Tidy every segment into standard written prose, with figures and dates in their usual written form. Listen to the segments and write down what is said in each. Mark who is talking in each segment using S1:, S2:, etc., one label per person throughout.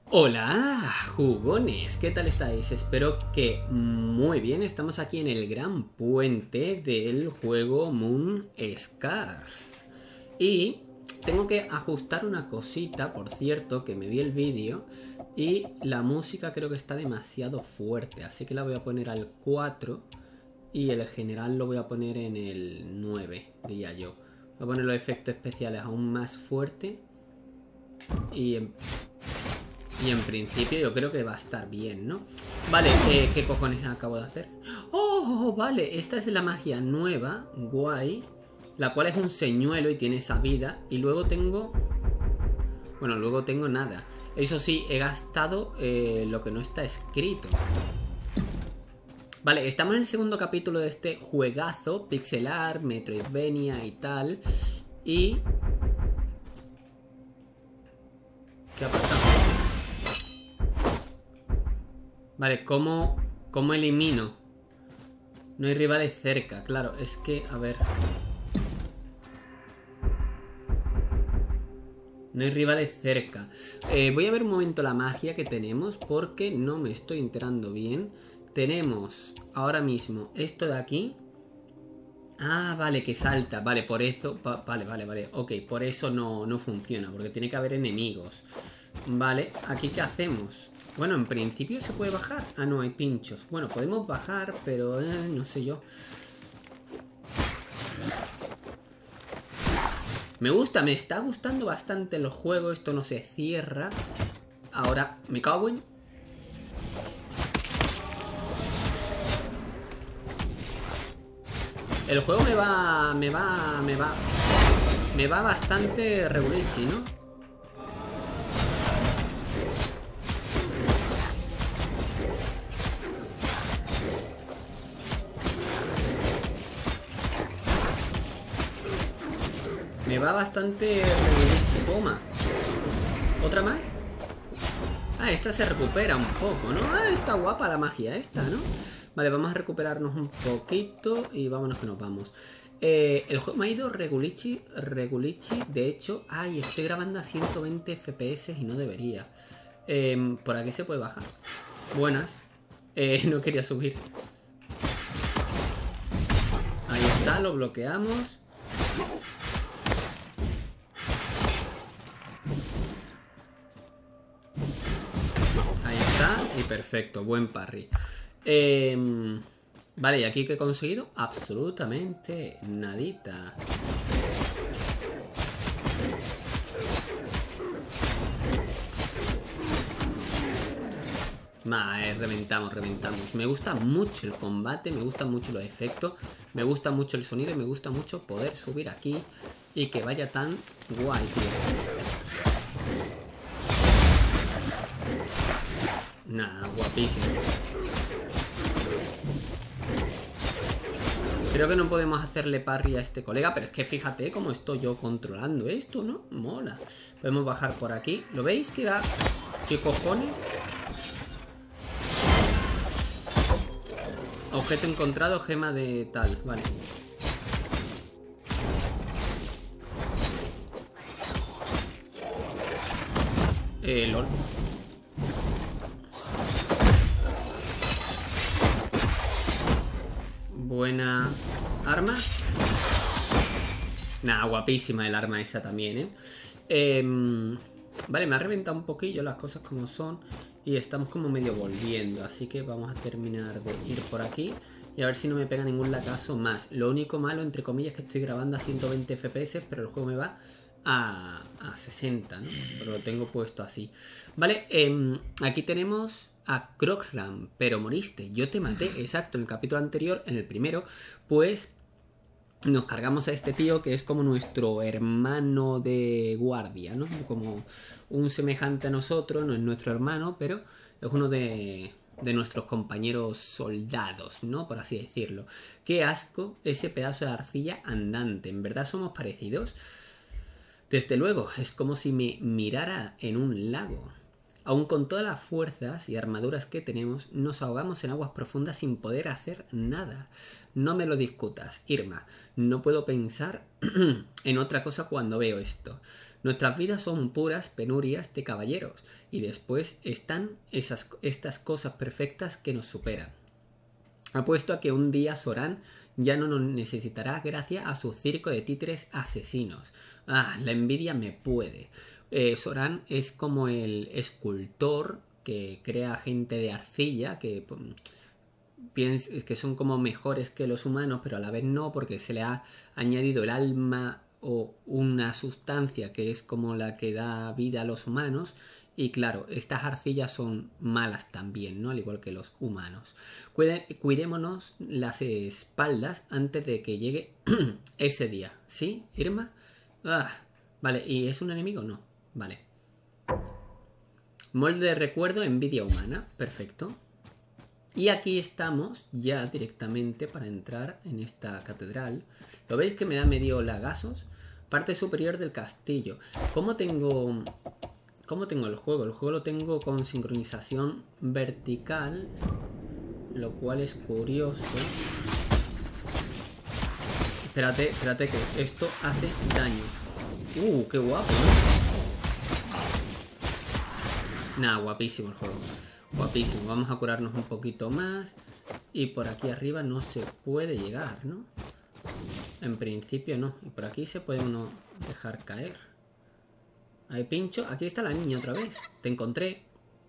S1: Hola, jugones, ¿qué tal estáis? Espero que muy bien. Estamos aquí en el gran puente del juego Moon Scars. Y tengo que ajustar una cosita, por cierto, que me vi el vídeo y la música creo que está demasiado fuerte, así que la voy a poner al 4 y el general lo voy a poner en el 9, diría yo. Voy a poner los efectos especiales aún más fuerte y en principio yo creo que va a estar bien, ¿no? Vale, ¿qué cojones acabo de hacer? ¡Oh! Vale, esta es la magia nueva, guay, la cual es un señuelo y tiene esa vida. Y luego tengo... Bueno, luego tengo nada. Eso sí, he gastado lo que no está escrito. Vale, estamos en el segundo capítulo de este juegazo, pixelar, Metroidvania y tal. Y... ¿qué ha pasado? Vale, ¿cómo elimino? No hay rivales cerca, claro, es que, a ver... No hay rivales cerca. Voy a ver un momento la magia que tenemos porque no me estoy enterando bien. Tenemos ahora mismo esto de aquí. Ah, vale, que salta. Vale, por eso... Vale. Ok, por eso no funciona, porque tiene que haber enemigos. Vale, ¿aquí qué hacemos? Bueno, en principio se puede bajar. Ah, no, hay pinchos. Bueno, podemos bajar, pero no sé yo. Me está gustando bastante el juego. Esto no se cierra. Ahora, me cago en... El juego me va bastante regulichi, ¿no? Me va bastante regulichi. Toma. ¿Otra más? Ah, esta se recupera un poco, ¿no? Ah, está guapa la magia esta, ¿no? Vale, vamos a recuperarnos un poquito y vámonos que nos vamos. El juego me ha ido regulichi. De hecho, ay, estoy grabando a 120 FPS y no debería. Por aquí se puede bajar. Buenas. No quería subir. Ahí está, lo bloqueamos. Ahí está, y perfecto, buen parry. Vale, ¿y aquí qué he conseguido? Absolutamente nadita. Reventamos. Me gusta mucho el combate, me gustan mucho los efectos, me gusta mucho el sonido y me gusta mucho poder subir aquí y que vaya tan guay, tío. Nah, guapísimo. Creo que no podemos hacerle parry a este colega, pero es que fíjate cómo estoy yo controlando esto, ¿no? Mola. Podemos bajar por aquí. ¿Lo veis que va? ¿Qué cojones? Objeto encontrado, gema de tal. Vale. LOL. Buena arma. Nah, guapísima el arma esa también, Vale, me ha reventado un poquillo las cosas como son. Y estamos como medio volviendo. Así que vamos a terminar de ir por aquí. Y a ver si no me pega ningún latazo más. Lo único malo, entre comillas, es que estoy grabando a 120 FPS. Pero el juego me va a 60, ¿no? Pero lo tengo puesto así. Vale, aquí tenemos... a Crocram, pero moriste, yo te maté, exacto, en el capítulo anterior, en el primero, pues nos cargamos a este tío que es como nuestro hermano de guardia, ¿no? Como un semejante a nosotros, no es nuestro hermano, pero es uno de nuestros compañeros soldados, ¿no? Por así decirlo. Qué asco ese pedazo de arcilla andante, ¿en verdad somos parecidos? Desde luego, es como si me mirara en un lago. Aun con todas las fuerzas y armaduras que tenemos, nos ahogamos en aguas profundas sin poder hacer nada. No me lo discutas, Irma. No puedo pensar en otra cosa cuando veo esto. Nuestras vidas son puras penurias de caballeros, y después están estas cosas perfectas que nos superan. Apuesto a que un día Soran ya no nos necesitará gracias a su circo de títeres asesinos. Ah, la envidia me puede. Soran es como el escultor que crea gente de arcilla que son como mejores que los humanos, pero a la vez no, porque se le ha añadido el alma o una sustancia que es como la que da vida a los humanos. Y claro, estas arcillas son malas también, ¿no? Al igual que los humanos. Cuidémonos las espaldas antes de que llegue ese día. ¿Sí, Irma? Ah, vale, ¿y es un enemigo? No. Vale. Molde de recuerdo, envidia humana. Perfecto. Y aquí estamos ya directamente para entrar en esta catedral. ¿Lo veis que me da medio lagazos? Parte superior del castillo. ¿Cómo tengo el juego? El juego lo tengo con sincronización vertical, lo cual es curioso. Espérate que esto hace daño. Qué guapo, ¿no? Nah, guapísimo el juego. Guapísimo. Vamos a curarnos un poquito más. Y por aquí arriba no se puede llegar, ¿no? En principio no. Y por aquí se puede uno dejar caer. Ahí pincho. Aquí está la niña otra vez. Te encontré.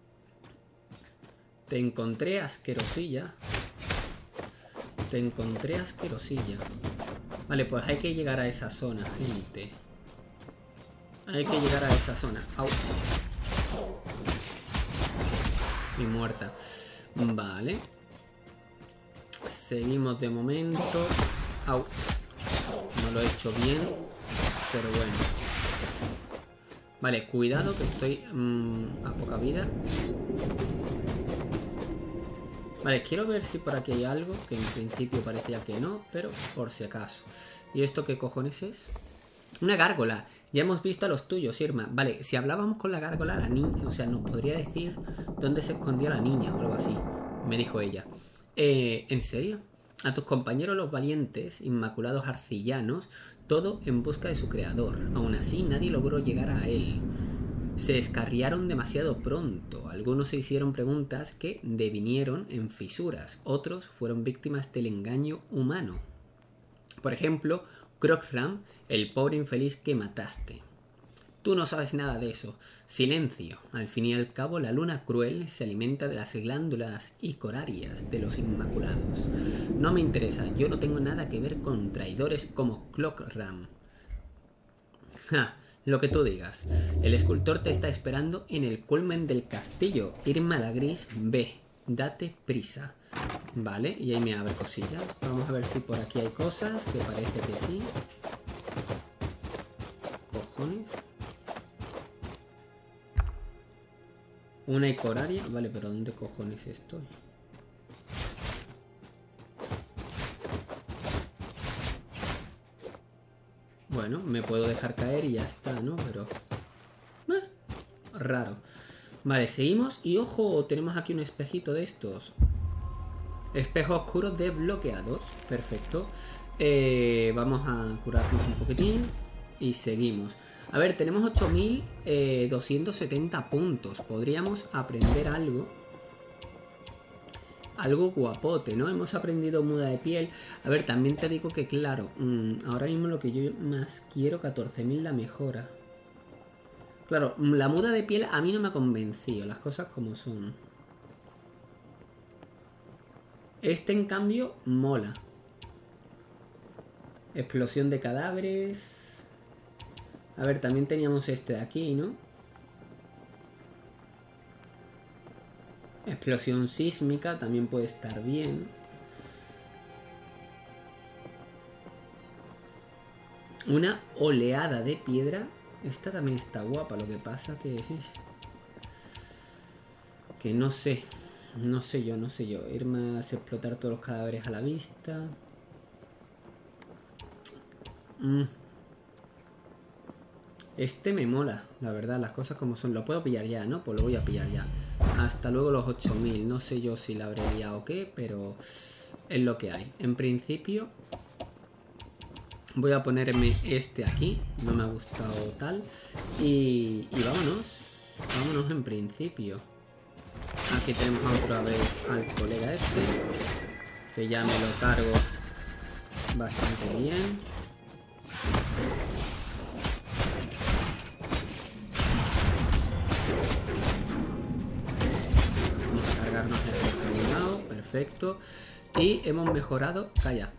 S1: Te encontré, asquerosilla. Te encontré, asquerosilla. Vale, pues hay que llegar a esa zona, gente. Hay que llegar a esa zona. Au. Y muerta. Vale. Seguimos de momento. Au. No lo he hecho bien. Pero bueno. Vale, cuidado que estoy a poca vida. Vale, quiero ver si por aquí hay algo. Que en principio parecía que no, pero por si acaso. ¿Y esto qué cojones es? Una gárgola. Ya hemos visto a los tuyos, Irma. Vale, si hablábamos con la gárgola, la niña, o sea, nos podría decir dónde se escondía la niña o algo así. Me dijo ella. ¿En serio? A tus compañeros los valientes, inmaculados arcillanos, todo en busca de su creador. Aún así, nadie logró llegar a él. Se escarriaron demasiado pronto. Algunos se hicieron preguntas que devinieron en fisuras. Otros fueron víctimas del engaño humano. Por ejemplo, Crockram, el pobre infeliz que mataste. Tú no sabes nada de eso. Silencio. Al fin y al cabo, la luna cruel se alimenta de las glándulas icorarias de los inmaculados. No me interesa. Yo no tengo nada que ver con traidores como Crockram. Ja, lo que tú digas. El escultor te está esperando en el culmen del castillo. Irma la Gris, ve. Date prisa. Vale, y ahí me abre cosillas. Vamos a ver si por aquí hay cosas, que parece que sí. Cojones. Una icoraria. Vale, pero ¿dónde cojones estoy? Bueno, me puedo dejar caer y ya está, ¿no? Pero... raro. Vale, seguimos. Y ojo, tenemos aquí un espejito de estos. Espejos oscuros desbloqueados. Perfecto. Vamos a curarnos un poquitín. Y seguimos. A ver, tenemos 8270 puntos. Podríamos aprender algo. Algo guapote, ¿no? Hemos aprendido muda de piel. A ver, también te digo que claro, ahora mismo lo que yo más quiero, 14.000 la mejora. Claro, la muda de piel a mí no me ha convencido, las cosas como son. Este, en cambio, mola. Explosión de cadáveres. A ver, también teníamos este de aquí, ¿no? Explosión sísmica también puede estar bien. Una oleada de piedra. Esta también está guapa, lo que pasa que no sé. No sé yo. Irme a explotar todos los cadáveres a la vista. Este me mola, la verdad, las cosas como son. Lo puedo pillar ya, ¿no? Pues lo voy a pillar ya. Hasta luego los 8000. No sé yo si la habré liado o qué, pero es lo que hay. En principio voy a ponerme este aquí. No me ha gustado tal. Y vámonos. Vámonos en principio. Aquí tenemos otra vez al colega este, que ya me lo cargo bastante bien. Vamos a cargarnos el lado, perfecto. Y hemos mejorado, calla.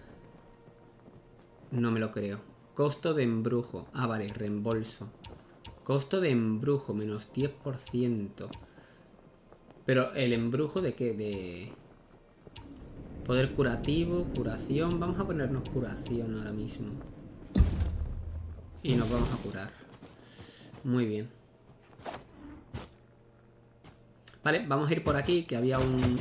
S1: No me lo creo. Costo de embrujo. Ah, vale, reembolso. Costo de embrujo, menos 10%. Pero el embrujo de qué? De poder curativo, curación. Vamos a ponernos curación ahora mismo. Y nos vamos a curar. Muy bien. Vale, vamos a ir por aquí, que había un...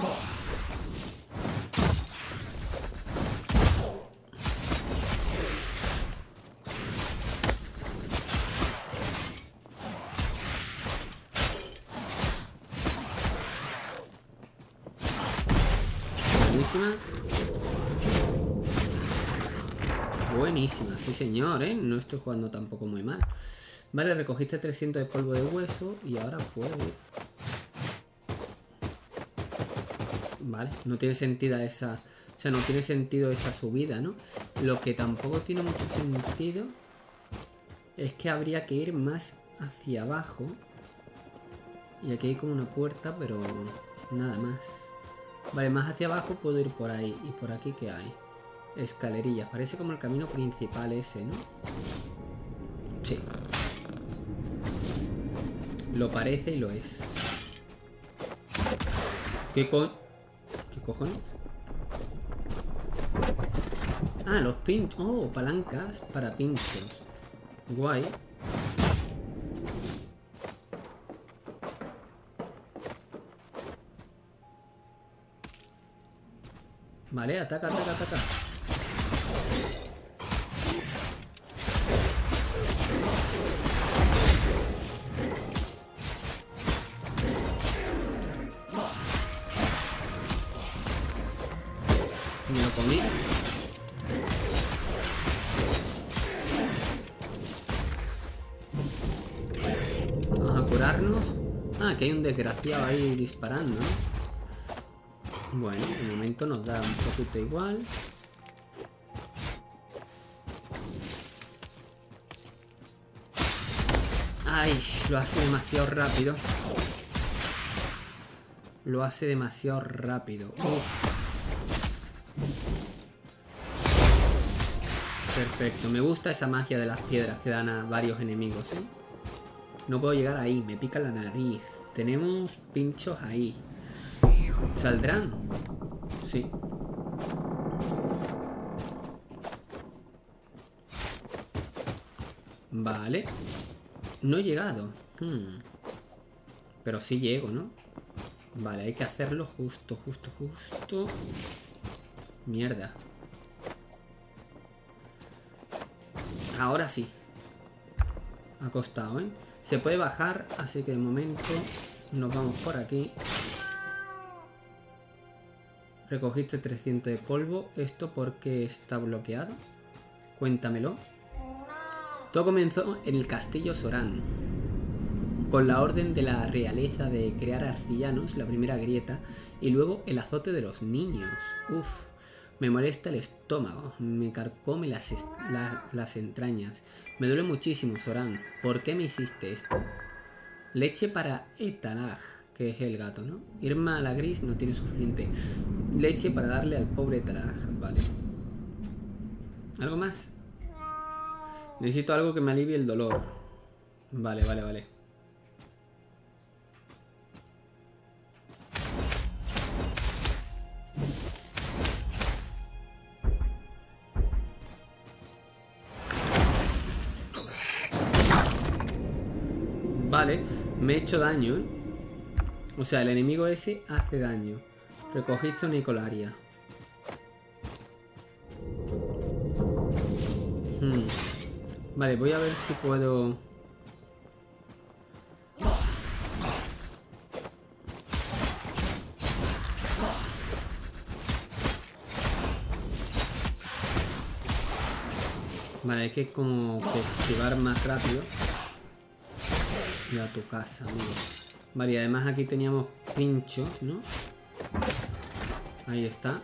S1: Buenísima. Buenísima, sí señor, ¿eh? No estoy jugando tampoco muy mal. Vale, recogiste 300 de polvo de hueso y ahora puedo... Vale, no tiene sentido esa... O sea, no tiene sentido esa subida, ¿no? Lo que tampoco tiene mucho sentido es que habría que ir más hacia abajo. Y aquí hay como una puerta, pero nada más. Vale, más hacia abajo puedo ir por ahí. ¿Y por aquí qué hay? Escalerillas. Parece como el camino principal ese, ¿no? Sí. Lo parece y lo es. ¿Qué cojones? Ah, los pinchos. Oh, palancas para pinchos. Guay. Vale, ataca, ataca, ataca. Me lo comí. Vamos a curarnos. Ah, que hay un desgraciado ahí disparando, ¿no? Bueno, de momento nos da un poquito igual. Ay, lo hace demasiado rápido. Lo hace demasiado rápido. Uf. Perfecto, me gusta esa magia de las piedras que dan a varios enemigos, ¿eh? No puedo llegar ahí, me pica la nariz. Tenemos pinchos ahí. ¿Saldrán? Sí. Vale. No he llegado. Pero sí llego, ¿no? Vale, hay que hacerlo justo. Mierda. Ahora sí. Ha costado, ¿eh? Se puede bajar, así que de momento nos vamos por aquí. Recogiste 300 de polvo. ¿Esto por qué está bloqueado? Cuéntamelo. Todo comenzó en el castillo Során, con la orden de la realeza de crear arcillanos, la primera grieta, y luego el azote de los niños. Uf, me molesta el estómago, me carcome las entrañas. Me duele muchísimo, Során. ¿Por qué me hiciste esto? Leche para Etalaj, que es el gato, ¿no? Irma la Gris no tiene suficiente leche para darle al pobre Etalaj. Vale. ¿Algo más? Necesito algo que me alivie el dolor. Vale. Vale, me he hecho daño, ¿eh? O sea, el enemigo ese hace daño. Recogiste una Nicolaria. Vale, voy a ver si puedo Vale, hay que como que esquivar más rápido. Y a tu casa, amigo. Vale, y además aquí teníamos pinchos, ¿no? Ahí está.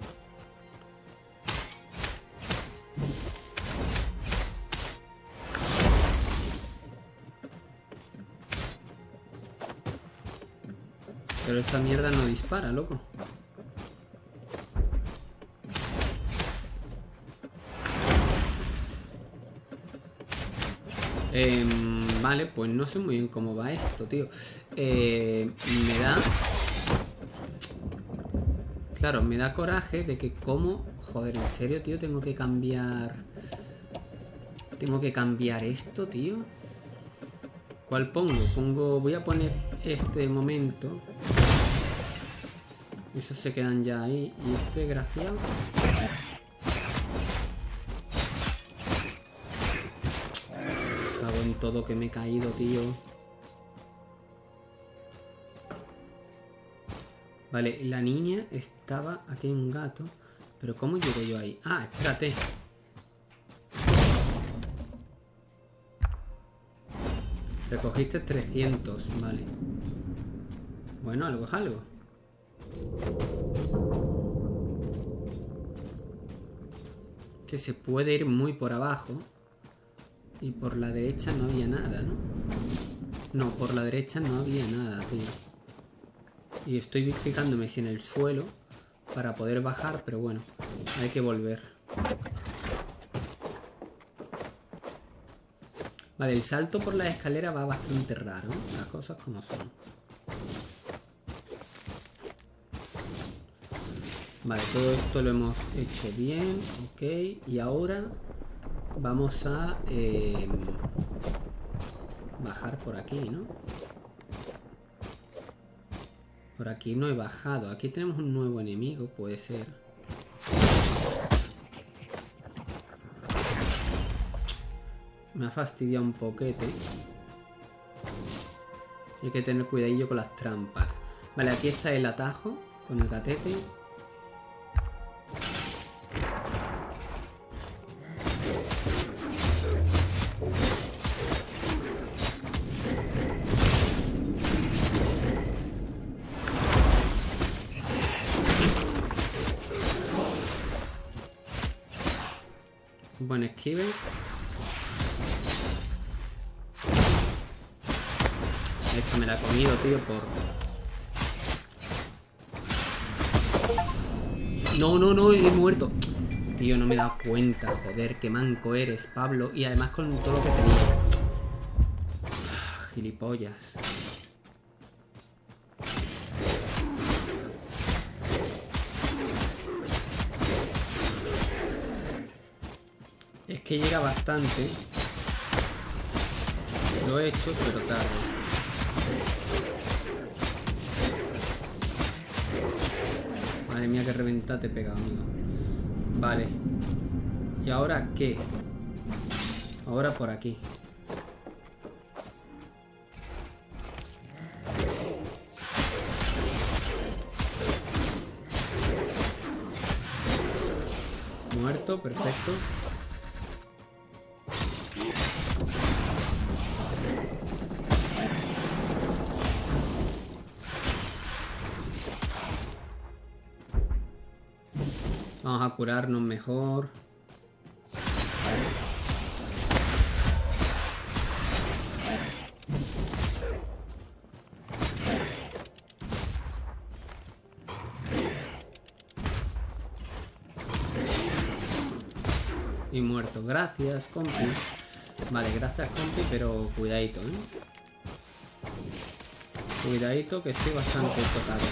S1: Pero esta mierda no dispara, loco. Vale, pues no sé muy bien cómo va esto, tío. Me da... Claro, me da coraje de que como... Joder, ¿en serio, tío? Tengo que cambiar... Tengo que cambiar esto, tío. ¿Cuál pongo? Voy a poner este momento. Esos se quedan ya ahí. Y este desgraciado... Cago en todo que me he caído, tío. Vale, la niña estaba... Aquí hay un gato. Pero ¿cómo llegué yo ahí? Ah, espérate. Recogiste 300, vale. Bueno, algo es algo. Que se puede ir muy por abajo. Y por la derecha no había nada, ¿no? No, por la derecha no había nada, tío. Y estoy fijándome si en el suelo para poder bajar, pero bueno, hay que volver. Vale, el salto por la escalera va bastante raro, ¿no? Las cosas como son. Vale, todo esto lo hemos hecho bien, ok. Y ahora vamos a bajar por aquí, ¿no? Por aquí no he bajado. Aquí tenemos un nuevo enemigo, puede ser. Me ha fastidiado un poquete. Hay que tener cuidadillo con las trampas. Vale, aquí está el atajo con el gatete. Buen esquive. Esto me la ha comido, tío, por... No, he muerto. Tío, no me he dado cuenta, joder, qué manco eres, Pablo. Y además con todo lo que tenía. Gilipollas. Es que llega bastante. Lo he hecho, pero tarde. Madre mía, que reventa te pega, amigo. Vale. ¿Y ahora qué? Ahora por aquí. Muerto, perfecto. Vamos a curarnos mejor. Y muerto. Gracias, compi. Vale, gracias, compi, pero cuidadito, ¿eh? Cuidadito que estoy bastante tocado.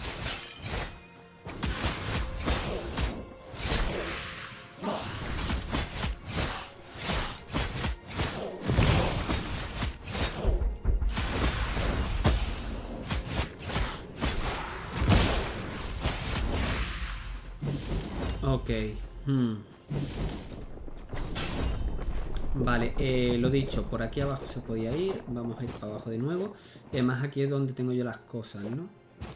S1: Ok. Vale, lo dicho, por aquí abajo se podía ir. Vamos a ir para abajo de nuevo. Y además aquí es donde tengo yo las cosas, ¿no?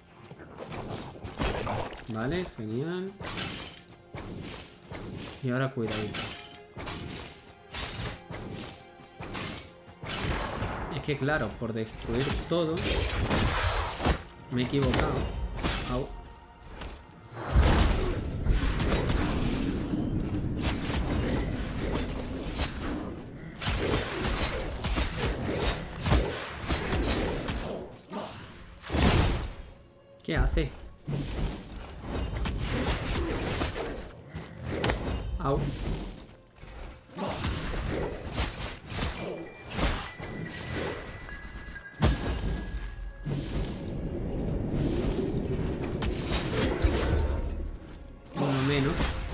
S1: Vale, genial. Y ahora cuidadito. que claro, por destruir todo me he equivocado. Au. ¿Qué hace? Au. Uno menos.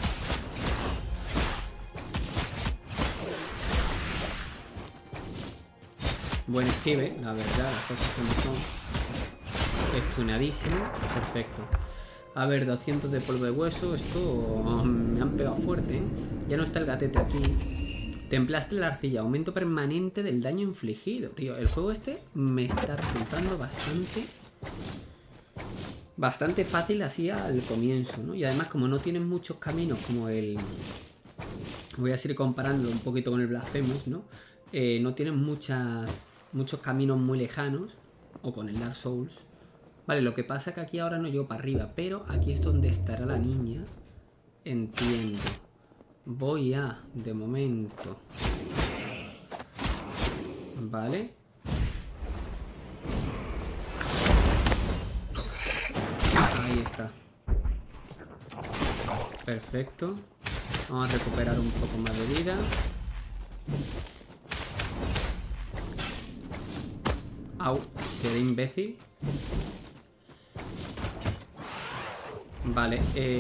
S1: Buen esquive, la verdad, las cosas como son. Estunadísimo, perfecto. A ver, 200 de polvo de hueso. Esto me han pegado fuerte, ¿eh? Ya no está el gatete aquí. Templaste la arcilla. Aumento permanente del daño infligido. Tío, el juego este me está resultando bastante fácil así al comienzo, ¿no? Y además como no tienes muchos caminos como el... Voy a seguir comparándolo un poquito con el Blasphemous, ¿no? No tienes muchos caminos muy lejanos. O con el Dark Souls. Vale, lo que pasa es que aquí ahora no llego para arriba, pero aquí es donde estará la niña. Entiendo. Voy a, de momento. Vale. Ahí está. Perfecto. Vamos a recuperar un poco más de vida. Au, seré imbécil. Vale,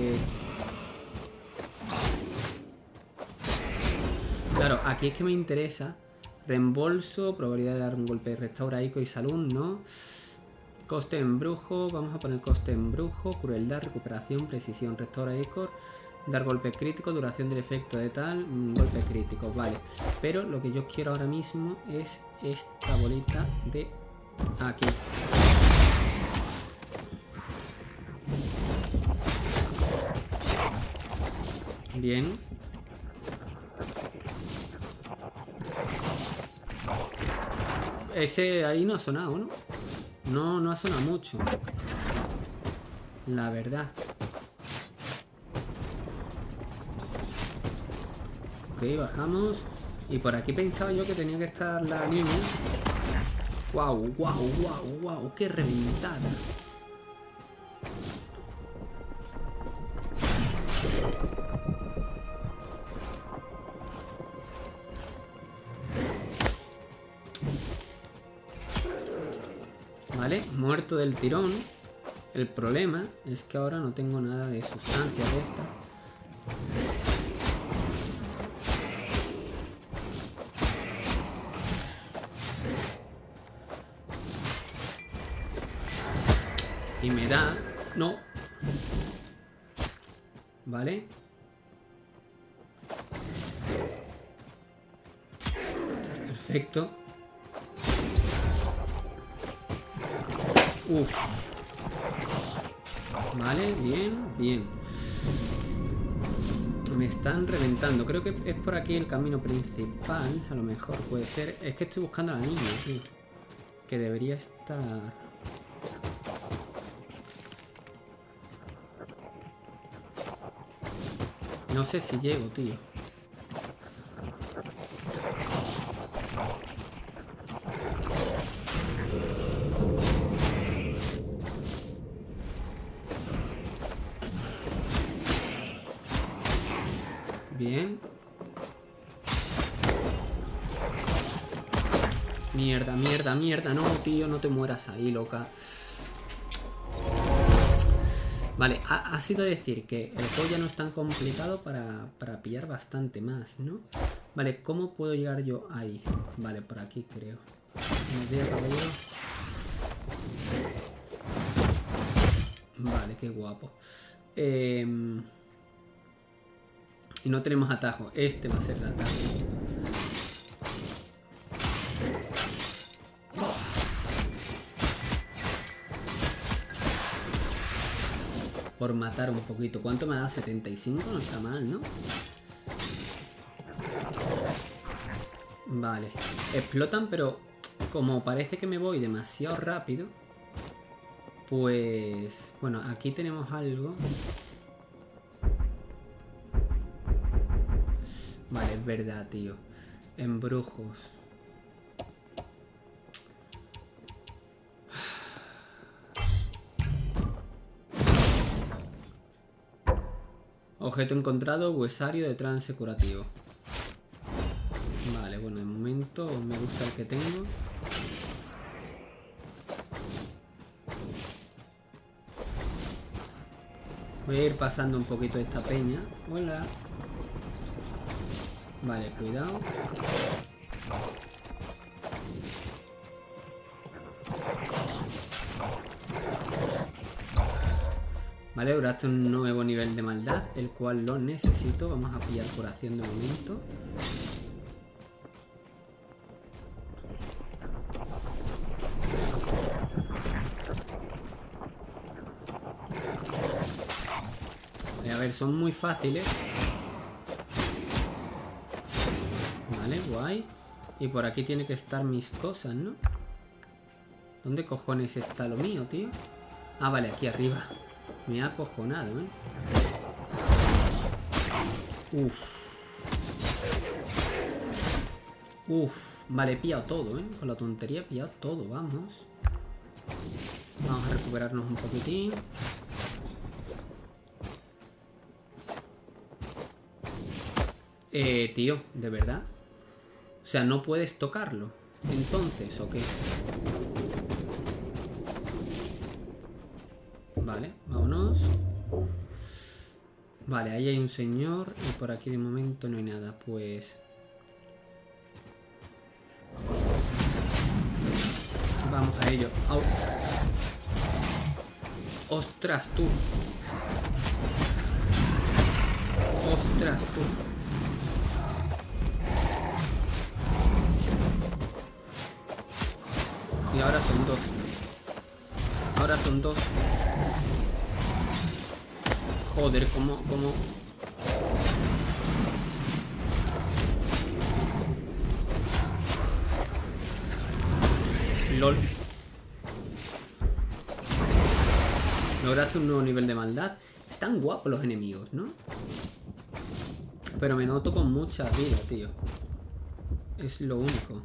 S1: claro, aquí es que me interesa. Reembolso, probabilidad de dar un golpe, restaura Ico y salud, ¿no? Coste embrujo, vamos a poner coste embrujo, crueldad, recuperación, precisión, restaura Ico, dar golpe crítico, duración del efecto de tal, golpe crítico, vale. Pero lo que yo quiero ahora mismo es esta bolita de aquí. Bien. Ese ahí no ha sonado, ¿no? No ha sonado mucho. La verdad. Ok, bajamos. Y por aquí pensaba yo que tenía que estar la niña. ¡Guau, guau, guau, guau! ¡Qué reventada! Vale, muerto del tirón. El problema es que ahora no tengo nada de sustancia de esta. Y me da... No. Vale. Perfecto. Uf. Vale, bien, bien. Me están reventando. Creo que es por aquí el camino principal. A lo mejor puede ser. Es que estoy buscando a la niña, tío. Que debería estar... No sé si llego, tío. Bien. Mierda, mierda, mierda. No, tío, no te mueras ahí, loca. Vale, ha sido decir que el juego ya no es tan complicado para pillar bastante más, ¿no? Vale, ¿cómo puedo llegar yo ahí? Vale, por aquí creo. Buenos días, caballero. Vale, qué guapo. Y no tenemos atajo. Este va a ser el atajo. Por matar un poquito. ¿Cuánto me da? 75, no está mal, ¿no? Vale. Explotan, pero como parece que me voy demasiado rápido, pues... Bueno, aquí tenemos algo. Vale, es verdad, tío. Embrujos. Objeto encontrado, huesario de trance curativo. Vale, bueno, de momento me gusta el que tengo. Voy a ir pasando un poquito de esta peña. Hola. Vale, cuidado. Vale, ahora está un nuevo nivel de maldad, el cual lo necesito. Vamos a pillar curación de momento. A ver, son muy fáciles. Vale, guay. Y por aquí tiene que estar mis cosas, ¿no? ¿Dónde cojones está lo mío, tío? Ah, vale, aquí arriba. Me ha acojonado, ¿eh? Uf. Vale, he pillado todo, ¿eh? Con la tontería he pillado todo, vamos. Vamos a recuperarnos un poquitín. Tío, ¿de verdad? O sea, ¿no puedes tocarlo? Entonces, ¿o qué? Vale, vámonos. Vale, ahí hay un señor. Y por aquí de momento no hay nada. Pues... vamos a ello. ¡Au! ¡Ostras, tú! ¡Ostras, tú! Y ahora son dos. Ahora son dos. Joder, cómo... LOL. Lograste un nuevo nivel de maldad. Están guapos los enemigos, ¿no? Pero me noto con mucha vida, tío. Es lo único.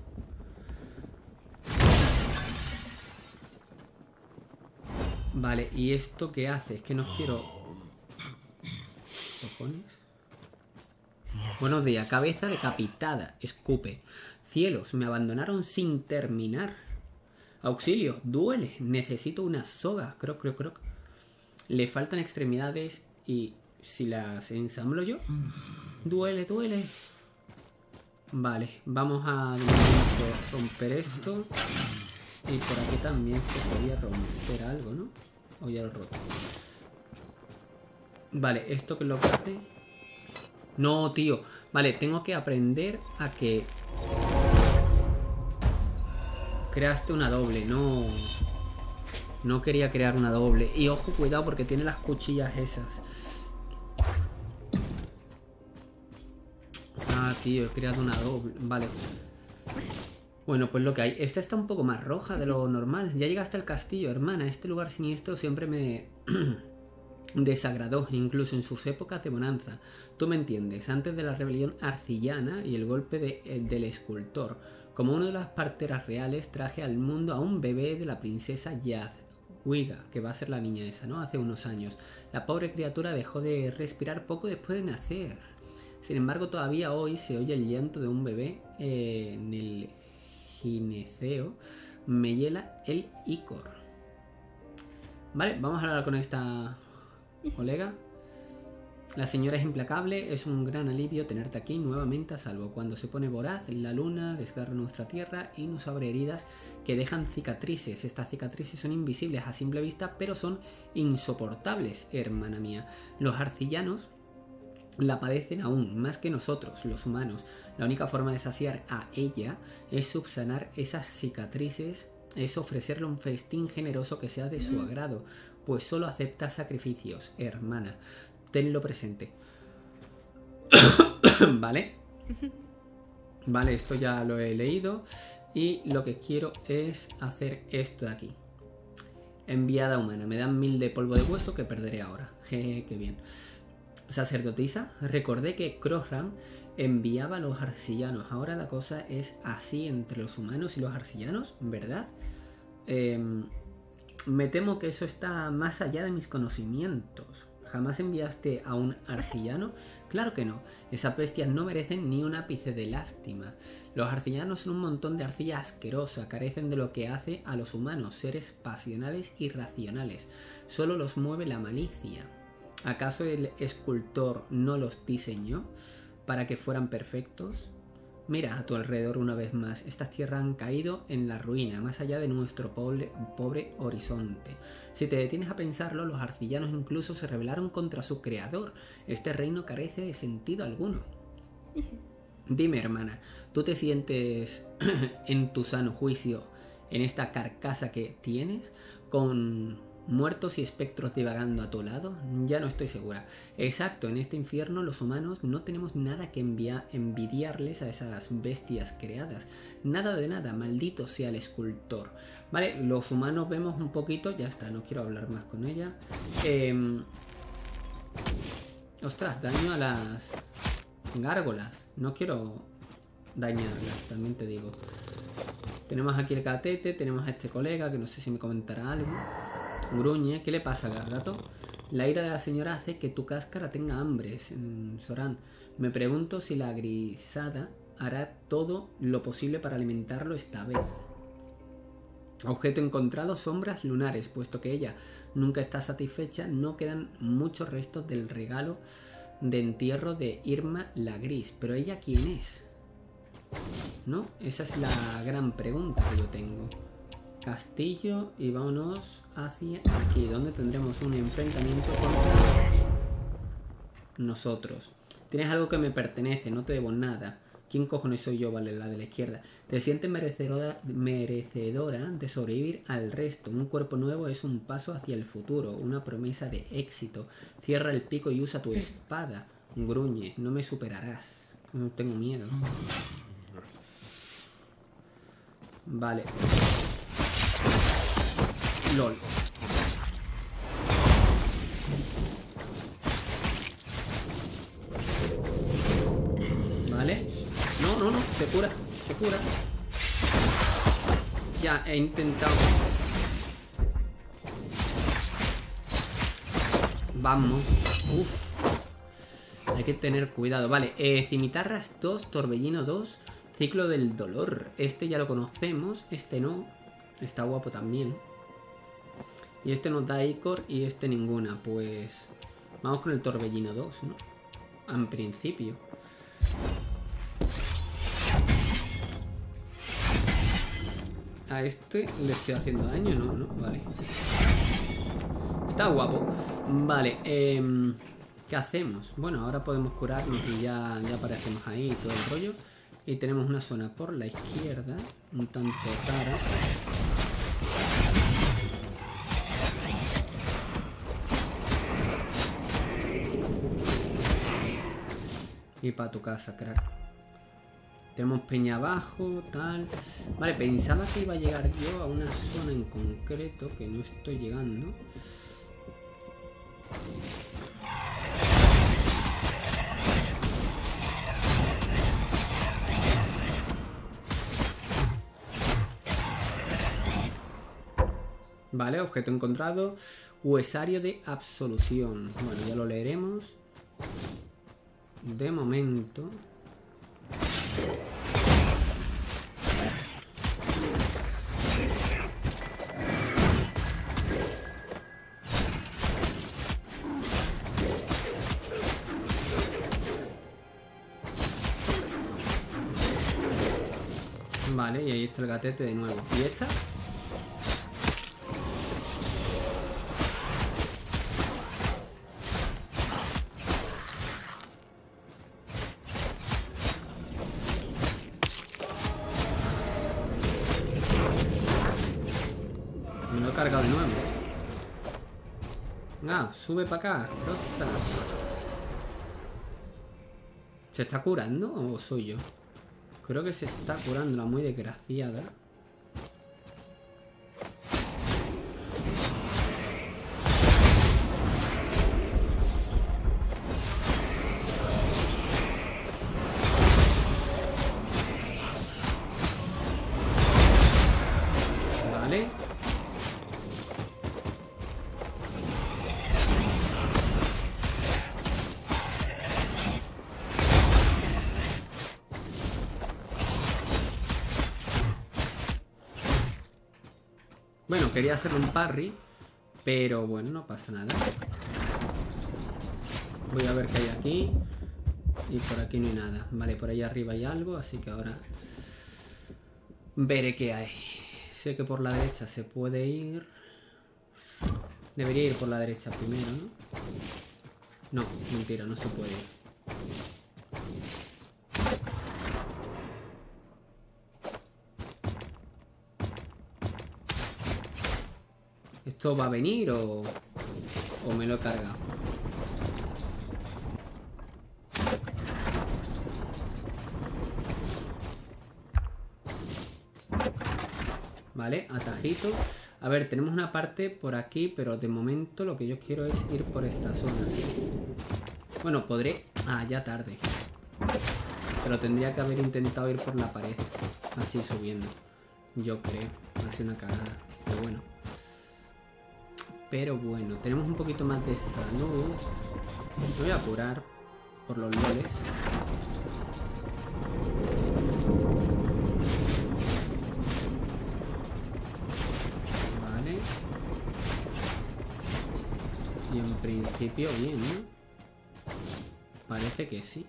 S1: Vale, ¿y esto qué hace? Es que no quiero... ¿Cojones? Buenos días, cabeza decapitada. Escupe. Cielos, me abandonaron sin terminar. Auxilio, duele. Necesito una soga. Croc. Le faltan extremidades y si las ensamblo yo. Duele. Vale, vamos a romper esto. Y por aquí también se podía romper algo, ¿no? O ya lo he roto. Vale, ¿esto qué es lo que hace? No, tío. Vale, tengo que aprender a que... Creaste una doble, no... No quería crear una doble. Y ojo, cuidado porque tiene las cuchillas esas. Ah, tío, he creado una doble. Vale. Bueno, pues lo que hay. Esta está un poco más roja de lo normal. Ya llegaste al castillo, hermana. Este lugar siniestro siempre me desagradó, incluso en sus épocas de bonanza. Tú me entiendes, antes de la rebelión arcillana y el golpe del escultor. Como una de las parteras reales, traje al mundo a un bebé de la princesa Jadwiga, que va a ser la niña esa, ¿no? Hace unos años. La pobre criatura dejó de respirar poco después de nacer. Sin embargo, todavía hoy se oye el llanto de un bebé en el gineceo. Me hiela el icor. Vale, vamos a hablar con esta colega. La señora es implacable, es un gran alivio tenerte aquí nuevamente a salvo. Cuando se pone voraz, la luna desgarra nuestra tierra y nos abre heridas que dejan cicatrices. Estas cicatrices son invisibles a simple vista, pero son insoportables, hermana mía. Los arcillanos la padecen aún más que nosotros, los humanos. La única forma de saciar a ella es subsanar esas cicatrices, es ofrecerle un festín generoso que sea de su agrado, pues solo acepta sacrificios, hermana. Tenlo presente. Vale. Vale, esto ya lo he leído. Y lo que quiero es hacer esto de aquí. Enviada humana. Me dan 1000 de polvo de hueso que perderé ahora. Jeje, qué bien. Sacerdotisa. Recordé que Crossram enviaba a los arcillanos. Ahora la cosa es así entre los humanos y los arcillanos, ¿verdad? Me temo que eso está más allá de mis conocimientos. ¿Jamás enviaste a un arcillano? Claro que no. Esas bestias no merecen ni un ápice de lástima. Los arcillanos son un montón de arcilla asquerosa. Carecen de lo que hace a los humanos, seres pasionales y racionales. Solo los mueve la malicia. ¿Acaso el escultor no los diseñó para que fueran perfectos? Mira a tu alrededor una vez más. Estas tierras han caído en la ruina, más allá de nuestro pobre horizonte. Si te detienes a pensarlo, los arcillanos incluso se rebelaron contra su creador. Este reino carece de sentido alguno. Dime, hermana, ¿tú te sientes en tu sano juicio en esta carcasa que tienes, con muertos y espectros divagando a tu lado? Ya no estoy segura. Exacto, en este infierno los humanos no tenemos nada que envidiarles a esas bestias creadas. Nada de nada, maldito sea el escultor. Vale, los humanos vemos un poquito, ya está, no quiero hablar más con ella. Ostras, daño a las gárgolas. No quiero dañarlas, también te digo. Tenemos aquí el catete, tenemos a este colega que no sé si me comentará algo. Gruñe, ¿qué le pasa, gato? La ira de la señora hace que tu cáscara tenga hambre, Zoran. Me pregunto si la grisada hará todo lo posible para alimentarlo esta vez. Objeto encontrado, sombras lunares. Puesto que ella nunca está satisfecha, no quedan muchos restos del regalo de entierro de Irma la Gris. ¿Pero ella quién es? ¿No? Esa es la gran pregunta que yo tengo. Castillo y vámonos hacia aquí, donde tendremos un enfrentamiento contra nosotros. Tienes algo que me pertenece, no te debo nada. ¿Quién cojones soy yo? Vale, la de la izquierda. Te sientes merecedora de sobrevivir al resto. Un cuerpo nuevo es un paso hacia el futuro, una promesa de éxito. Cierra el pico y usa tu espada. Gruñe, no me superarás. No tengo miedo. Vale. LOL. Vale. No, se cura. Ya, he intentado. Vamos. Hay que tener cuidado. Vale, Cimitarras 2, Torbellino 2, Ciclo del Dolor. Este ya lo conocemos, este no. Está guapo también. Y este nos da Icor y este ninguna. Pues vamos con el Torbellino 2, ¿no? En principio. A este le estoy haciendo daño, ¿no? Vale. Está guapo. Vale, ¿qué hacemos? Bueno, ahora podemos curarnos y ya aparecemos ahí y todo el rollo. Y tenemos una zona por la izquierda, un tanto rara. Y para tu casa, crack. Tenemos peña abajo, tal. Vale, pensaba que iba a llegar yo a una zona en concreto que no estoy llegando. Vale, objeto encontrado. Huesario de absolución. Bueno, ya lo leeremos. De momento. Vale, y ahí está el gatete de nuevo. ¿Y esta? Me lo he cargado de nuevo. Ah, sube para acá. ¿Se está curando o soy yo? Creo que se está curando la muy desgraciada. Vale. Bueno, quería hacerle un parry, pero bueno, no pasa nada. Voy a ver qué hay aquí. Y por aquí no hay nada. Vale, por ahí arriba hay algo, así que ahora veré qué hay. Sé que por la derecha se puede ir. Debería ir por la derecha primero, ¿no? No, mentira, no se puede ir. ¿Esto va a venir o me lo he cargado? Vale, atajito. A ver, tenemos una parte por aquí, pero de momento lo que yo quiero es ir por esta zona. Bueno, podré... Ah, ya tarde. Pero tendría que haber intentado ir por la pared. Así subiendo. Yo creo. Ha sido una cagada. Pero bueno, tenemos un poquito más de salud. Me voy a curar por los loles. Vale. Y en principio bien, ¿no? Parece que sí.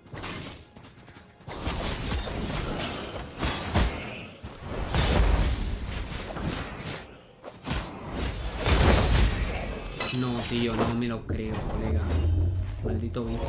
S1: No, tío, no me lo creo, colega. Maldito bicho.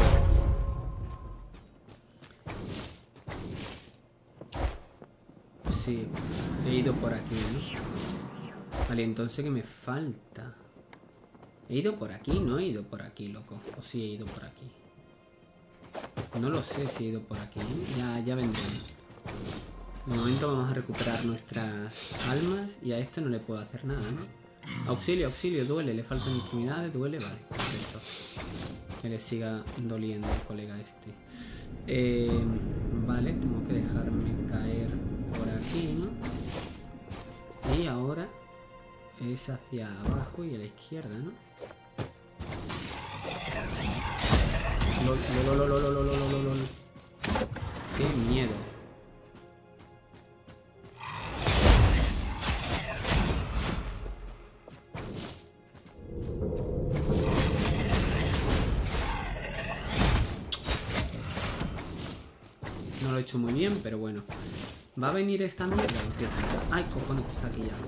S1: Sí, he ido por aquí, ¿no? Vale, entonces ¿qué me falta? ¿He ido por aquí? No he ido por aquí, loco. ¿O sí he ido por aquí? No lo sé si he ido por aquí. Ya vendremos. De momento vamos a recuperar nuestras almas. Y a este no le puedo hacer nada, ¿no? Auxilio, auxilio, duele, le faltan extremidades, duele, vale, perfecto. Que le siga doliendo el colega este. Vale, tengo que dejarme caer por aquí, ¿no? Y ahora es hacia abajo y a la izquierda, ¿no? Lol. Qué miedo. No lo he hecho muy bien, pero bueno. ¿Va a venir esta mierda? Ay, cojones, que está aquí ya.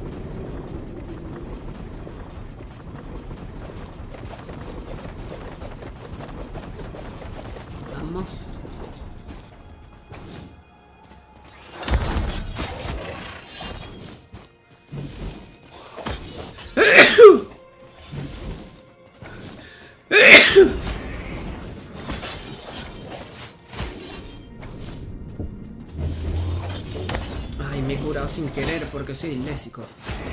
S1: Vamos. Ay, me he curado sin querer porque soy disléxico.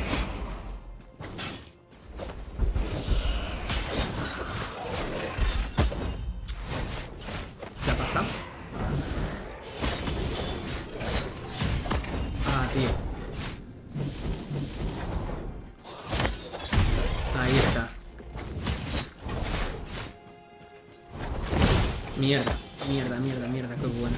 S1: ¿Qué ha pasado? Ah, tío. Ahí está. Mierda, qué buena.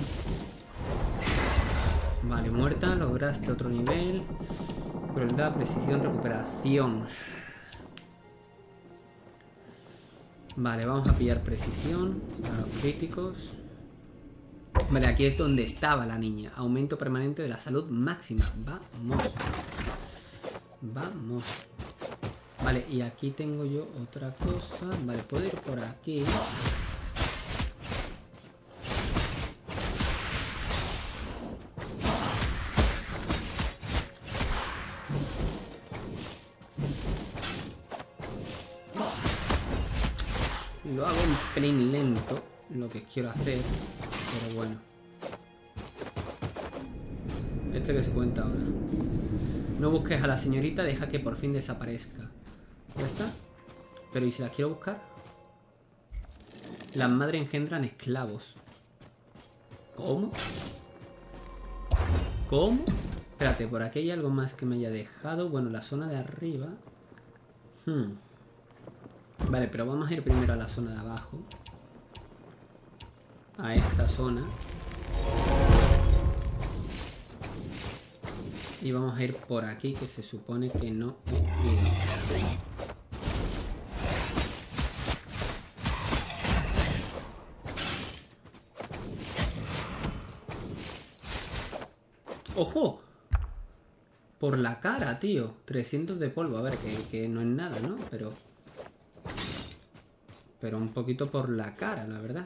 S1: Vale, muerta, lograste otro nivel. Crueldad, precisión, recuperación. Vale, vamos a pillar precisión para los críticos. Vale, aquí es donde estaba la niña. Aumento permanente de la salud máxima. Vamos. Vale, y aquí tengo yo otra cosa. Vale, puedo ir por aquí. Lo hago un pelín lento, lo que quiero hacer, pero bueno. Este que se cuenta ahora. No busques a la señorita, deja que por fin desaparezca. Ya está. Pero ¿y si las quiero buscar? Las madres engendran esclavos. ¿Cómo? ¿Cómo? Espérate, por aquí hay algo más que me haya dejado. Bueno, la zona de arriba. Vale, pero vamos a ir primero a la zona de abajo. A esta zona. Y vamos a ir por aquí, que se supone que no he ido. ¡Ojo! Por la cara, tío. 300 de polvo. A ver, que no es nada, ¿no? Pero un poquito por la cara, la verdad.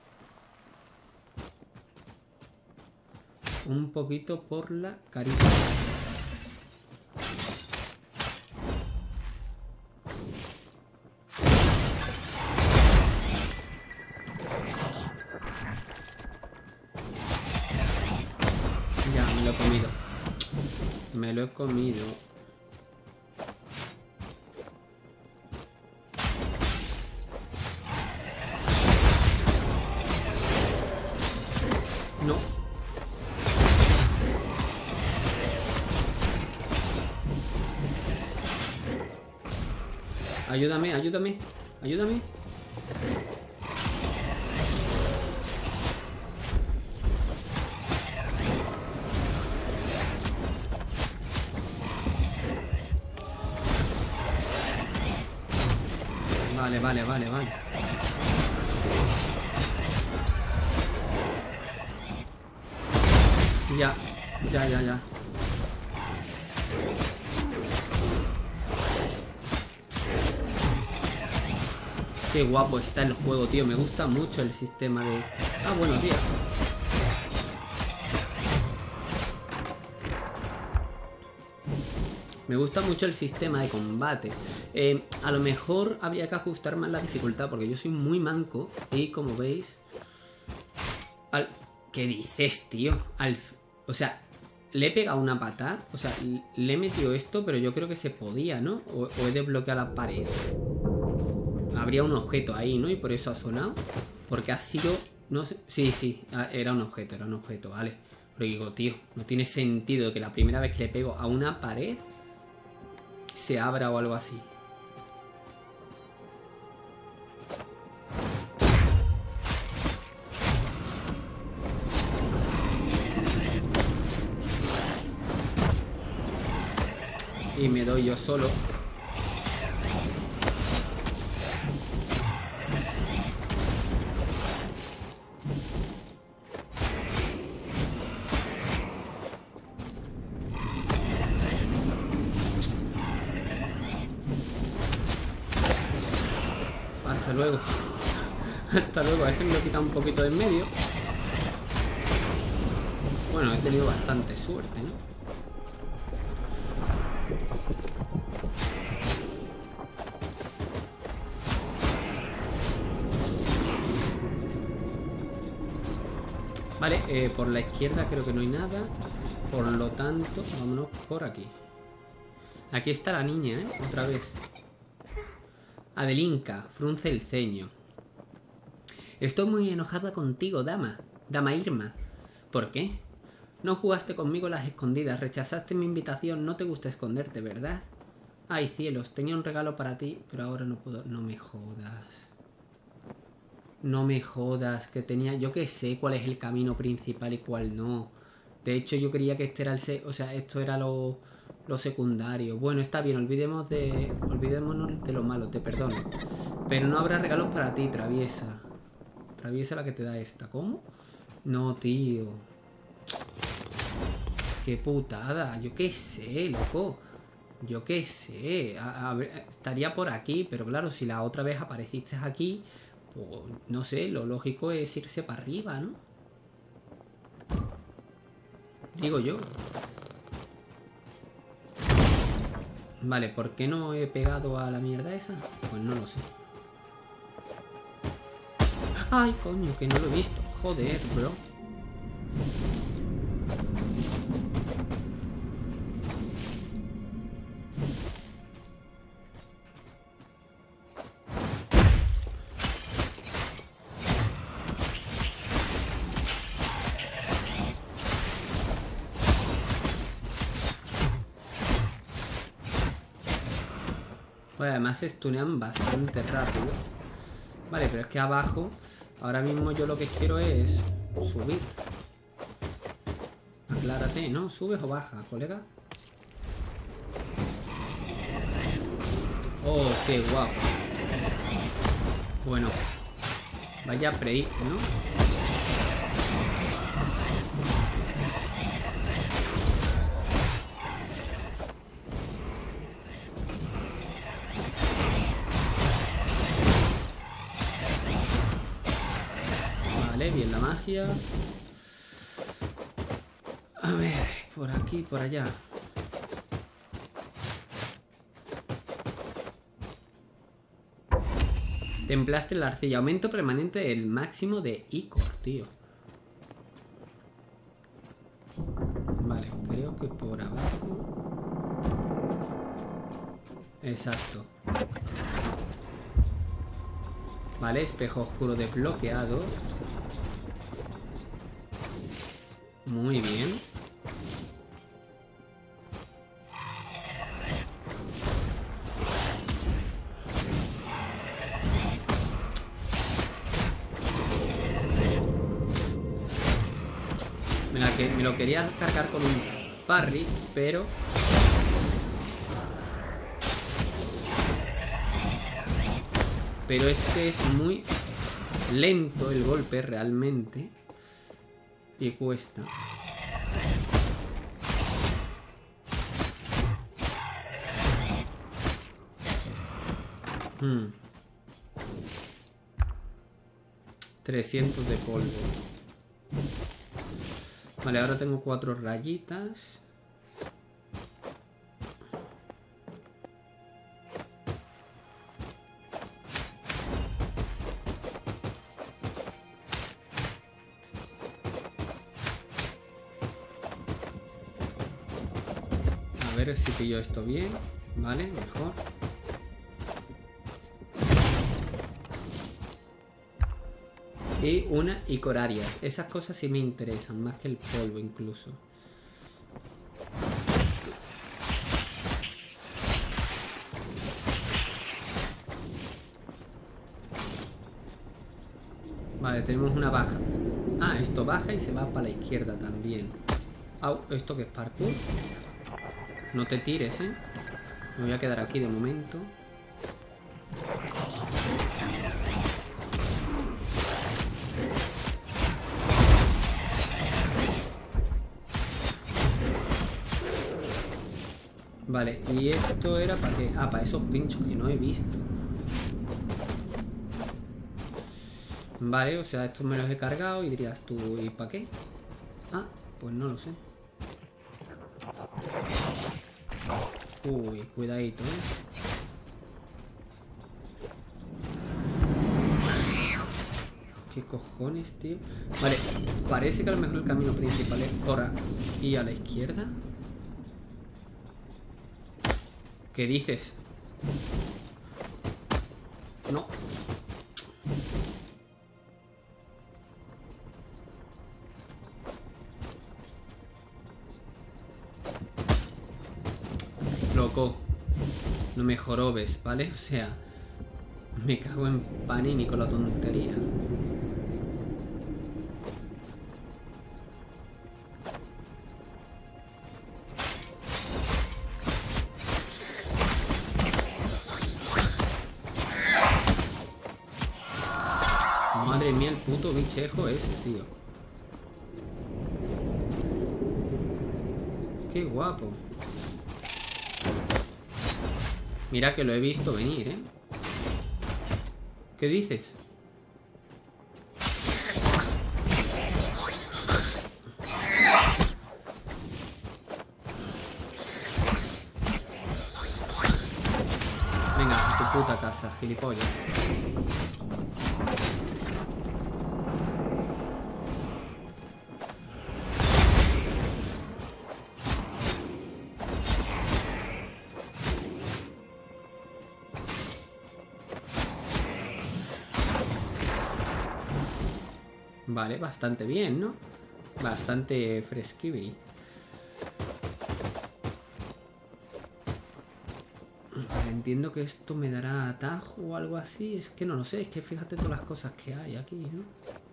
S1: Un poquito por la carita. Ya, me lo he comido. Me lo he comido. No. Ayúdame, ayúdame, ayúdame. Vale. Ya. Qué guapo está el juego, tío. Me gusta mucho el sistema de... Ah, buenos días. Me gusta mucho el sistema de combate. A lo mejor habría que ajustar más la dificultad, porque yo soy muy manco. Y como veis... ¿Qué dices, tío? O sea, le he pegado una patada. O sea, le he metido esto, pero yo creo que se podía, ¿no? O he desbloqueado la pared. Habría un objeto ahí, ¿no? Y por eso ha sonado. Porque ha sido... No sé... Sí. Era un objeto, vale. Pero digo, tío, no tiene sentido que la primera vez que le pego a una pared se abra o algo así. Y me doy yo solo. Hasta luego. Hasta luego. A ese me lo he quitado un poquito de en medio. Bueno, he tenido bastante suerte, ¿no? Vale, por la izquierda creo que no hay nada. Por lo tanto, vámonos por aquí. Aquí está la niña, ¿eh? Otra vez. Adelinka, frunce el ceño. Estoy muy enojada contigo, dama. Dama Irma. ¿Por qué? No jugaste conmigo las escondidas, rechazaste mi invitación, no te gusta esconderte, ¿verdad? Ay, cielos, tenía un regalo para ti, pero ahora no puedo... No me jodas. No me jodas, que tenía... Yo que sé cuál es el camino principal y cuál no. De hecho, yo creía que este era el... O sea, esto era lo secundario. Bueno, está bien, olvidémonos de lo malo, te perdono. Pero no habrá regalos para ti, traviesa. Traviesa la que te da esta. ¿Cómo? No, tío. Qué putada. Yo qué sé, loco. Yo qué sé. A ver, estaría por aquí, pero claro, si la otra vez apareciste aquí, pues no sé, lo lógico es irse para arriba, ¿no? Digo yo. Vale, ¿por qué no he pegado a la mierda esa? Pues no lo sé. Ay, coño, que no lo he visto. Joder, bro. Pues además se stunean bastante rápido. Vale, pero es que abajo, ahora mismo yo lo que quiero es subir. Aclárate, ¿no? ¿Subes o bajas, colega? Oh, qué guapo. Bueno, vaya prey, ¿no? Vale, bien la magia. A ver, por aquí, por allá. Templaste la arcilla. Aumento permanente del máximo de Icor, tío. Vale, creo que por abajo. Exacto. Vale, espejo oscuro desbloqueado. Muy bien. Me lo quería cargar con un parry, pero... Pero es que es muy lento el golpe realmente. Y cuesta. Hmm. 300 de polvo. Vale, ahora tengo 4 rayitas. A ver si pillo esto bien. Vale, mejor. Y una icoraria. Esas cosas sí me interesan, más que el polvo incluso. Vale, tenemos una baja. Ah, esto baja y se va para la izquierda también. Au, ¿esto qué es parkour? No te tires, ¿eh? Me voy a quedar aquí de momento. Vale, y esto era para qué. Ah, para esos pinchos que no he visto. Vale, o sea, estos me los he cargado y dirías tú, ¿y para qué? Ah, pues no lo sé. Uy, cuidadito, ¿eh? ¿Qué cojones, tío? Vale, parece que a lo mejor el camino principal es por aquí a la izquierda. ¿Qué dices? No. Loco. No me jorobes, ¿vale? O sea, me cago en Panini con la tontería. Madre mía, el puto bichejo ese, tío. Qué guapo. Mira que lo he visto venir, ¿eh? ¿Qué dices? Venga, a tu puta casa, gilipollas. Vale, bastante bien, ¿no? Bastante fresquibri. Vale, Entiendo que esto me dará atajo o algo así. Es que no lo sé. Es que fíjate todas las cosas que hay aquí, ¿no?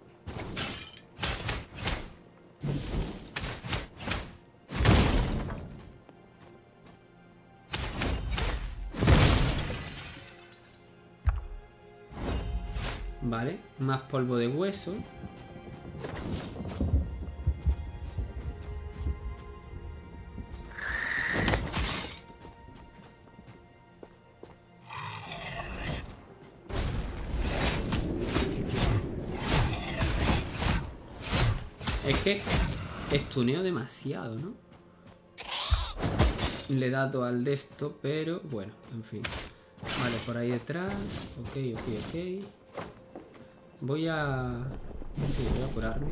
S1: Vale, más polvo de hueso. Es que estuneo demasiado, ¿no? Le he dado al de esto, pero bueno, en fin. Vale, por ahí detrás. Ok. Voy a... Sí, voy a curarme.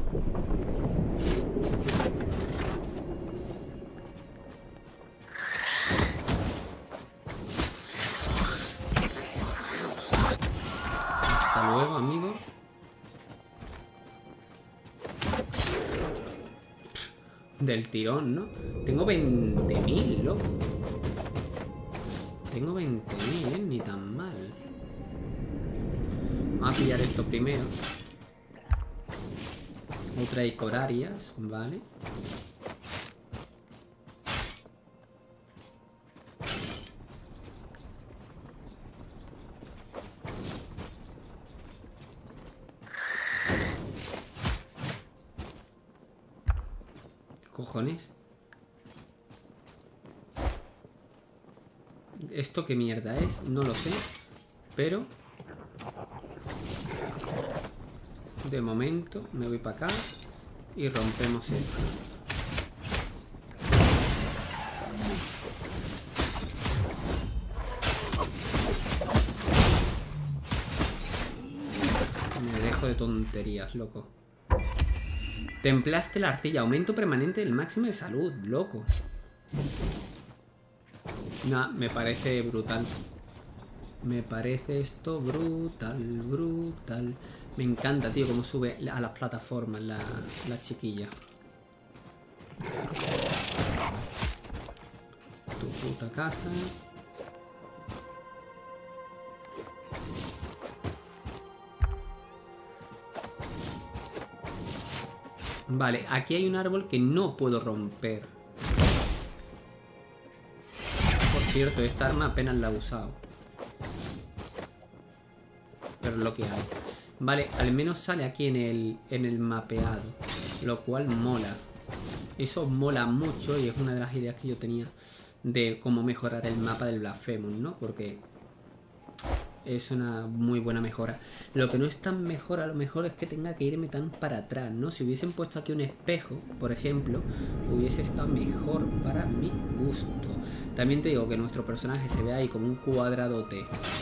S1: Hasta luego, amigo. Del tirón, ¿no? Tengo 20.000, loco. Tengo 20.000, ni tan mal. Vamos a pillar esto primero. Otra icorarias, vale. Cojones. ¿Esto qué mierda es? No lo sé. Pero de momento me voy para acá y rompemos esto. Me dejo de tonterías, loco. Templaste la arcilla. Aumento permanente del máximo de salud, loco. Nah, me parece brutal. Me parece esto brutal, brutal. Me encanta, tío, cómo sube a las plataformas la chiquilla. Tu puta casa. Vale, aquí hay un árbol que no puedo romper. Por cierto, esta arma apenas la he usado. Pero es lo que hay. Vale, al menos sale aquí en el mapeado. Lo cual mola. Eso mola mucho y es una de las ideas que yo tenía de cómo mejorar el mapa del Blasphemous, ¿no? Porque es una muy buena mejora. Lo que no es tan mejor a lo mejor es que tenga que irme tan para atrás, ¿no? Si hubiesen puesto aquí un espejo, por ejemplo, hubiese estado mejor para mi gusto. También te digo que nuestro personaje se ve ahí como un cuadradote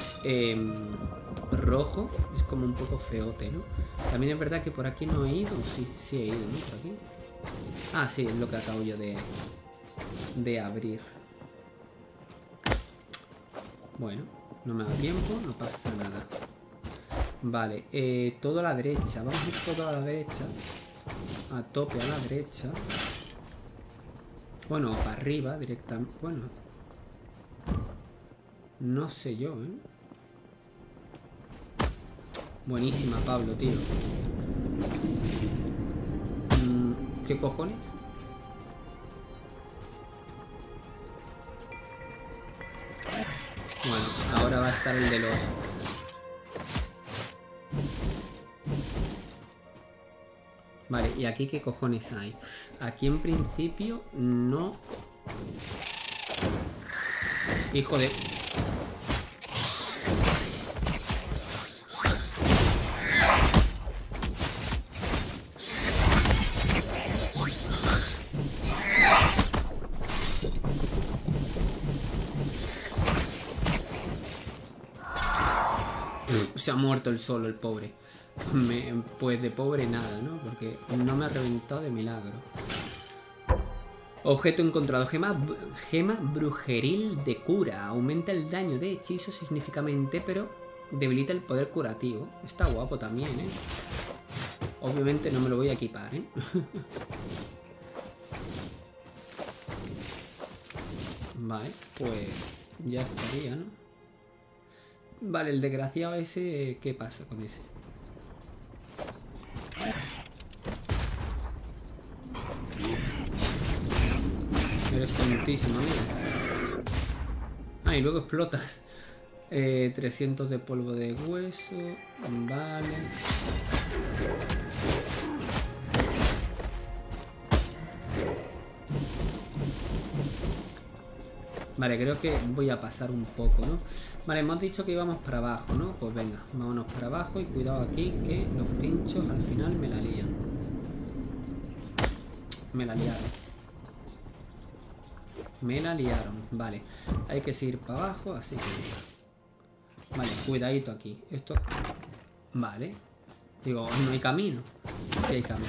S1: rojo. Es como un poco feote, ¿no? También es verdad que por aquí no he ido. Sí he ido, ¿no? Por aquí. Ah, sí, es lo que acabo yo de abrir. Bueno, no me da tiempo, no pasa nada. Vale, todo a la derecha. Vamos a ir todo a la derecha. A tope a la derecha. Bueno, para arriba directamente. Bueno, no sé yo, ¿eh? Buenísima, Pablo, tío. ¿Qué cojones? Bueno, ahora va a estar el de los... Vale, ¿y aquí qué cojones hay? Aquí en principio no... Hijo de... Se ha muerto el solo, el pobre. Pues de pobre nada, ¿no? Porque no me ha reventado de milagro. Objeto encontrado. Gema brujeril de cura. Aumenta el daño de hechizo significativamente, pero debilita el poder curativo. Está guapo también, ¿eh? Obviamente no me lo voy a equipar, ¿eh? Vale, pues ya estaría, ¿no? Vale, el desgraciado ese, ¿qué pasa con ese? Eres tontísimo, mira. Ah, y luego explotas. 300 de polvo de hueso. Vale. Vale, creo que voy a pasar un poco, ¿no? Vale, hemos dicho que íbamos para abajo, ¿no? Pues venga, vámonos para abajo y cuidado aquí que los pinchos al final me la lían. Me la liaron. Me la liaron, vale. Hay que seguir para abajo, así que... Vale, cuidadito aquí. Esto... Vale. Digo, no hay camino. Sí hay camino.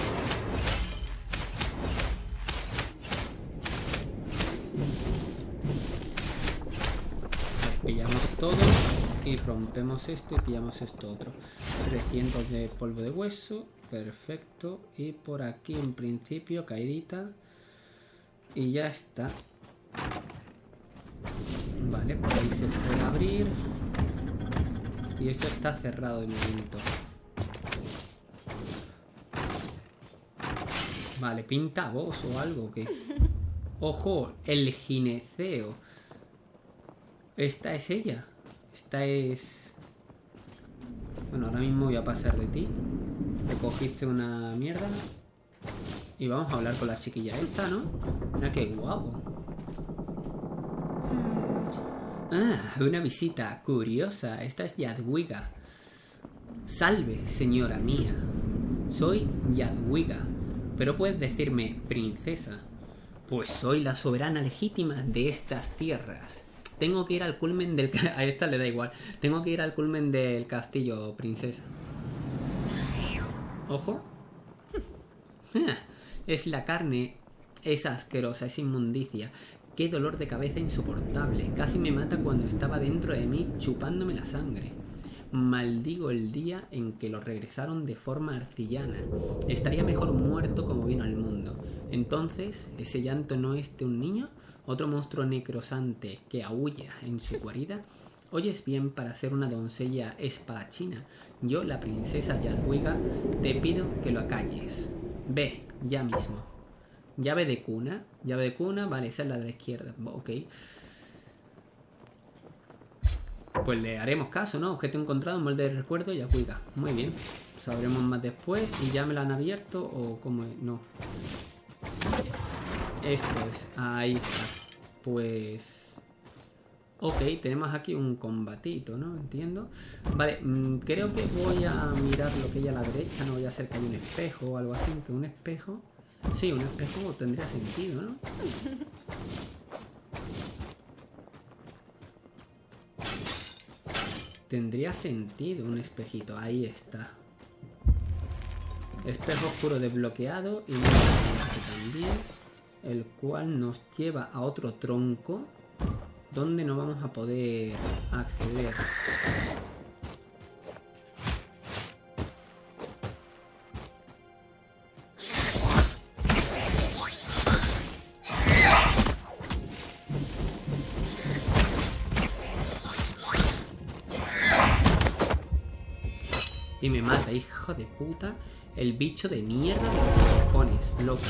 S1: Pillamos todo y rompemos esto y pillamos esto otro. 300 de polvo de hueso. Perfecto. Y por aquí en principio caidita. Y ya está. Vale, por ahí se puede abrir. Y esto está cerrado de momento. Vale, pinta voz o algo que... ¡Ojo! El gineceo. Esta es ella. Esta es... Bueno, ahora mismo voy a pasar de ti. Te cogiste una mierda. Y vamos a hablar con la chiquilla esta, ¿no? Mira qué guapo. Ah, una visita curiosa. Esta es Jadwiga. Salve, señora mía. Soy Jadwiga. Pero puedes decirme princesa. Pues soy la soberana legítima de estas tierras. Tengo que ir al culmen del... A esta le da igual. Tengo que ir al culmen del castillo, princesa. Ojo. Es la carne. Es asquerosa, es inmundicia. Qué dolor de cabeza insoportable. Casi me mata cuando estaba dentro de mí chupándome la sangre. Maldigo el día en que lo regresaron de forma arcillana. Estaría mejor muerto como vino al mundo. Entonces, ¿ese llanto no es de un niño? ¿Otro monstruo necrosante que aúlla en su guarida? Oyes bien para ser una doncella espadachina. Yo, la princesa Jadwiga, te pido que lo acalles. Ve, ya mismo. Llave de cuna. Llave de cuna, vale, esa es la de la izquierda. Ok. Pues le haremos caso, ¿no? Objeto encontrado, molde de recuerdo, Jadwiga. Muy bien. Sabremos más después. ¿Y ya me la han abierto o cómo es? No. Esto es. Ahí está. Pues... Ok, tenemos aquí un combatito, ¿no? Entiendo. Vale, creo que voy a mirar lo que hay a la derecha. No voy a hacer que haya un espejo o algo así. Aunque un espejo... Sí, un espejo tendría sentido, ¿no? Tendría sentido un espejito. Ahí está. Espejo oscuro desbloqueado. Y también. El cual nos lleva a otro tronco. Donde no vamos a poder acceder. Y me mata, hijo de puta. El bicho de mierda de los cojones, loco.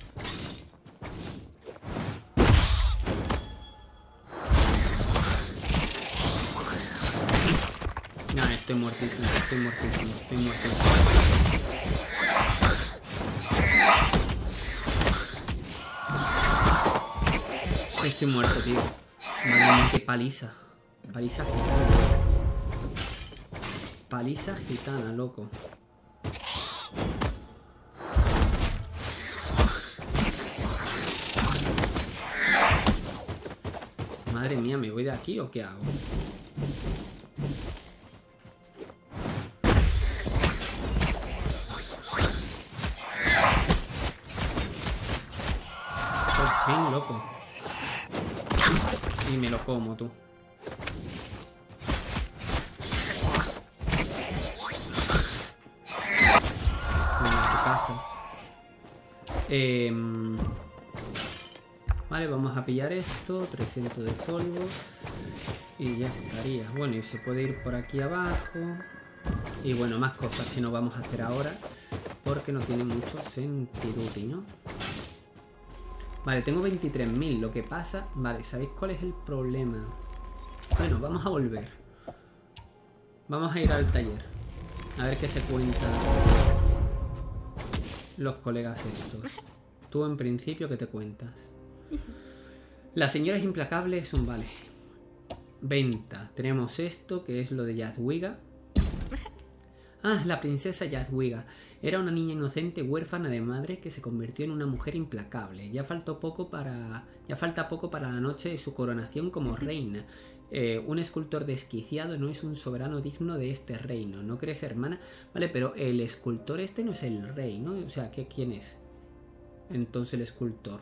S1: No, estoy muertísimo, estoy muertísimo, estoy muertísimo. Estoy muerto, tío. Madre mía, qué paliza. Paliza gitana. Paliza gitana, loco. Madre mía, ¿me voy de aquí o qué hago? Por fin, loco. Y me lo como, tú. Venga, a tu casa. Vale, vamos a pillar esto, 300 de polvo y ya estaría. Bueno, y se puede ir por aquí abajo. Y bueno, más cosas que no vamos a hacer ahora porque no tiene mucho sentido, ¿no? Vale, tengo 23.000. Lo que pasa... Vale, ¿sabéis cuál es el problema? Bueno, vamos a volver. Vamos a ir al taller. A ver qué se cuentan los colegas estos. Tú en principio, ¿qué te cuentas? La señora es implacable, es un vale. Venta. Tenemos esto, que es lo de Jadwiga. Ah, la princesa Jadwiga. Era una niña inocente huérfana de madre que se convirtió en una mujer implacable. Ya falta poco para la noche de su coronación como reina. Un escultor desquiciado no es un soberano digno de este reino. ¿No crees, hermana? Vale, pero el escultor este no es el rey, ¿no? O sea, ¿quién es? Entonces el escultor.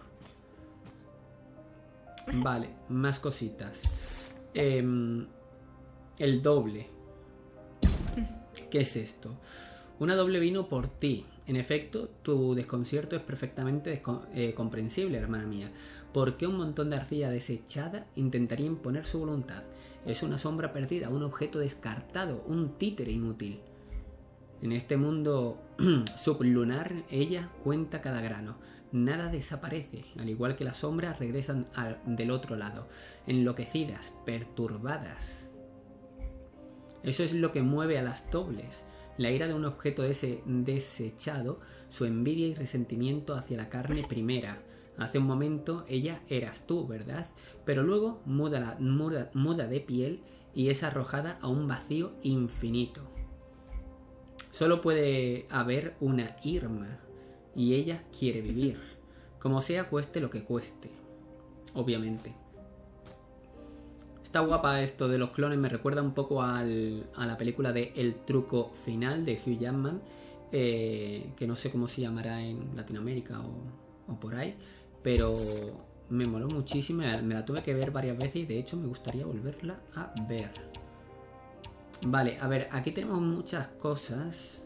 S1: Vale, más cositas. El doble. ¿Qué es esto? Una doble vino por ti. En efecto, tu desconcierto es perfectamente comprensible, hermana mía. ¿Por qué un montón de arcilla desechada intentaría imponer su voluntad? Es una sombra perdida, un objeto descartado, un títere inútil. En este mundo sublunar, ella cuenta cada grano. Nada desaparece, al igual que las sombras regresan del otro lado, enloquecidas, perturbadas. Eso es lo que mueve a las dobles. La ira de un objeto desechado, su envidia y resentimiento hacia la carne primera. Hace un momento ella eras tú, ¿verdad? Pero luego muda de piel y es arrojada a un vacío infinito. Solo puede haber una Irma y ella quiere vivir. Como sea, cueste lo que cueste. Obviamente. Está guapa esto de los clones, me recuerda un poco a la película de El truco final de Hugh Jackman, que no sé cómo se llamará en Latinoamérica o por ahí, pero me moló muchísimo, me la tuve que ver varias veces y de hecho me gustaría volverla a ver. Vale, a ver, aquí tenemos muchas cosas.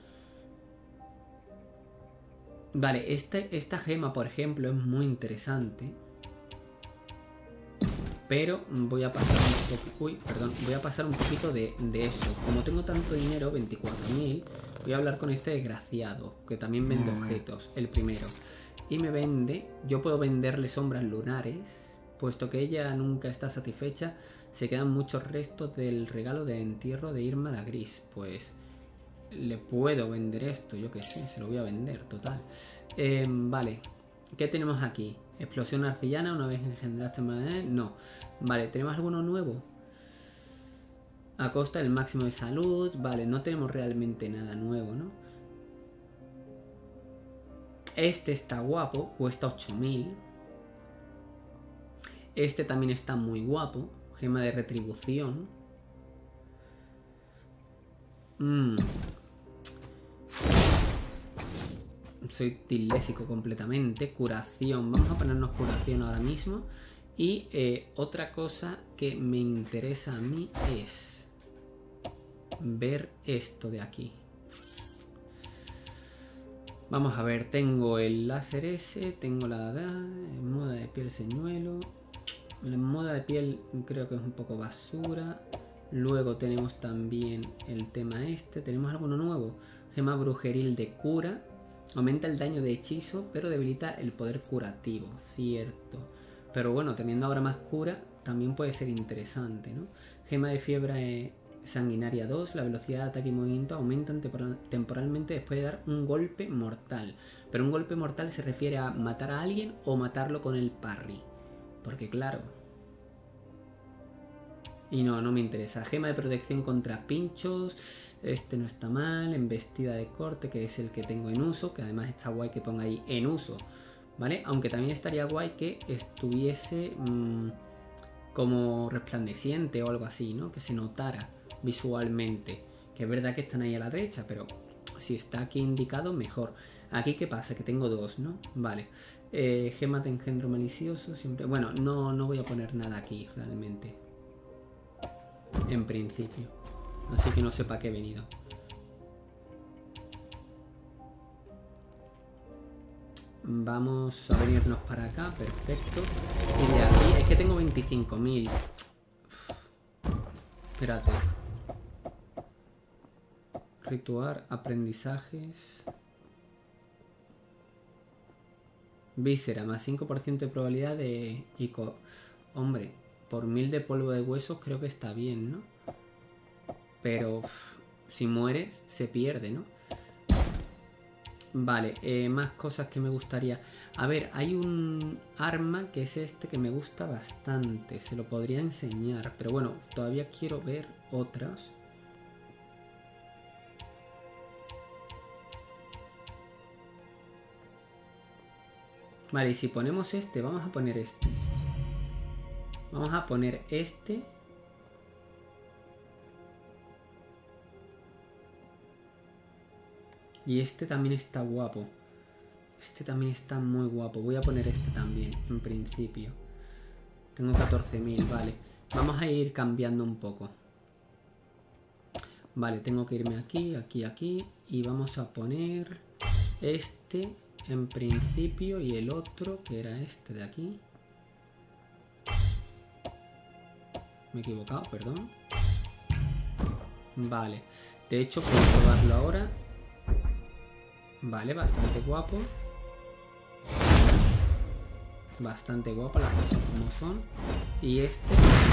S1: Vale, esta gema, por ejemplo, es muy interesante. Pero voy a pasar un poquito de eso. Como tengo tanto dinero, 24.000, voy a hablar con este desgraciado, que también vende objetos, el primero. Y me vende, yo puedo venderle sombras lunares, puesto que ella nunca está satisfecha, se quedan muchos restos del regalo de entierro de Irma la Gris. Pues le puedo vender esto, yo que sé, se lo voy a vender, total. Vale, ¿qué tenemos aquí? Explosión arcillana, una vez engendraste... No. Vale, ¿tenemos alguno nuevo? A costa del máximo de salud. Vale, no tenemos realmente nada nuevo, ¿no? Este está guapo, cuesta 8.000. Este también está muy guapo. Gema de retribución. Soy tilésico completamente. Curación. Vamos a ponernos curación ahora mismo. Y otra cosa que me interesa a mí es ver esto de aquí. Vamos a ver. Tengo el láser ese. Tengo la moda de piel señuelo. La moda de piel creo que es un poco basura. Luego tenemos también el tema este. ¿Tenemos alguno nuevo? Gema brujeril de cura. Aumenta el daño de hechizo, pero debilita el poder curativo. Cierto. Pero bueno, teniendo ahora más cura, también puede ser interesante, ¿no? Gema de fiebre sanguinaria 2. La velocidad de ataque y movimiento aumentan temporalmente después de dar un golpe mortal. Pero un golpe mortal se refiere a matar a alguien o matarlo con el parry. Porque claro... Y no me interesa. Gema de protección contra pinchos. Este no está mal. Embestida de corte, que es el que tengo en uso. Que además está guay que ponga ahí en uso. ¿Vale? Aunque también estaría guay que estuviese como resplandeciente o algo así, ¿no? Que se notara visualmente. Que es verdad que están ahí a la derecha, pero si está aquí indicado, mejor. Aquí, ¿qué pasa? Que tengo dos, ¿no? Vale. Gema de engendro malicioso. Siempre... Bueno, no voy a poner nada aquí, realmente. En principio. Así que no sé para qué he venido. Vamos a venirnos para acá, perfecto. Y de aquí, es que tengo 25.000. Espérate. Ritual, aprendizajes. Víscera, más 5% de probabilidad de... Hombre, por 1000 de polvo de huesos creo que está bien, ¿no? Pero si mueres, se pierde, ¿no? Vale, más cosas que me gustaría. A ver, hay un arma que es este que me gusta bastante. Se lo podría enseñar, pero bueno, todavía quiero ver otras. Vale, y si ponemos este, vamos a poner este. Vamos a poner este. Y este también está guapo. Este también está muy guapo. Voy a poner este también, en principio. Tengo 14.000, vale. Vamos a ir cambiando un poco. Vale, tengo que irme aquí, aquí, aquí. Y vamos a poner este en principio y el otro, que era este de aquí. Me he equivocado, perdón. Vale. De hecho, puedo probarlo ahora. Vale, bastante guapo. Bastante guapo las cosas como son. Y este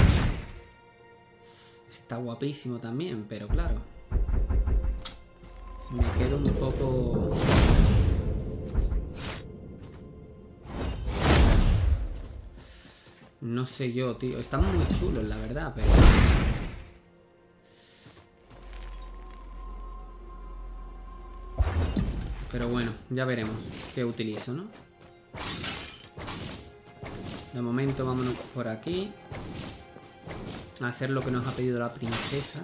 S1: está guapísimo también, pero claro, me quedo un poco... No sé yo, tío. Están muy chulos, la verdad, pero... Pero bueno, ya veremos qué utilizo, ¿no? De momento vámonos por aquí. A hacer lo que nos ha pedido la princesa.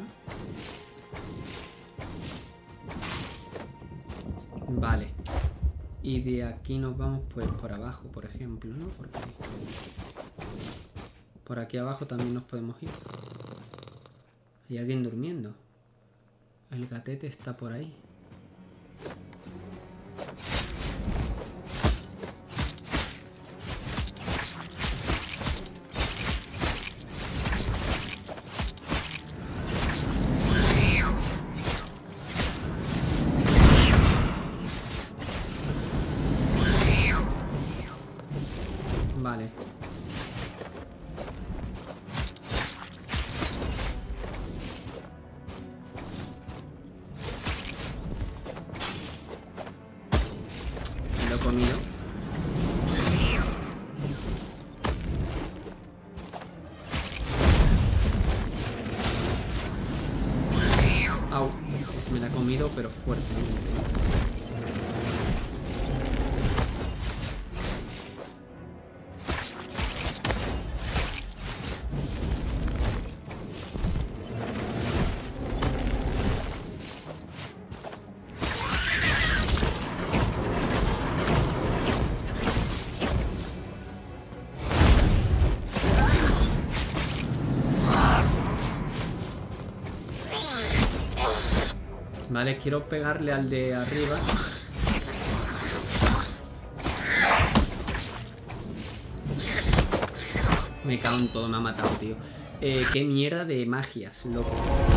S1: Vale. Y de aquí nos vamos pues por abajo, por ejemplo, ¿no? Porque por aquí abajo también nos podemos ir. Hay alguien durmiendo. El gatete está por ahí. Vale. Lo he comido. Au. Me la he comido, pero fuertemente. Vale, quiero pegarle al de arriba. Me cago en todo, me ha matado, tío. Qué mierda de magias, loco.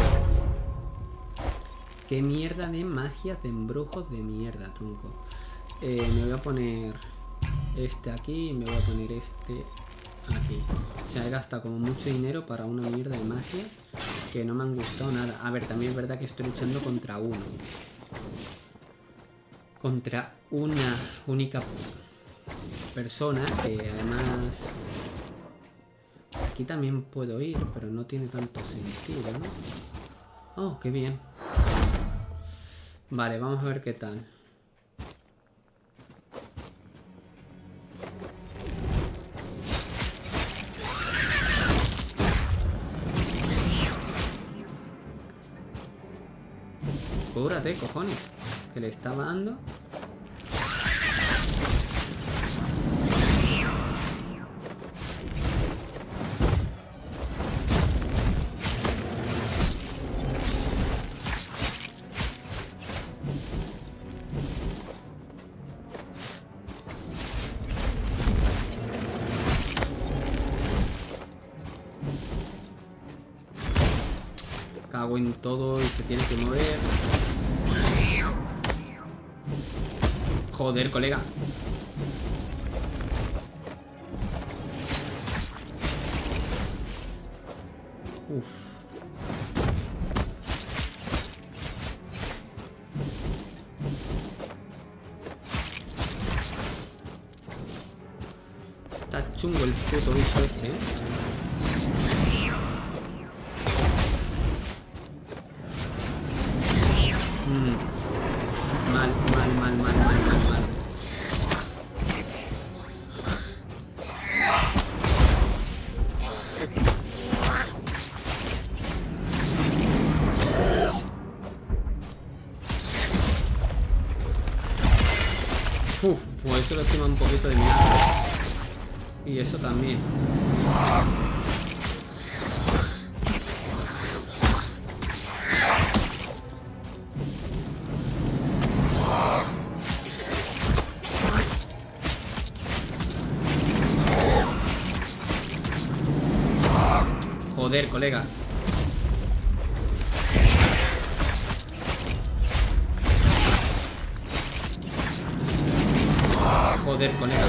S1: Qué mierda de magias, de embrujos de mierda, tronco. Me voy a poner este aquí y me voy a poner este aquí. O sea, he gastado como mucho dinero para una mierda de magias que no me han gustado nada. A ver, también es verdad que estoy luchando contra uno. Contra una única persona que además... Aquí también puedo ir, pero no tiene tanto sentido, ¿no? Oh, qué bien. Vale, vamos a ver qué tal. Cúrate, cojones. Que le estaba dando. Cago en todo y se tiene que mover. Joder, colega. Uf. Está chungo el puto bicho este, ¿eh? Mal. Uf, pues eso lo estima un poquito de milagro. Y eso también. Joder, colega. Joder, colega.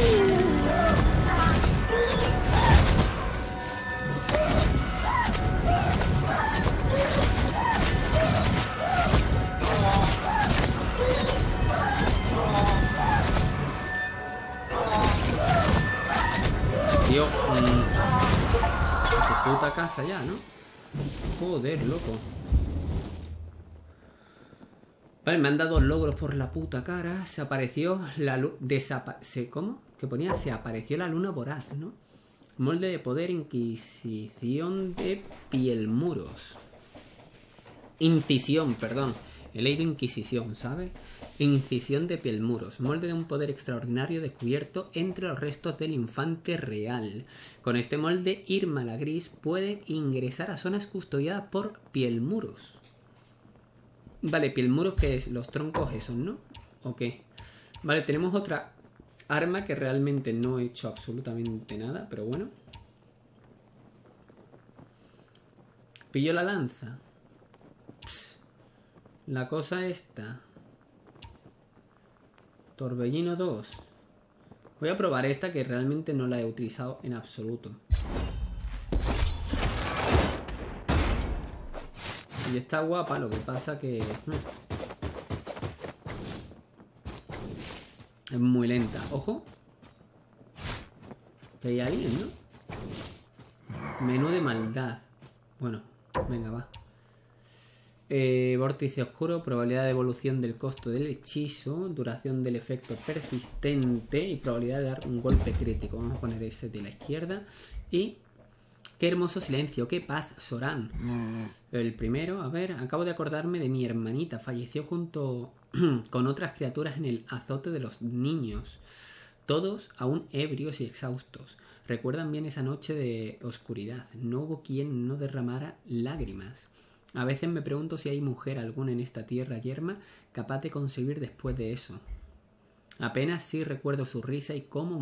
S1: Tío, tu puta casa ya, ¿no? Joder, loco. Vale, me han dado logros por la puta cara. Se apareció la luz. ¿Cómo? Que ponía, se apareció la luna voraz, ¿no? Molde de poder, inquisición de pielmuros. Incisión, perdón. He leído inquisición, ¿sabes? Incisión de pielmuros. Molde de un poder extraordinario descubierto entre los restos del infante real. Con este molde, Irma la Gris puede ingresar a zonas custodiadas por pielmuros. Vale, pielmuros, que es los troncos esos, ¿no? Ok. Vale, tenemos otra arma que realmente no he hecho absolutamente nada, pero bueno. Pillo la lanza. La cosa esta. Torbellino 2. Voy a probar esta, que realmente no la he utilizado en absoluto. Y está guapa, lo que pasa que... es muy lenta. Ojo. Que hay alguien, ¿no? Menú de maldad. Bueno, venga, va. Vórtice oscuro, probabilidad de evolución del costo del hechizo, duración del efecto persistente y probabilidad de dar un golpe crítico. Vamos a poner ese de la izquierda. Y qué hermoso silencio, qué paz, Zoran. El primero, a ver, acabo de acordarme de mi hermanita. Falleció junto con otras criaturas en el azote de los niños. Todos aún ebrios y exhaustos. Recuerdan bien esa noche de oscuridad. No hubo quien no derramara lágrimas. A veces me pregunto si hay mujer alguna en esta tierra yerma capaz de concebir después de eso. Apenas sí recuerdo su risa y cómo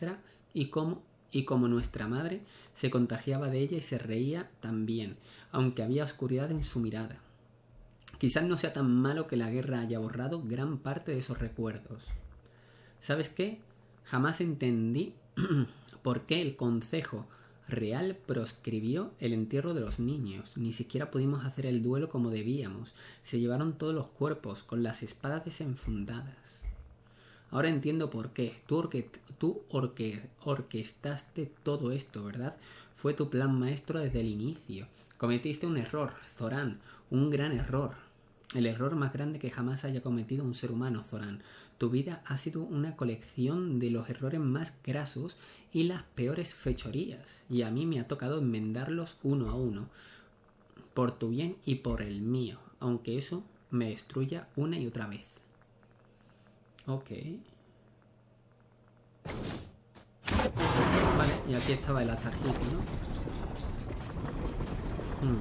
S1: como nuestra madre se contagiaba de ella y se reía también, aunque había oscuridad en su mirada. Quizás no sea tan malo que la guerra haya borrado gran parte de esos recuerdos. ¿Sabes qué? Jamás entendí por qué el concejo real proscribió el entierro de los niños. Ni siquiera pudimos hacer el duelo como debíamos. Se llevaron todos los cuerpos con las espadas desenfundadas. Ahora entiendo por qué. Tú orquestaste todo esto, ¿verdad? Fue tu plan maestro desde el inicio. Cometiste un error, Zoran. Un gran error. El error más grande que jamás haya cometido un ser humano, Zoran. Tu vida ha sido una colección de los errores más grasos y las peores fechorías. Y a mí me ha tocado enmendarlos uno a uno. Por tu bien y por el mío. Aunque eso me destruya una y otra vez. Ok. Vale, y aquí estaba el atajito, ¿no?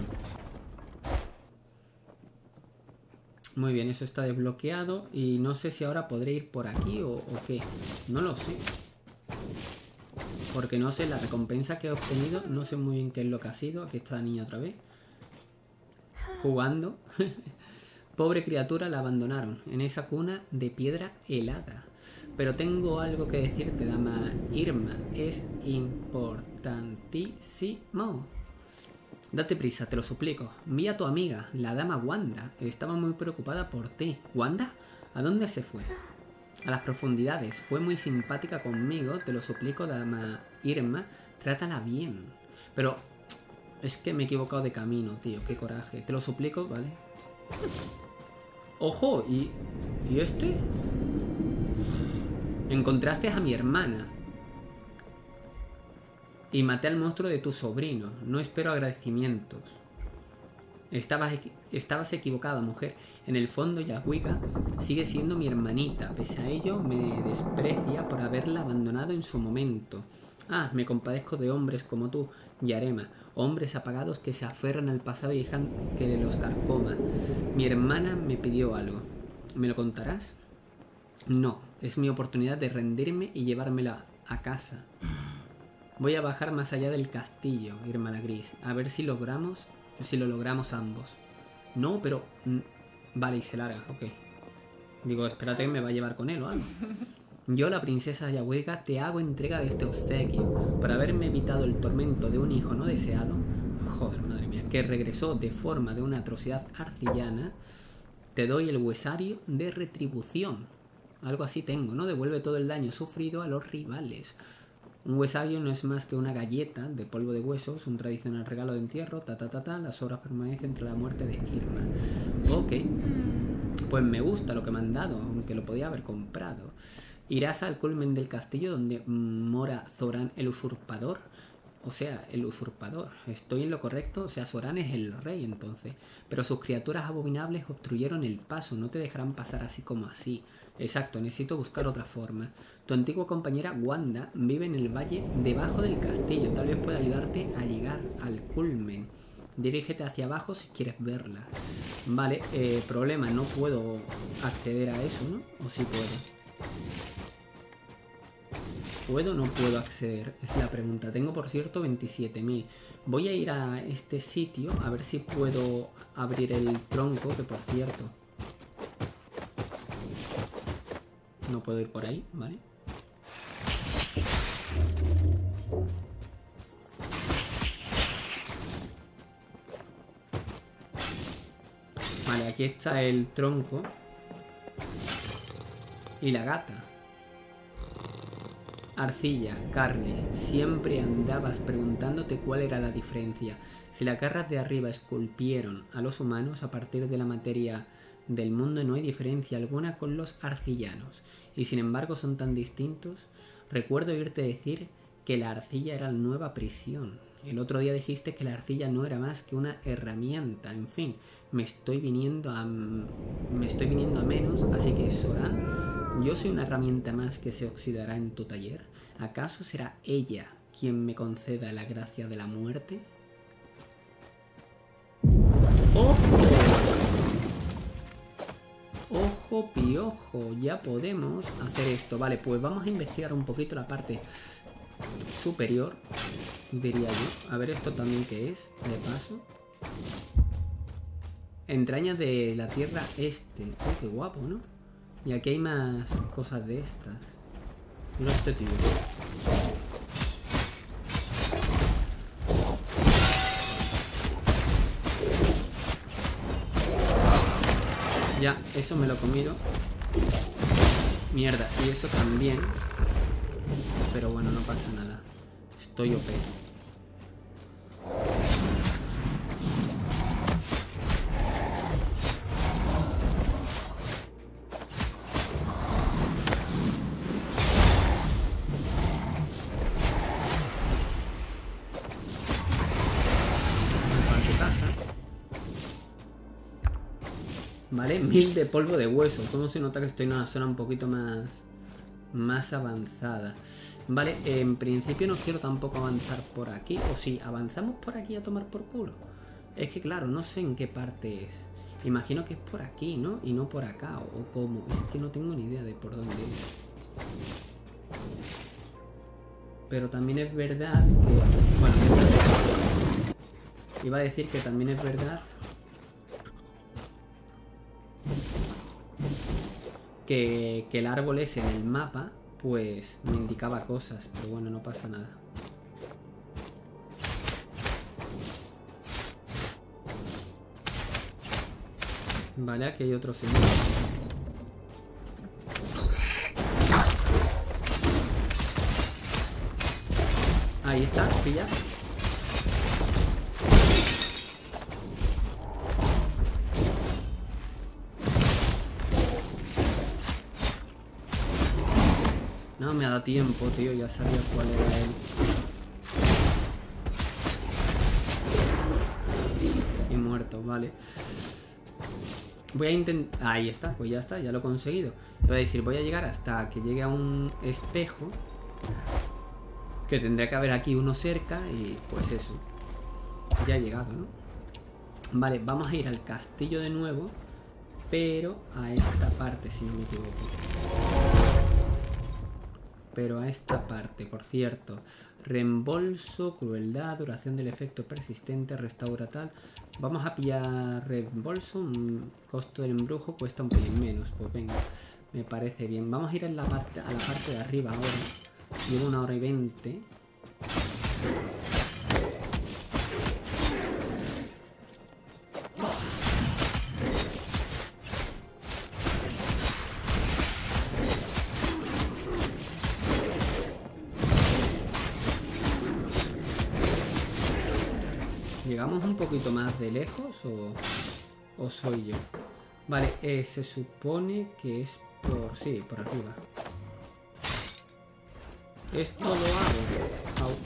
S1: Muy bien, eso está desbloqueado. Y no sé si ahora podré ir por aquí o qué. No lo sé. Porque no sé, la recompensa que he obtenido, no sé muy bien qué es lo que ha sido. Aquí está la niña otra vez. jugando. Pobre criatura, la abandonaron en esa cuna de piedra helada. Pero tengo algo que decirte, dama Irma. Es importantísimo. Date prisa, te lo suplico. Vi a tu amiga, la dama Wanda. Estaba muy preocupada por ti. ¿Wanda? ¿A dónde se fue? A las profundidades. Fue muy simpática conmigo. Te lo suplico, dama Irma. Trátala bien. Pero es que me he equivocado de camino, tío. Qué coraje. Te lo suplico, ¿vale? ¡Ojo! ¿Y este? Encontraste a mi hermana. Y maté al monstruo de tu sobrino. No espero agradecimientos. Estabas equivocada, mujer. En el fondo, Yahwika sigue siendo mi hermanita. Pese a ello, me desprecia por haberla abandonado en su momento. Ah, me compadezco de hombres como tú, Yarema. Hombres apagados que se aferran al pasado y dejan que los carcoma. Mi hermana me pidió algo. ¿Me lo contarás? No, es mi oportunidad de rendirme y llevármela a casa. Voy a bajar más allá del castillo, Irma la Gris, a ver si lo logramos ambos. No, pero... Vale, y se larga, ok. Digo, espérate que me va a llevar con él o algo. Yo, la princesa Yahwega, te hago entrega de este obsequio por haberme evitado el tormento de un hijo no deseado. Joder, madre mía, que regresó de forma de una atrocidad arcillana. Te doy el huesario de retribución. Algo así tengo, ¿no? Devuelve todo el daño sufrido a los rivales. Un huesario no es más que una galleta de polvo de huesos, un tradicional regalo de entierro, las horas permanecen entre la muerte de Irma. Ok, pues me gusta lo que me han dado, aunque lo podía haber comprado. Irás al culmen del castillo donde mora Zoran el usurpador. O sea, el usurpador. ¿Estoy en lo correcto? O sea, Zoran es el rey entonces. Pero sus criaturas abominables obstruyeron el paso. No te dejarán pasar así como así. Exacto, necesito buscar otra forma. Tu antigua compañera Wanda vive en el valle debajo del castillo. Tal vez pueda ayudarte a llegar al culmen. Dirígete hacia abajo si quieres verla. Vale, problema, no puedo acceder a eso, ¿no? ¿O sí puedo? ¿Puedo o no puedo acceder? Es la pregunta. Tengo, por cierto, 27.000. Voy a ir a este sitio a ver si puedo abrir el tronco, que por cierto... No puedo ir por ahí, ¿vale? Vale, aquí está el tronco. Y la gata. Arcilla, carne. Siempre andabas preguntándote cuál era la diferencia. Si las garras de arriba esculpieron a los humanos, a partir de la materia del mundo no hay diferencia alguna con los arcillanos. Y sin embargo son tan distintos. Recuerdo oírte decir que la arcilla era la nueva prisión. El otro día dijiste que la arcilla no era más que una herramienta. En fin, me estoy viniendo a menos. Así que, Zoran, yo soy una herramienta más que se oxidará en tu taller. ¿Acaso será ella quien me conceda la gracia de la muerte? ¡Ojo! Ojo piojo, ya podemos hacer esto. Vale, pues vamos a investigar un poquito la parte superior, diría yo. A ver esto también qué es, de paso. Entrañas de la tierra este. Oh, qué guapo, ¿no? Y aquí hay más cosas de estas. Mira este tío. Ya, eso me lo he comido. Mierda, y eso también. Pero bueno, no pasa nada. Estoy OP. Vale, 1000 de polvo de hueso. ¿Cómo se nota que estoy en una zona un poquito más avanzada? Vale, en principio no quiero tampoco avanzar por aquí. O sí, avanzamos por aquí a tomar por culo. Es que claro, no sé en qué parte es. Imagino que es por aquí, ¿no? Y no por acá, o cómo. Es que no tengo ni idea de por dónde es. Pero también es verdad que... Bueno, ya sabes. Iba a decir que también es verdad que el árbol ese en el mapa, pues me indicaba cosas. Pero bueno, no pasa nada. Vale, aquí hay otro señor. Ahí está, pilla. No me ha dado tiempo, tío, ya sabía cuál era él. Y muerto, vale. Voy a intentar... Ahí está, pues ya está, ya lo he conseguido. Voy a decir, voy a llegar hasta que llegue a un espejo. Que tendría que haber aquí uno cerca y pues eso. Ya he llegado, ¿no? Vale, vamos a ir al castillo de nuevo. Pero a esta parte, si no me equivoco. Pero a esta parte, por cierto. Reembolso, crueldad, duración del efecto persistente, restaura tal. Vamos a pillar reembolso. Un costo del embrujo cuesta un pelín menos. Pues venga, me parece bien. Vamos a ir a la parte de arriba ahora. Llevo 1 hora y 20. ¿Llegamos un poquito más de lejos o soy yo? Vale, se supone que es por... Sí, por arriba. Esto lo hago. Au.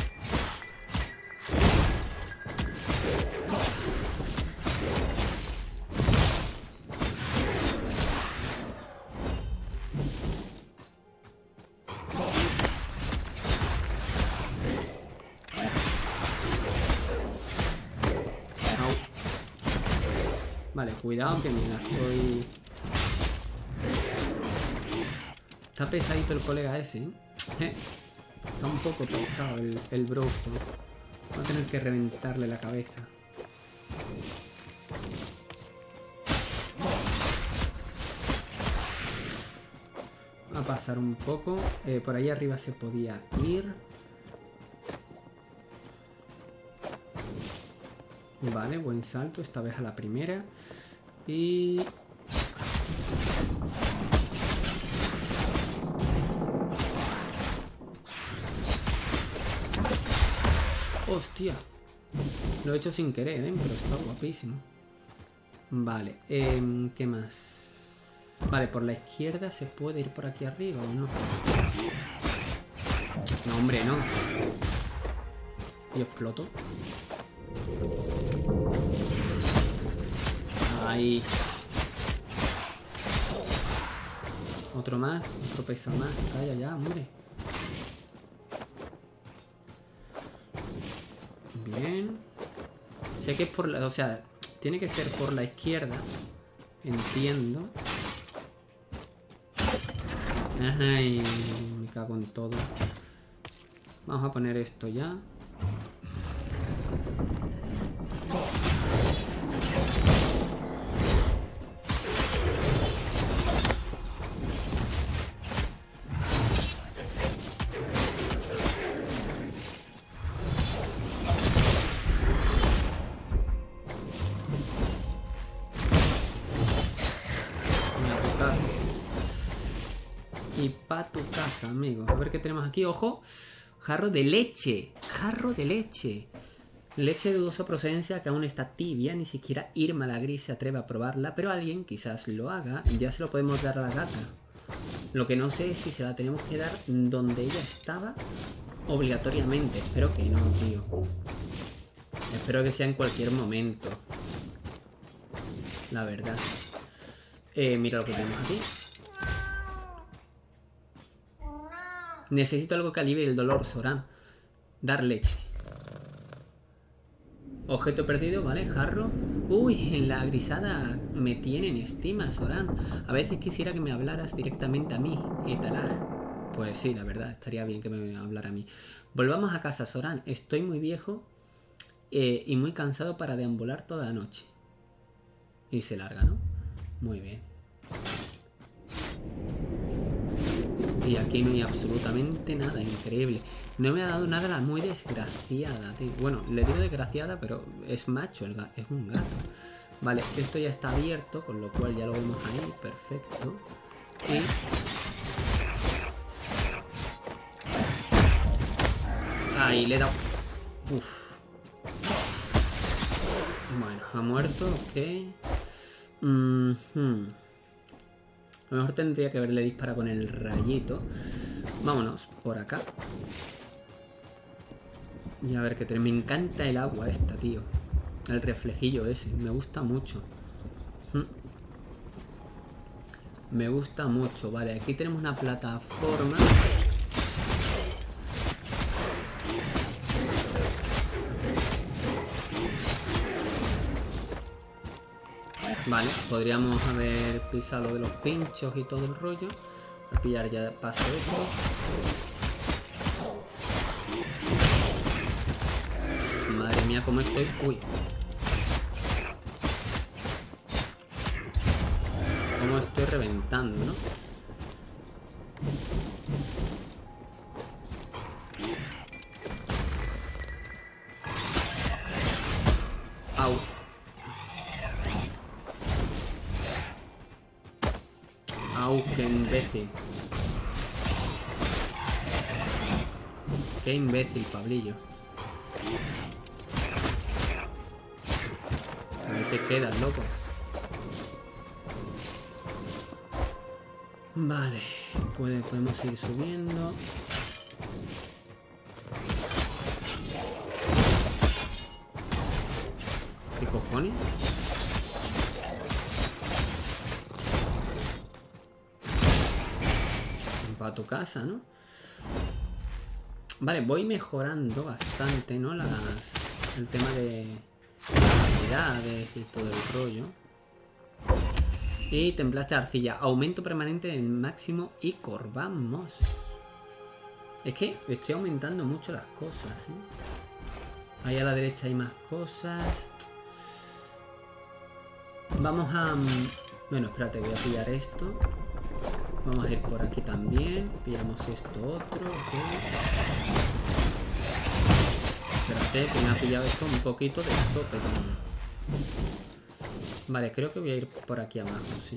S1: Au. Vale, cuidado que me la estoy... Está pesadito el colega ese, ¿eh? Está un poco pesado el Browstone. Voy a tener que reventarle la cabeza. Va a pasar un poco. Por ahí arriba se podía ir. Vale, buen salto. Esta vez a la primera. Y... ¡Hostia! Lo he hecho sin querer, pero está guapísimo. Vale, ¿qué más? Vale, por la izquierda se puede ir por aquí arriba o no. No, hombre, no. Y exploto. Ahí. Otro más, otro pesa más. Calla ya, hombre. Bien. Sé que es por la... O sea, tiene que ser por la izquierda. Entiendo. Ay, me cago en todo. Vamos a poner esto ya. Y pa' tu casa, amigo. A ver qué tenemos aquí. ¡Ojo! Jarro de leche. Jarro de leche. Leche de dudosa procedencia que aún está tibia. Ni siquiera Irma la Gris se atreve a probarla. Pero alguien quizás lo haga. Y ya se lo podemos dar a la gata. Lo que no sé es si se la tenemos que dar donde ella estaba obligatoriamente. Espero que no, tío. Espero que sea en cualquier momento. La verdad. Mira lo que tenemos aquí. Necesito algo que alivie el dolor, Zoran. Dar leche. Objeto perdido, ¿vale? Jarro. Uy, en la grisada me tienen estima, Zoran. A veces quisiera que me hablaras directamente a mí, Etalag. Pues sí, la verdad, estaría bien que me hablara a mí. Volvamos a casa, Zoran. Estoy muy viejo y muy cansado para deambular toda la noche. Y se larga, ¿no? Muy bien. Y aquí no hay absolutamente nada, increíble. No me ha dado nada la muy desgraciada, tío. Bueno, le digo desgraciada, pero es macho, es un gato. Vale, esto ya está abierto, con lo cual ya lo vemos ahí, perfecto. Y... ahí le he dado... uf. Bueno, ha muerto, ok. A lo mejor tendría que haberle disparado con el rayito. Vámonos por acá. Y a ver qué me encanta el agua esta, tío. El reflejillo ese, me gusta mucho. Me gusta mucho. Vale, aquí tenemos una plataforma. Vale, podríamos haber pisado lo de los pinchos y todo el rollo. Voy a pillar ya de paso esto. Madre mía, cómo estoy. Uy. Cómo estoy reventando, ¿no? Au. Au, qué imbécil. Qué imbécil, Pablillo. Ahí te quedas, loco. Vale, podemos ir subiendo. ¿Qué cojones? Para tu casa, ¿no? Vale, voy mejorando bastante, ¿no? El tema de habilidades y todo el rollo. Y templaste arcilla. Aumento permanente en máximo y vamos. Es que estoy aumentando mucho las cosas, ¿eh? Ahí a la derecha hay más cosas. Vamos a... bueno, espérate, voy a pillar esto. Vamos a ir por aquí también. Pillamos esto otro. Okay. Espérate, que me ha pillado esto un poquito de sopetón. Vale, creo que voy a ir por aquí abajo, sí.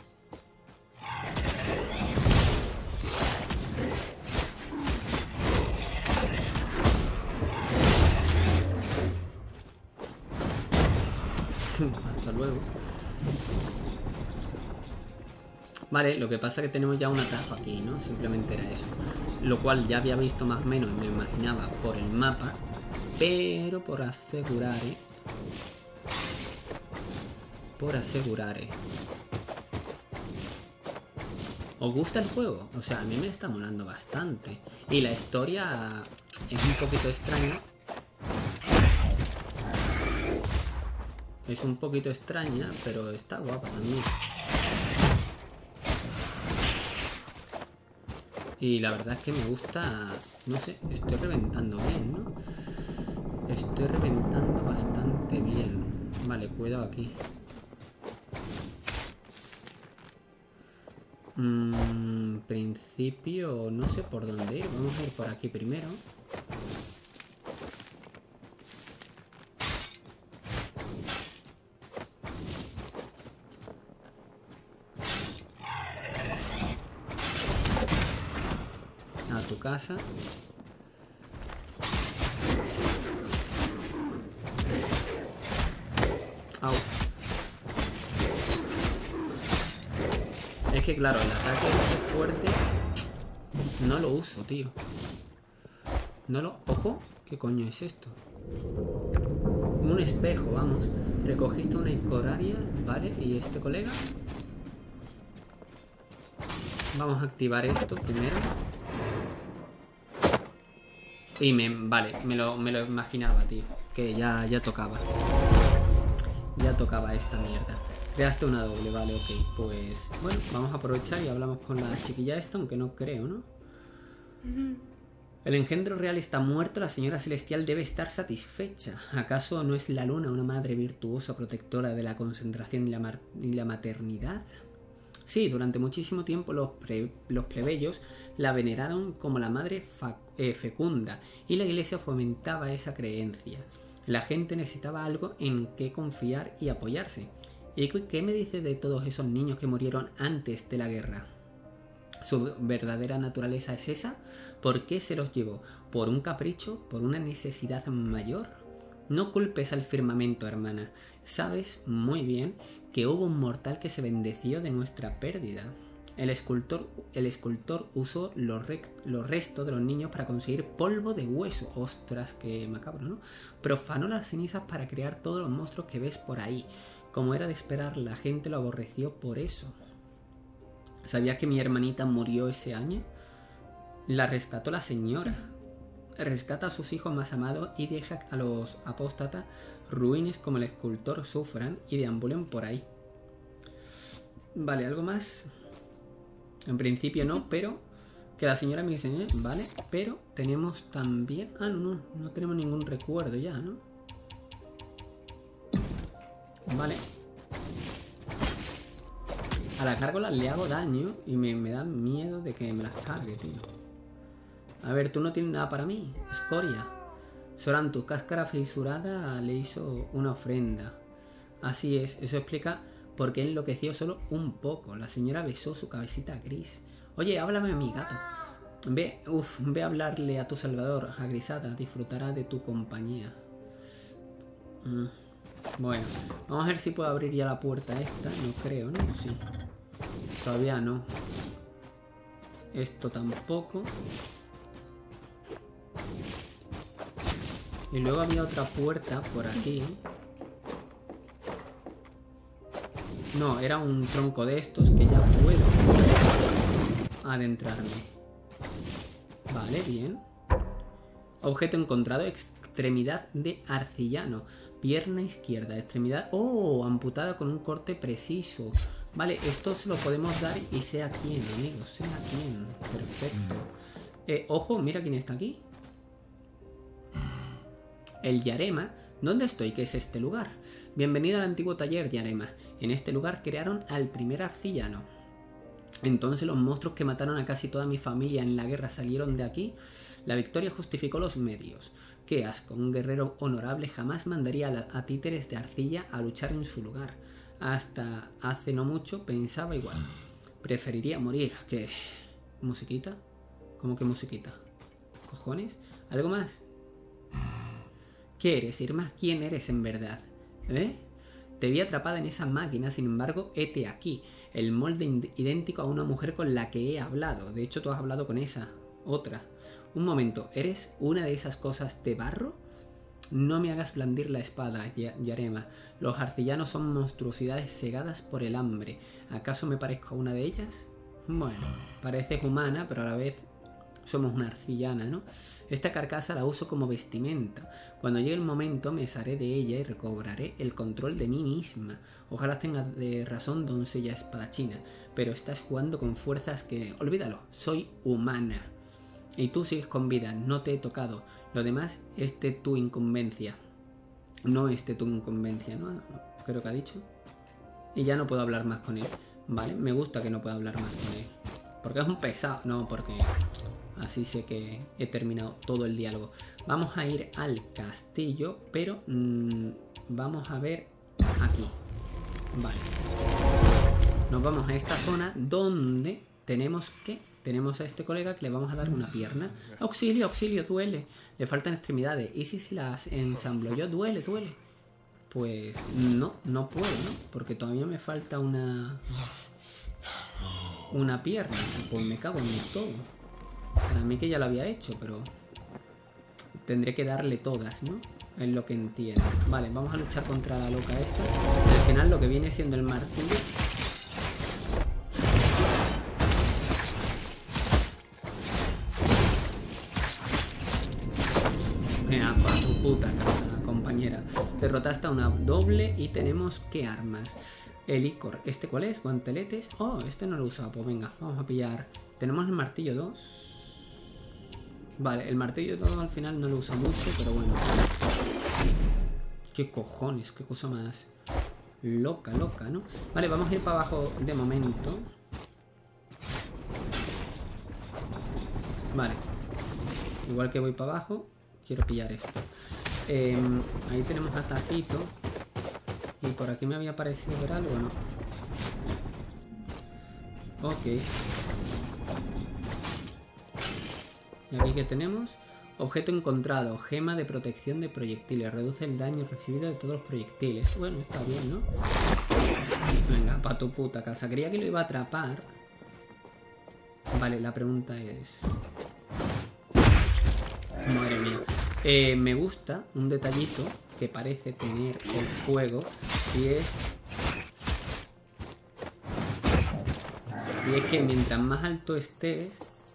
S1: Hasta luego. Vale, lo que pasa es que tenemos ya un atajo aquí, ¿no? Simplemente era eso. Lo cual ya había visto más o menos, me imaginaba, por el mapa. Pero por asegurar, ¿Os gusta el juego? O sea, a mí me está molando bastante. Y la historia es un poquito extraña. Es un poquito extraña, pero está guapa también. Y la verdad es que me gusta... no sé, estoy reventando bien, ¿no? Estoy reventando bastante bien. Vale, cuidado aquí. Principio... no sé por dónde ir. Vamos a ir por aquí primero. A tu casa. Au. Es que claro, el ataque fuerte no lo uso, tío. No lo... ¡ojo! ¿Qué coño es esto? Un espejo, vamos. Recogiste una escoraria, ¿vale? ¿Y este colega? Vamos a activar esto primero. Y vale, me lo imaginaba, tío. Que ya tocaba. Ya tocaba esta mierda. Creaste una doble, vale, ok. Pues bueno, vamos a aprovechar y hablamos con la chiquilla esta, aunque no creo, ¿no? El engendro real está muerto, la señora celestial debe estar satisfecha. ¿Acaso no es la luna una madre virtuosa protectora de la concentración y la maternidad? Sí, durante muchísimo tiempo los plebeyos la veneraron como la madre fecunda y la iglesia fomentaba esa creencia. La gente necesitaba algo en que confiar y apoyarse. ¿Y qué me dices de todos esos niños que murieron antes de la guerra? ¿Su verdadera naturaleza es esa? ¿Por qué se los llevó? ¿Por un capricho? ¿Por una necesidad mayor? No culpes al firmamento, hermana. Sabes muy bien que hubo un mortal que se bendeció de nuestra pérdida. El escultor usó los restos de los niños para conseguir polvo de hueso. Ostras, qué macabro, ¿no? Profanó las cenizas para crear todos los monstruos que ves por ahí. Como era de esperar, la gente lo aborreció por eso. ¿Sabías que mi hermanita murió ese año? La rescató la señora. Rescata a sus hijos más amados y deja a los apóstatas ruines como el escultor sufran y deambulen por ahí. Vale, ¿algo más? En principio no, pero que la señora me enseñe, vale, pero tenemos también... Ah, no tenemos ningún recuerdo ya, ¿no? Vale. A las gárgolas le hago daño y me da miedo de que me las cargue, tío. A ver, tú no tienes nada para mí, escoria. Soran, tu cáscara fisurada le hizo una ofrenda. Así es, eso explica por qué enloqueció solo un poco. La señora besó su cabecita gris. Oye, háblame a mi gato. Ve a hablarle a tu salvador, a Grisada, disfrutará de tu compañía. Bueno, vamos a ver si puedo abrir ya la puerta esta. No creo, ¿no? Sí. Todavía no. Esto tampoco. Y luego había otra puerta por aquí. No, era un tronco de estos que ya puedo adentrarme. Vale, bien. Objeto encontrado, extremidad de arcillano. Pierna izquierda, extremidad... ¡Oh! Amputada con un corte preciso. Vale, esto se lo podemos dar y sea quién, amigos. Sea quién. Perfecto. Ojo, mira quién está aquí. El Yarema. ¿Dónde estoy? ¿Qué es este lugar? Bienvenido al antiguo taller Yarema. En este lugar crearon al primer arcillano. Entonces los monstruos que mataron a casi toda mi familia en la guerra salieron de aquí. La victoria justificó los medios. Qué asco, un guerrero honorable jamás mandaría a títeres de arcilla a luchar en su lugar. Hasta hace no mucho pensaba igual. Preferiría morir que... ¿Musiquita? ¿Cómo que musiquita? ¿Cojones? ¿Algo más? ¿Qué eres, Irma? ¿Quién eres en verdad? ¿Eh? Te vi atrapada en esa máquina, sin embargo, hete aquí. El molde idéntico a una mujer con la que he hablado. De hecho, tú has hablado con esa. Otra. Un momento, ¿eres una de esas cosas de barro? No me hagas blandir la espada, Yarema. Los arcillanos son monstruosidades cegadas por el hambre. ¿Acaso me parezco a una de ellas? Bueno, pareces humana, pero a la vez somos una arcillana, ¿no? Esta carcasa la uso como vestimenta. Cuando llegue el momento me desharé de ella y recobraré el control de mí misma. Ojalá tengas de razón, doncella espadachina, pero estás jugando con fuerzas que... Olvídalo, soy humana. Y tú sigues con vida, no te he tocado. Lo demás es de tu incumbencia. No es de tu incumbencia, ¿no? Creo que ha dicho. Y ya no puedo hablar más con él. Vale, me gusta que no pueda hablar más con él. Porque es un pesado. No, porque... Así sé que he terminado todo el diálogo. Vamos a ir al castillo, pero vamos a ver aquí. Vale. Nos vamos a esta zona donde tenemos a este colega que le vamos a dar una pierna. Auxilio, auxilio, duele. Le faltan extremidades. ¿Y si las ensamblo yo? Duele. Pues no puedo, ¿no? Porque todavía me falta una pierna. Pues me cago en todo. Para mí que ya lo había hecho, pero tendré que darle todas, ¿no? Es lo que entiendo. Vale, vamos a luchar contra la loca esta. Al final lo que viene siendo el martillo. Mira, pa' tu puta casa, compañera. Derrotaste a una doble y tenemos ¿qué armas? El icor. ¿Este cuál es? Guanteletes. Oh, este no lo he usado. Pues venga, vamos a pillar. Tenemos el martillo 2. Vale, el martillo 2 al final no lo uso mucho, pero bueno. ¿Qué cojones? ¿Qué cosa más loca, ¿no? Vale, vamos a ir para abajo de momento. Vale. Igual que voy para abajo, quiero pillar esto. Ahí tenemos atajito. Y por aquí me había parecido ver algo, ¿no? Ok. ¿Y aquí qué tenemos? Objeto encontrado. Gema de protección de proyectiles. Reduce el daño recibido de todos los proyectiles. Bueno, está bien, ¿no? Venga, pa' tu puta casa. Creía que lo iba a atrapar. Vale, la pregunta es... Madre mía. Me gusta un detallito que parece tener el juego. Y es que mientras más alto estés...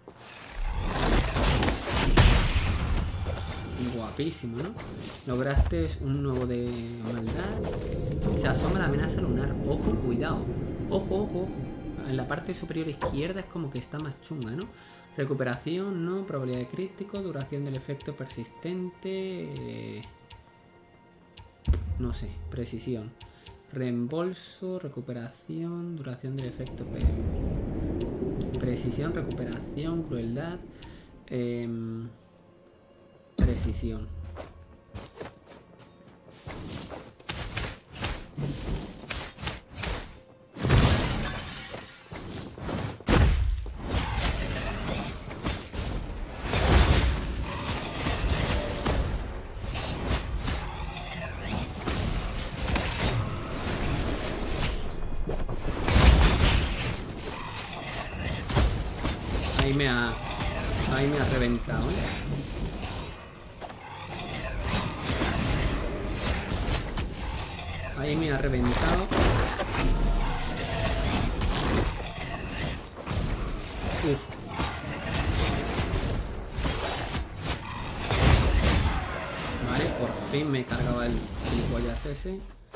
S1: Guapísimo, ¿no? Lograste un nuevo de maldad. Se asoma la amenaza lunar. Ojo, cuidado. Ojo, ojo, ojo. En la parte superior izquierda es como que está más chunga, ¿no? Recuperación, ¿no? Probabilidad de crítico. Duración del efecto persistente. No sé. Precisión. Reembolso. Recuperación. Duración del efecto. Precisión. Recuperación. Crueldad. Precisión. Ahí me ha reventado, ¿eh? Ahí me ha reventado. Uf. Vale, por fin me cargaba el gilipollas ese.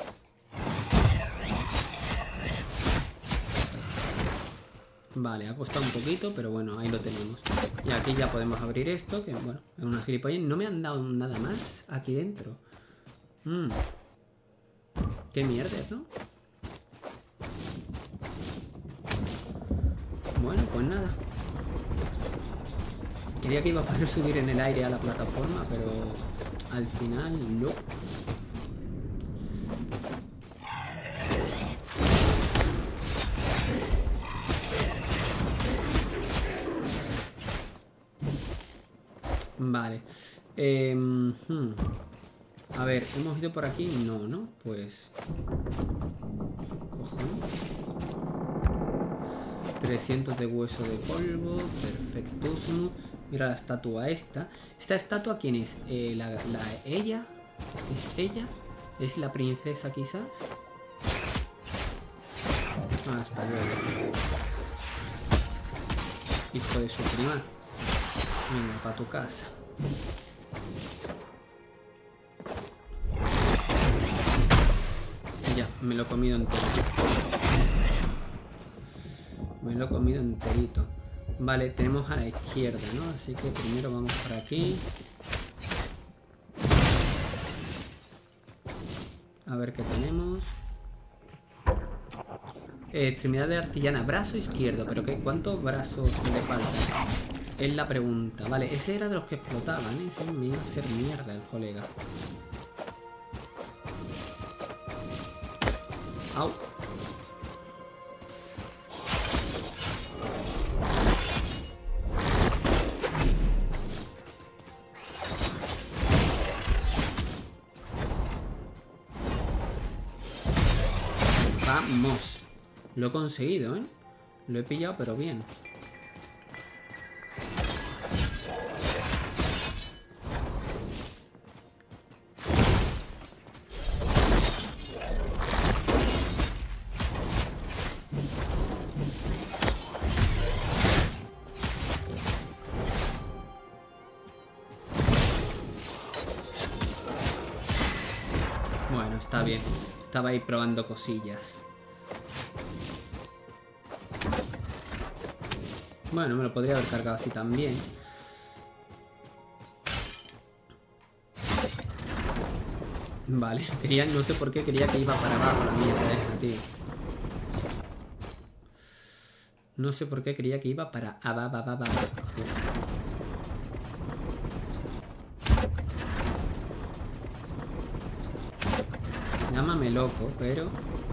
S1: Vale, ha costado un poquito, pero bueno, ahí lo tenemos. Y aquí ya podemos abrir esto, que bueno, es una gilipollas. No me han dado nada más aquí dentro. Qué mierda, ¿no? Bueno, pues nada. Quería que iba a poder subir en el aire a la plataforma, pero al final no. Vale. A ver, ¿hemos ido por aquí? No, ¿no? Pues... Cojones. 300 de hueso de polvo. Perfectísimo. Mira la estatua esta. ¿Esta estatua quién es? ¿Ella? ¿Es ella? ¿Es la princesa quizás? Ah, hasta luego. Hijo de su prima. Venga, para tu casa. Ya, me lo he comido entero. Me lo he comido enterito. Vale, tenemos a la izquierda, ¿no? Así que primero vamos por aquí. A ver qué tenemos. Extremidad de arcillana. Brazo izquierdo. ¿Pero qué? ¿Cuántos brazos le faltan? Es la pregunta. Vale, ese era de los que explotaban, ¿eh? Ese me iba a hacer mierda el colega. Au. Vamos. Lo he conseguido, ¿eh? Lo he pillado, pero bien. Bueno, está bien. Estaba ahí probando cosillas. Bueno, me lo podría haber cargado así también. Vale, no sé por qué quería que iba para abajo la mierda esa, tío. No sé por qué creía que iba para abajo. Llámame loco, pero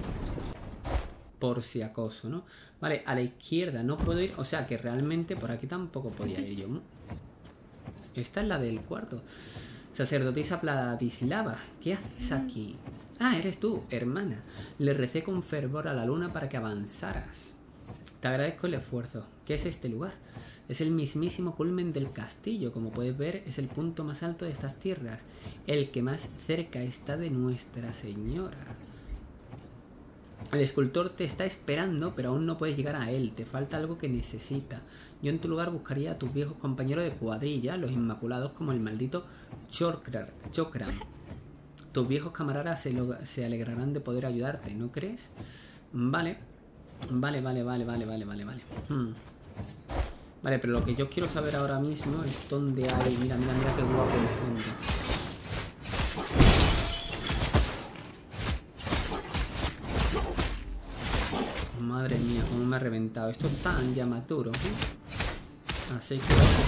S1: por si acaso, ¿no? Vale, a la izquierda no puedo ir. O sea que realmente por aquí tampoco podía ir yo, ¿no? Esta es la del cuarto. Sacerdotisa Platislava, ¿qué haces aquí? Ah, eres tú, hermana. Le recé con fervor a la luna para que avanzaras. Te agradezco el esfuerzo. ¿Qué es este lugar? Es el mismísimo culmen del castillo. Como puedes ver, es el punto más alto de estas tierras. El que más cerca está de Nuestra Señora. El escultor te está esperando, pero aún no puedes llegar a él. Te falta algo que necesita. Yo en tu lugar buscaría a tus viejos compañeros de cuadrilla, los inmaculados como el maldito Chokram. Tus viejos camaradas se alegrarán de poder ayudarte, ¿no crees? Vale. Vale. Vale, pero lo que yo quiero saber ahora mismo es dónde hay... Mira qué guapo el fondo. Madre mía, cómo me ha reventado. Esto es tan llamaturo, ¿eh? Así que ojo,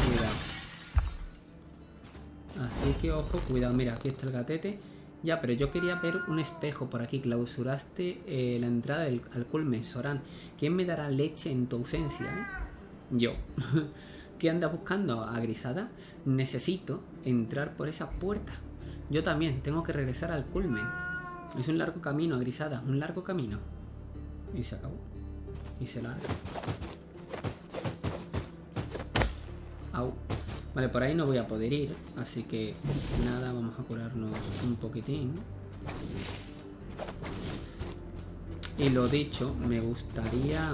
S1: cuidado. Mira, aquí está el gatete. Ya, pero yo quería ver un espejo por aquí. Clausuraste la entrada al culmen, Soran. ¿Quién me dará leche en tu ausencia, Yo. ¿Qué andas buscando, Agrisada? Necesito entrar por esa puerta. Yo también, tengo que regresar al culmen. Es un largo camino, Agrisada, un largo camino. Y se acabó. Y se larga. Au. Vale, por ahí no voy a poder ir. Así que nada, vamos a curarnos un poquitín. Y lo dicho, me gustaría...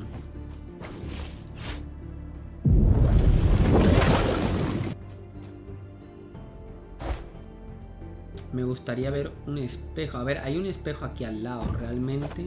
S1: Me gustaría ver un espejo. A ver, hay un espejo aquí al lado, realmente.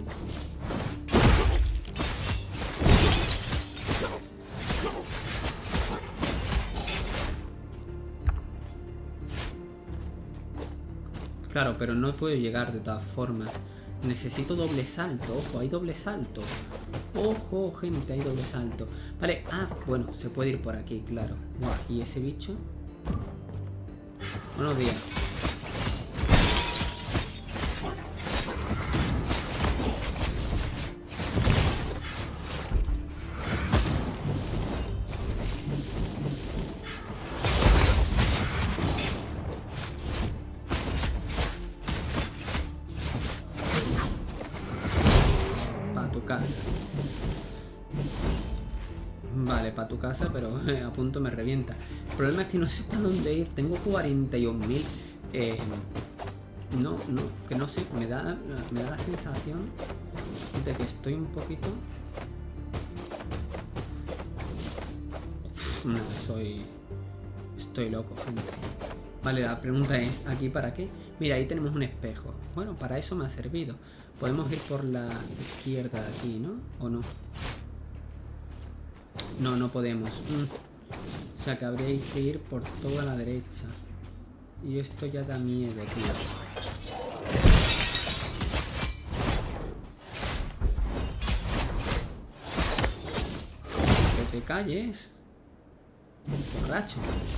S1: Claro, pero no puedo llegar de todas formas. Necesito doble salto. Ojo, hay doble salto. Ojo, gente, hay doble salto. Vale, bueno, se puede ir por aquí, claro. Buah, ¿y ese bicho? Buenos días. Vale, para tu casa, pero a punto me revienta. El problema es que no sé para dónde ir. Tengo 41.000. No, que no sé. Me da la sensación de que estoy un poquito... No, estoy loco, gente. Vale, la pregunta es, ¿aquí para qué? Mira, ahí tenemos un espejo. Bueno, para eso me ha servido. Podemos ir por la izquierda de aquí, ¿no? ¿O no? No, no podemos. O sea que habría que ir por toda la derecha. Y esto ya da miedo, tío. Que te calles. Borracho.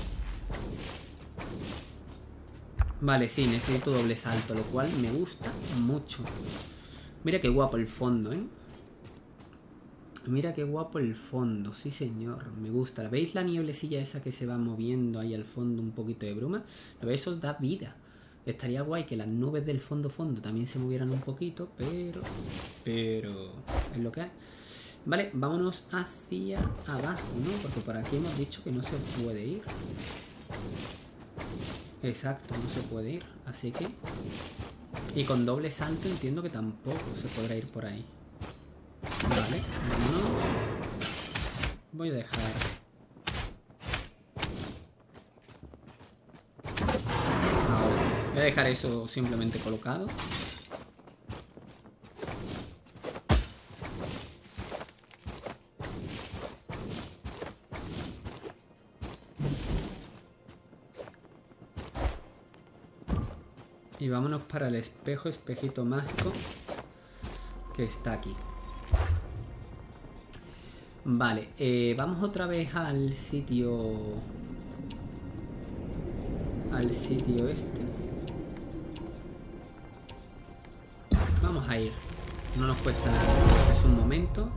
S1: Vale, sí, necesito doble salto, lo cual me gusta mucho. Mira qué guapo el fondo, ¿eh? Mira qué guapo el fondo, sí señor, me gusta. ¿Veis la nieblecilla esa que se va moviendo ahí al fondo, un poquito de bruma? ¿Lo veis? Eso da vida. Estaría guay que las nubes del fondo también se movieran un poquito, pero es lo que hay. Vale, vámonos hacia abajo, ¿no? Porque por aquí hemos dicho que no se puede ir. Exacto, no se puede ir, así que... Y con doble salto entiendo que tampoco se podrá ir por ahí. Vale, vámonos. Voy a dejar... Ahora, voy a dejar eso simplemente colocado. Y vámonos para el espejo, espejito mágico, que está aquí. Vale, vamos otra vez al sitio... Al sitio este. Vamos a ir. No nos cuesta nada. Es un momento.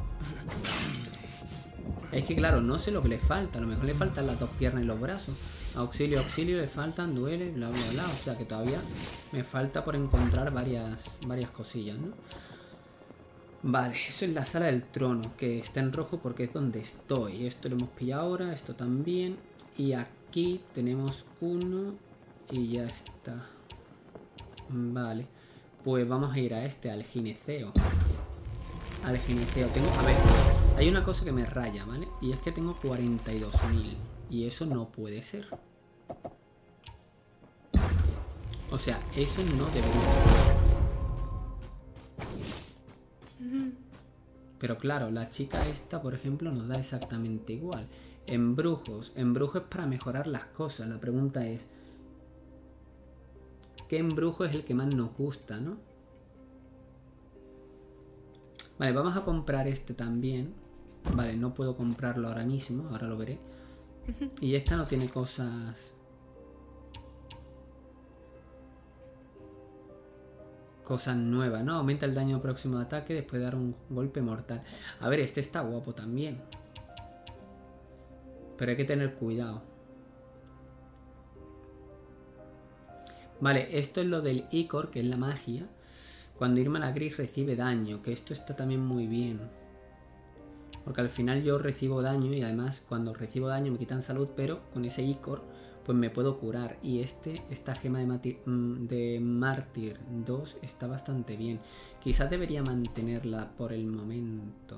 S1: Es que claro, no sé lo que le falta. A lo mejor le faltan las dos piernas y los brazos. Auxilio, auxilio, le faltan, duele, bla, bla, bla. O sea que todavía me falta por encontrar varias cosillas, ¿no? Vale, eso es la sala del trono, que está en rojo porque es donde estoy. Esto lo hemos pillado ahora, esto también. Y aquí tenemos uno y ya está. Vale, pues vamos a ir a este, al gineceo. Al gineceo, tengo... A ver, hay una cosa que me raya, ¿vale? Y es que tengo 42.000. Y eso no puede ser. O sea, eso no debería ser. Pero claro, la chica esta, por ejemplo, nos da exactamente igual. Embrujos. Embrujo es para mejorar las cosas. La pregunta es... ¿qué embrujo es el que más nos gusta, no? Vale, vamos a comprar este también. Vale, no puedo comprarlo ahora mismo. Ahora lo veré. Y esta no tiene cosas... cosas nuevas, ¿no? Aumenta el daño próximo de ataque después de dar un golpe mortal. A ver, este está guapo también. Pero hay que tener cuidado. Vale, esto es lo del Icor, que es la magia. Cuando Irma la Gris recibe daño, que esto está también muy bien. Porque al final yo recibo daño y además cuando recibo daño me quitan salud, pero con ese Icor pues me puedo curar. Y esta gema de Mártir 2 está bastante bien. Quizás debería mantenerla por el momento.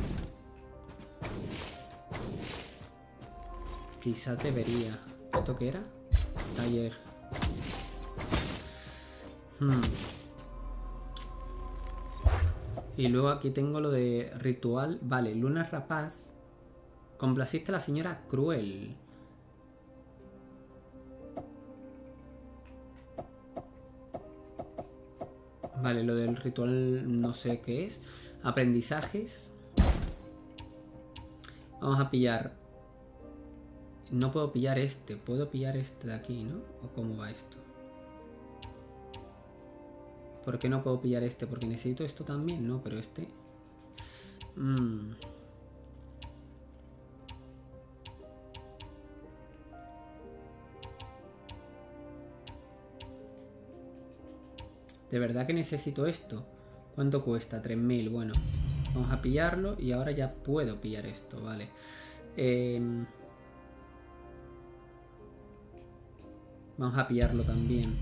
S1: Quizás debería. ¿Esto qué era? Taller. Y luego aquí tengo lo de ritual. Vale, Luna Rapaz. Complaciste a la señora Cruel. Vale, lo del ritual no sé qué es. Aprendizajes. Vamos a pillar. No puedo pillar este. Puedo pillar este de aquí, ¿no? ¿O cómo va esto? ¿Por qué no puedo pillar este? Porque necesito esto también, ¿no? Pero este... ¿De verdad que necesito esto? ¿Cuánto cuesta? 3.000. Bueno, vamos a pillarlo y ahora ya puedo pillar esto, vale. Vamos a pillarlo también.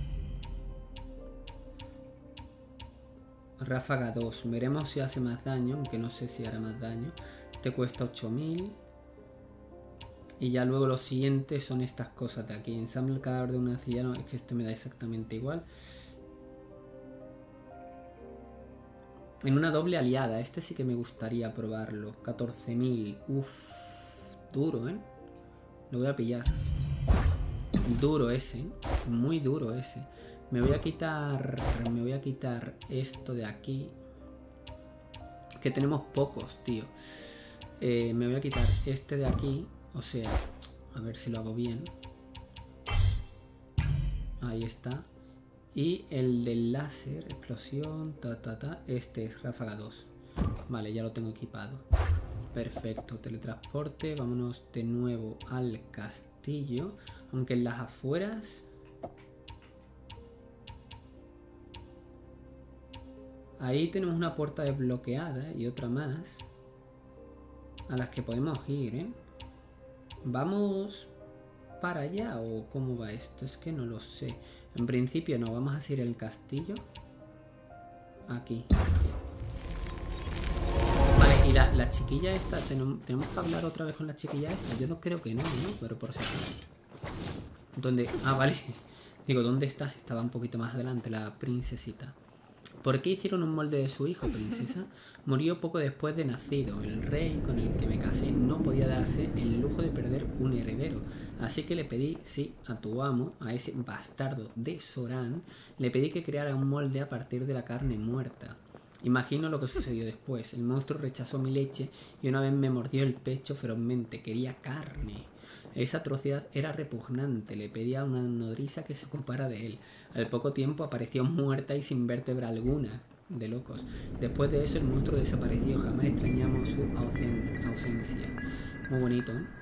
S1: Ráfaga 2. Veremos si hace más daño, aunque no sé si hará más daño. Este cuesta 8.000. Y ya luego los siguientes son estas cosas de aquí. Ensamble el cadáver de un anciano. Es que este me da exactamente igual. En una doble aliada. Este sí que me gustaría probarlo. 14.000. Uff. Duro, ¿eh? Lo voy a pillar. Duro ese. Muy duro ese. Me voy a quitar esto de aquí. Que tenemos pocos, tío. Me voy a quitar este de aquí. O sea, a ver si lo hago bien. Ahí está. Y el del láser, explosión, este es ráfaga 2. Vale, ya lo tengo equipado. Perfecto, teletransporte. Vámonos de nuevo al castillo. Aunque en las afueras... Ahí tenemos una puerta desbloqueada y otra más. A las que podemos ir, ¿eh? ¿Vamos para allá o cómo va esto? Es que no lo sé. En principio no, vamos a ir al castillo. Aquí. Vale, y la chiquilla esta, ¿tenemos que hablar otra vez con la chiquilla esta? Yo no creo que no, ¿no? Pero por si acaso. ¿Dónde? Ah, vale. Digo, ¿dónde está? Estaba un poquito más adelante la princesita. ¿Por qué hicieron un molde de su hijo, princesa? Murió poco después de nacido. El rey con el que me casé no podía darse el lujo de perder un heredero. Así que le pedí, sí, a tu amo, a ese bastardo de Zoran, le pedí que creara un molde a partir de la carne muerta. Imagino lo que sucedió después. El monstruo rechazó mi leche y una vez me mordió el pecho ferozmente. Quería carne. Esa atrocidad era repugnante. Le pedía a una nodriza que se ocupara de él. Al poco tiempo apareció muerta y sin vértebra alguna. De locos. Después de eso el monstruo desapareció. Jamás extrañamos su ausencia. Muy bonito, ¿eh?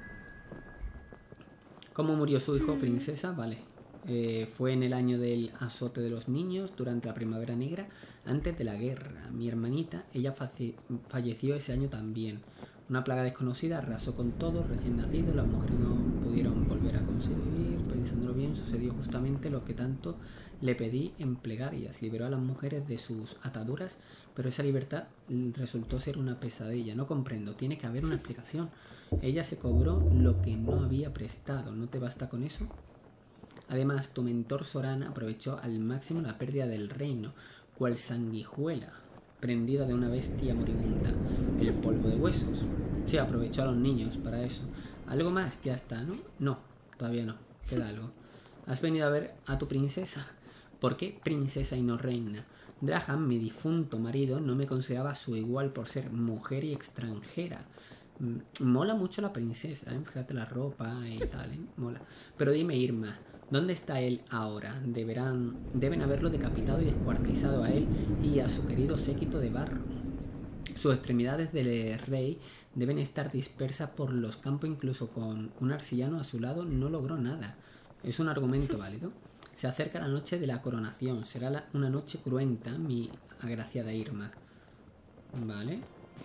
S1: ¿Cómo murió su hijo, princesa? Vale. Fue en el año del azote de los niños, durante la primavera negra, antes de la guerra. Mi hermanita, ella falleció ese año también. Una plaga desconocida arrasó con todo, recién nacido. Las mujeres no pudieron volver a concebir. Pensándolo bien, sucedió justamente lo que tanto le pedí en plegarias. Liberó a las mujeres de sus ataduras, pero esa libertad resultó ser una pesadilla. No comprendo, tiene que haber una explicación. Ella se cobró lo que no había prestado. ¿No te basta con eso? Además, tu mentor Zoran aprovechó al máximo la pérdida del reino, cual sanguijuela prendida de una bestia moribunda, el polvo de huesos. Sí, aprovechó a los niños para eso. ¿Algo más? Ya está, ¿no? No, todavía no. Queda algo. ¿Has venido a ver a tu princesa? ¿Por qué princesa y no reina? Draham, mi difunto marido, no me consideraba su igual por ser mujer y extranjera. Mola mucho la princesa, ¿eh? Fíjate la ropa y tal, ¿eh? Mola. Pero dime, Irma, ¿dónde está él ahora? Deben haberlo decapitado y descuartizado a él y a su querido séquito de barro. Sus extremidades del rey deben estar dispersas por los campos, incluso con un arcillano a su lado no logró nada. Es un argumento válido. Se acerca la noche de la coronación. Será una noche cruenta, mi agraciada Irma. Vale.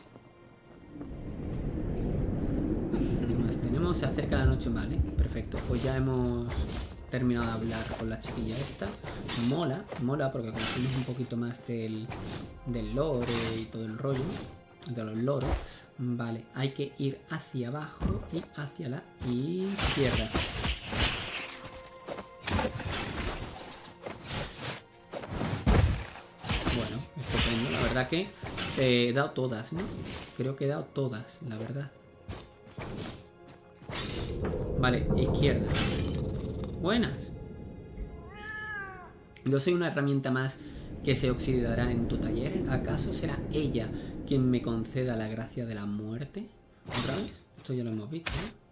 S1: ¿Qué más tenemos? Se acerca la noche, vale. Perfecto. Pues ya hemos terminado de hablar con la chiquilla esta. Mola porque conocemos un poquito más del lore y todo el rollo. De los loros. Vale, hay que ir hacia abajo y hacia la izquierda. Bueno, estupendo. La verdad que he dado todas, ¿no? Creo que he dado todas, la verdad. Vale, izquierda. Buenas. Yo soy una herramienta más que se oxidará en tu taller. ¿Acaso será ella quien me conceda la gracia de la muerte? ¿Otra vez? Esto ya lo hemos visto, ¿no?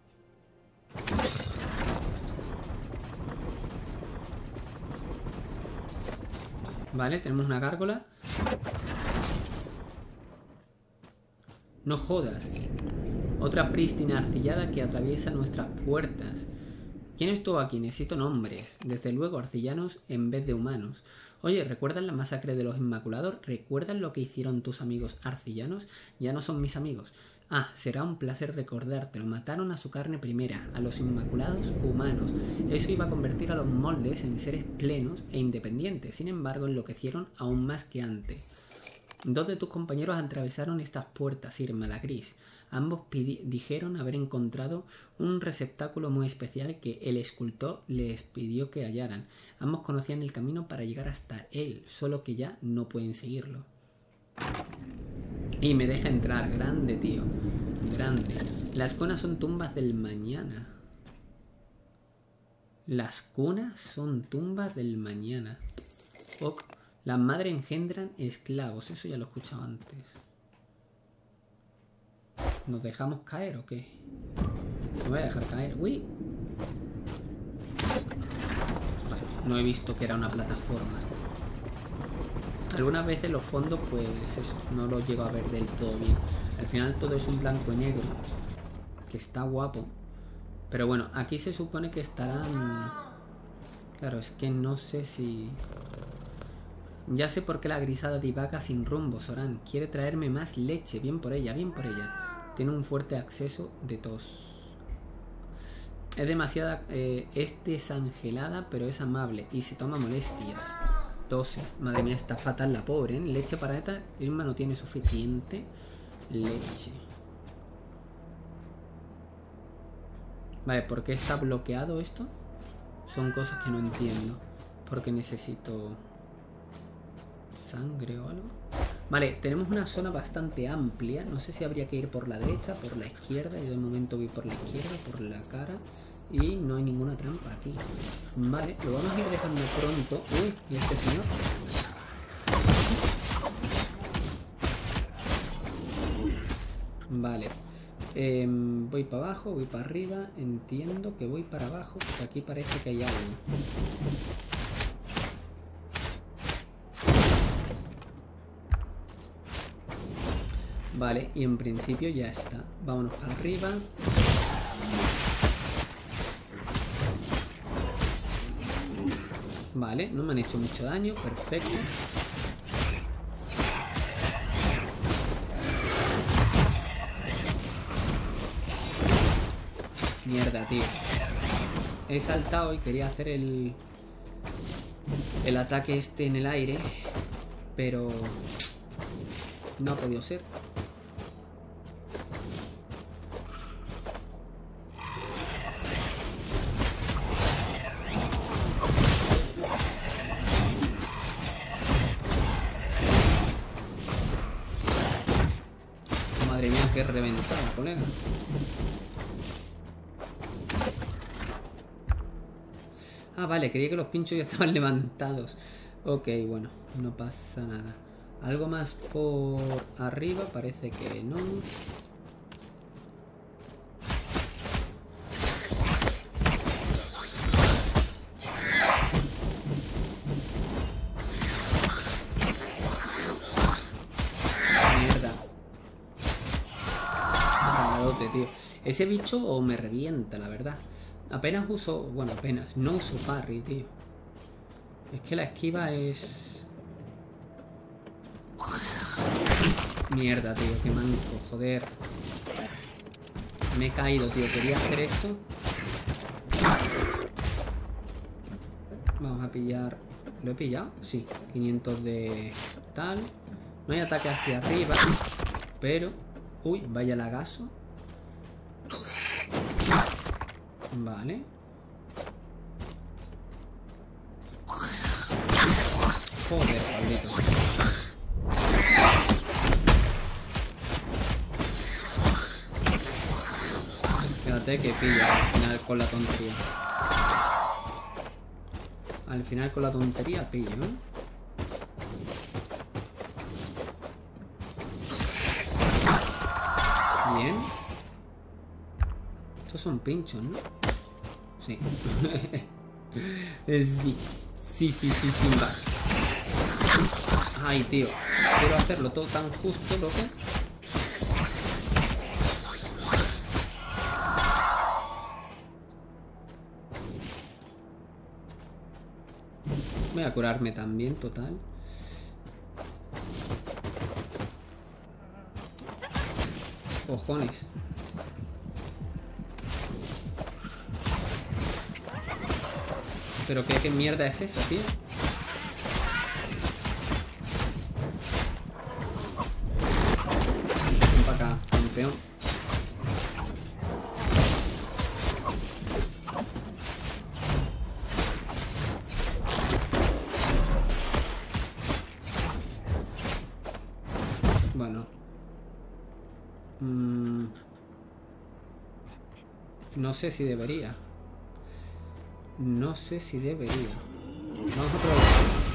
S1: Vale, tenemos una gárgola. No jodas. Otra prístina arcillada que atraviesa nuestras puertas. ¿Quién estuvo aquí? Necesito nombres. Desde luego, arcillanos en vez de humanos. Oye, ¿recuerdan la masacre de los Inmaculados? ¿Recuerdan lo que hicieron tus amigos arcillanos? Ya no son mis amigos. Ah, será un placer recordártelo. Mataron a su carne primera, a los Inmaculados humanos. Eso iba a convertir a los moldes en seres plenos e independientes. Sin embargo, enloquecieron aún más que antes. Dos de tus compañeros atravesaron estas puertas, Irma la Gris. Ambos dijeron haber encontrado un receptáculo muy especial que el escultor les pidió que hallaran. Ambos conocían el camino para llegar hasta él, solo que ya no pueden seguirlo. Y me deja entrar. Grande, tío. Grande. Las cunas son tumbas del mañana. Las cunas son tumbas del mañana. Ok. Las madres engendran esclavos. Eso ya lo he escuchado antes. ¿Nos dejamos caer o qué? Me voy a dejar caer. ¡Uy! Vale, no he visto que era una plataforma. Algunas veces los fondos, pues eso, no los llego a ver del todo bien. Al final todo es un blanco y negro, que está guapo. Pero bueno, aquí se supone que estarán... Claro, es que no sé si... Ya sé por qué la grisada divaga sin rumbo, Zoran. Quiere traerme más leche. Bien por ella, bien por ella. Tiene un fuerte acceso de tos. Es demasiada... es desangelada, pero es amable. Y se toma molestias. Tose. Madre mía, está fatal la pobre, ¿eh? Leche para esta. Irma no tiene suficiente leche. Vale, ¿por qué está bloqueado esto? Son cosas que no entiendo. Porque necesito... Sangre o algo. Vale, tenemos una zona bastante amplia. No sé si habría que ir por la derecha, por la izquierda. Yo de momento voy por la izquierda, por la cara. Y no hay ninguna trampa aquí. Vale, lo vamos a ir dejando pronto. Uy, ¿y este señor? Vale. Voy para abajo, voy para arriba. Entiendo que voy para abajo, porque aquí parece que hay algo. Vale, y en principio ya está. Vámonos para arriba. Vale, no me han hecho mucho daño. Perfecto. Mierda, tío. He saltado y quería hacer el ataque este en el aire, pero no ha podido ser. Madre mía, qué reventada, colega. Ah, vale, creía que los pinchos ya estaban levantados. Ok, bueno, no pasa nada. Algo más por arriba, parece que no. Mierda. Raradote, tío. Ese bicho me revienta, la verdad. Apenas uso... Bueno, apenas. No uso parry, tío. Es que la esquiva es... Mierda, tío. Qué manco, joder. Me he caído, tío. Quería hacer esto. Vamos a pillar... ¿Lo he pillado? Sí. 500 de... tal. No hay ataque hacia arriba. Pero... Uy, vaya lagazo. Vale. Joder, maldito. Fíjate que pilla al final con la tontería. Al final con la tontería pillo, ¿no? Bien. Estos son pinchos, ¿no? Sí. Sí. Sí, sin back. Ay, tío. Quiero hacerlo todo tan justo, loco. Voy a curarme también, total. Cojones. Pero qué mierda es esa, tío. Ven para acá, campeón. Bueno. No sé si debería. No sé si debería. Vamos a probar.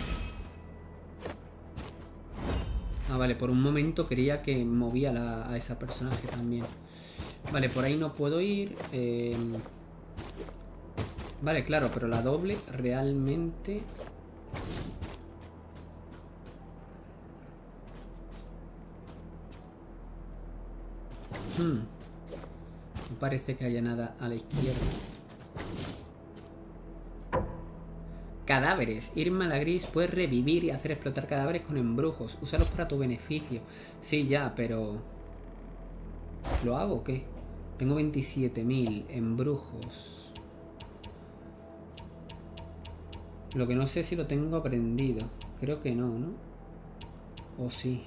S1: Ah, vale, por un momento creía que movía a esa personaje también. Vale, por ahí no puedo ir. Vale, claro, pero la doble realmente... No parece que haya nada a la izquierda. Cadáveres. Irma la Gris puede revivir y hacer explotar cadáveres con embrujos. Úsalos para tu beneficio. Sí, ya, pero... ¿Lo hago o qué? Tengo 27.000 embrujos. Lo que no sé si lo tengo aprendido. Creo que no, ¿no? O sí.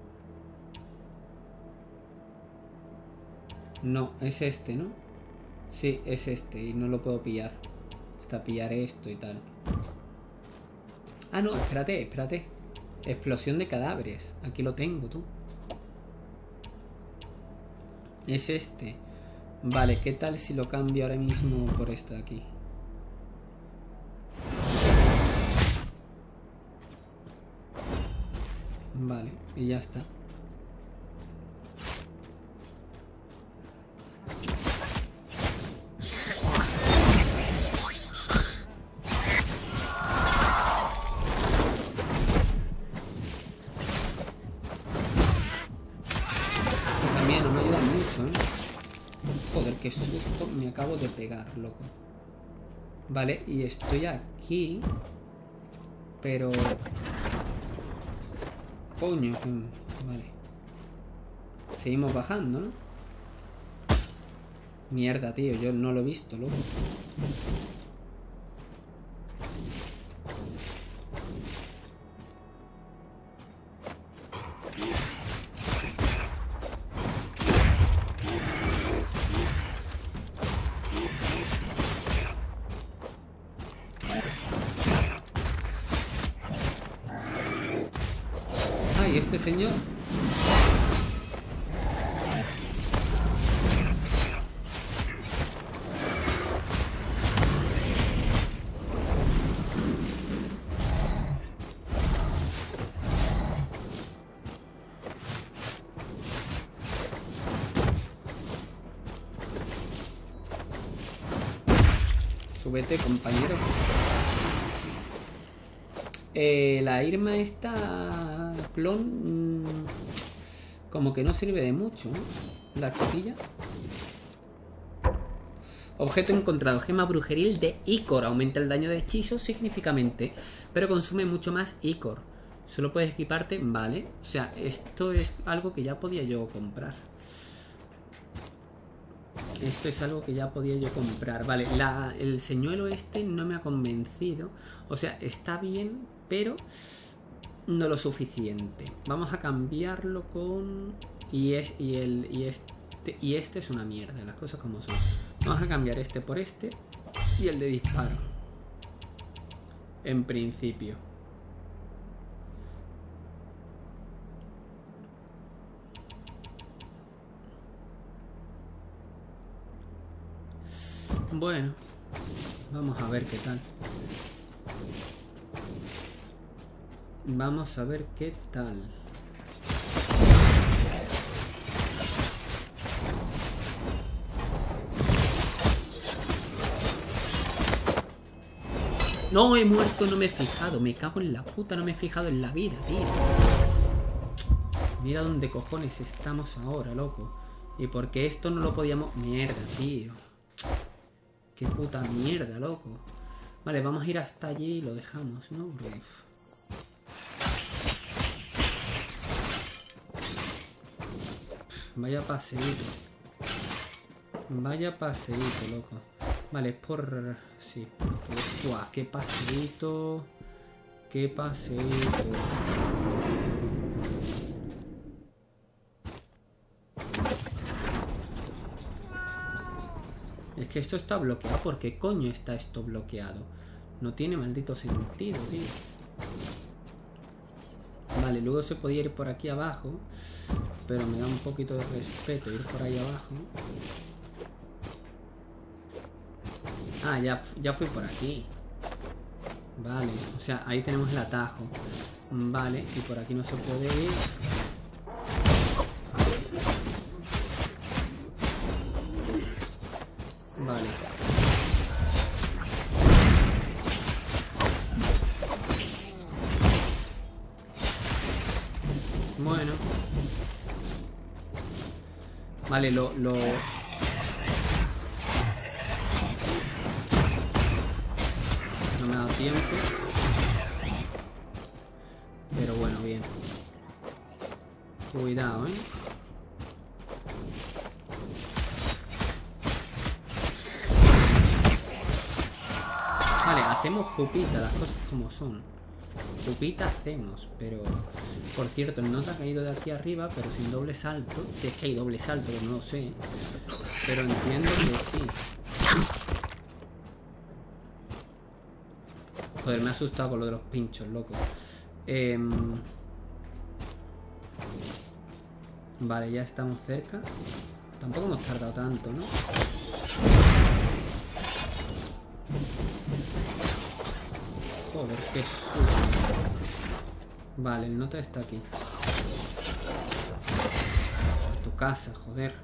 S1: No, es este, ¿no? Sí, es este y no lo puedo pillar. Hasta pillar esto y tal. Ah, no, espérate, espérate. Explosión de cadáveres. Aquí lo tengo, tú. Es este. Vale, ¿qué tal si lo cambio ahora mismo por este de aquí? Vale, y ya está. También no me ayuda mucho, ¿eh? Joder, qué susto me acabo de pegar, loco. Vale, y estoy aquí. Pero... Coño, vale. Seguimos bajando, ¿no? Mierda, tío, yo no lo he visto, loco. Ay, este señor... Súbete, compañero. La Irma esta clon como que no sirve de mucho, ¿no? La chiquilla. Objeto encontrado, gema brujeril de Icor. Aumenta el daño de hechizos significativamente, pero consume mucho más Icor. Solo puedes equiparte, vale. O sea, esto es algo que ya podía yo comprar. Esto es algo que ya podía yo comprar. Vale, el señuelo este no me ha convencido. O sea, está bien, pero no lo suficiente. Vamos a cambiarlo con... Y este es una mierda, las cosas como son. Vamos a cambiar este por este y el de disparo. En principio. Bueno, vamos a ver qué tal. Vamos a ver qué tal. No, he muerto, no me he fijado. Me cago en la puta, no me he fijado en la vida, tío. Mira dónde cojones estamos ahora, loco. Y porque esto no lo podíamos... Mierda, tío. Qué puta mierda, loco. Vale, vamos a ir hasta allí y lo dejamos, ¿no? Porque... Vaya paseíto. Vaya paseíto, loco. Vale, es por... Sí. Buah, qué paseíto. Qué paseíto. Es que esto está bloqueado. ¿Por qué coño está esto bloqueado? No tiene maldito sentido, tío. Vale, luego se podía ir por aquí abajo. Pero me da un poquito de respeto ir por ahí abajo. Ah, ya fui por aquí. Vale, o sea, ahí tenemos el atajo. Vale, y por aquí no se puede ir. Vale. Bueno. Vale, No me ha dado tiempo. Pero bueno, bien. Cuidado, ¿eh? Vale, hacemos pupita, las cosas como son. Pupita hacemos, pero... Por cierto, no se ha caído de aquí arriba, pero sin doble salto. Si es que hay doble salto, que no lo sé. Pero entiendo que sí. Joder, me ha asustado con lo de los pinchos, loco. Vale, ya estamos cerca. Tampoco hemos tardado tanto, ¿no? Joder, qué susto. Vale, el nota está aquí. Tu casa, joder.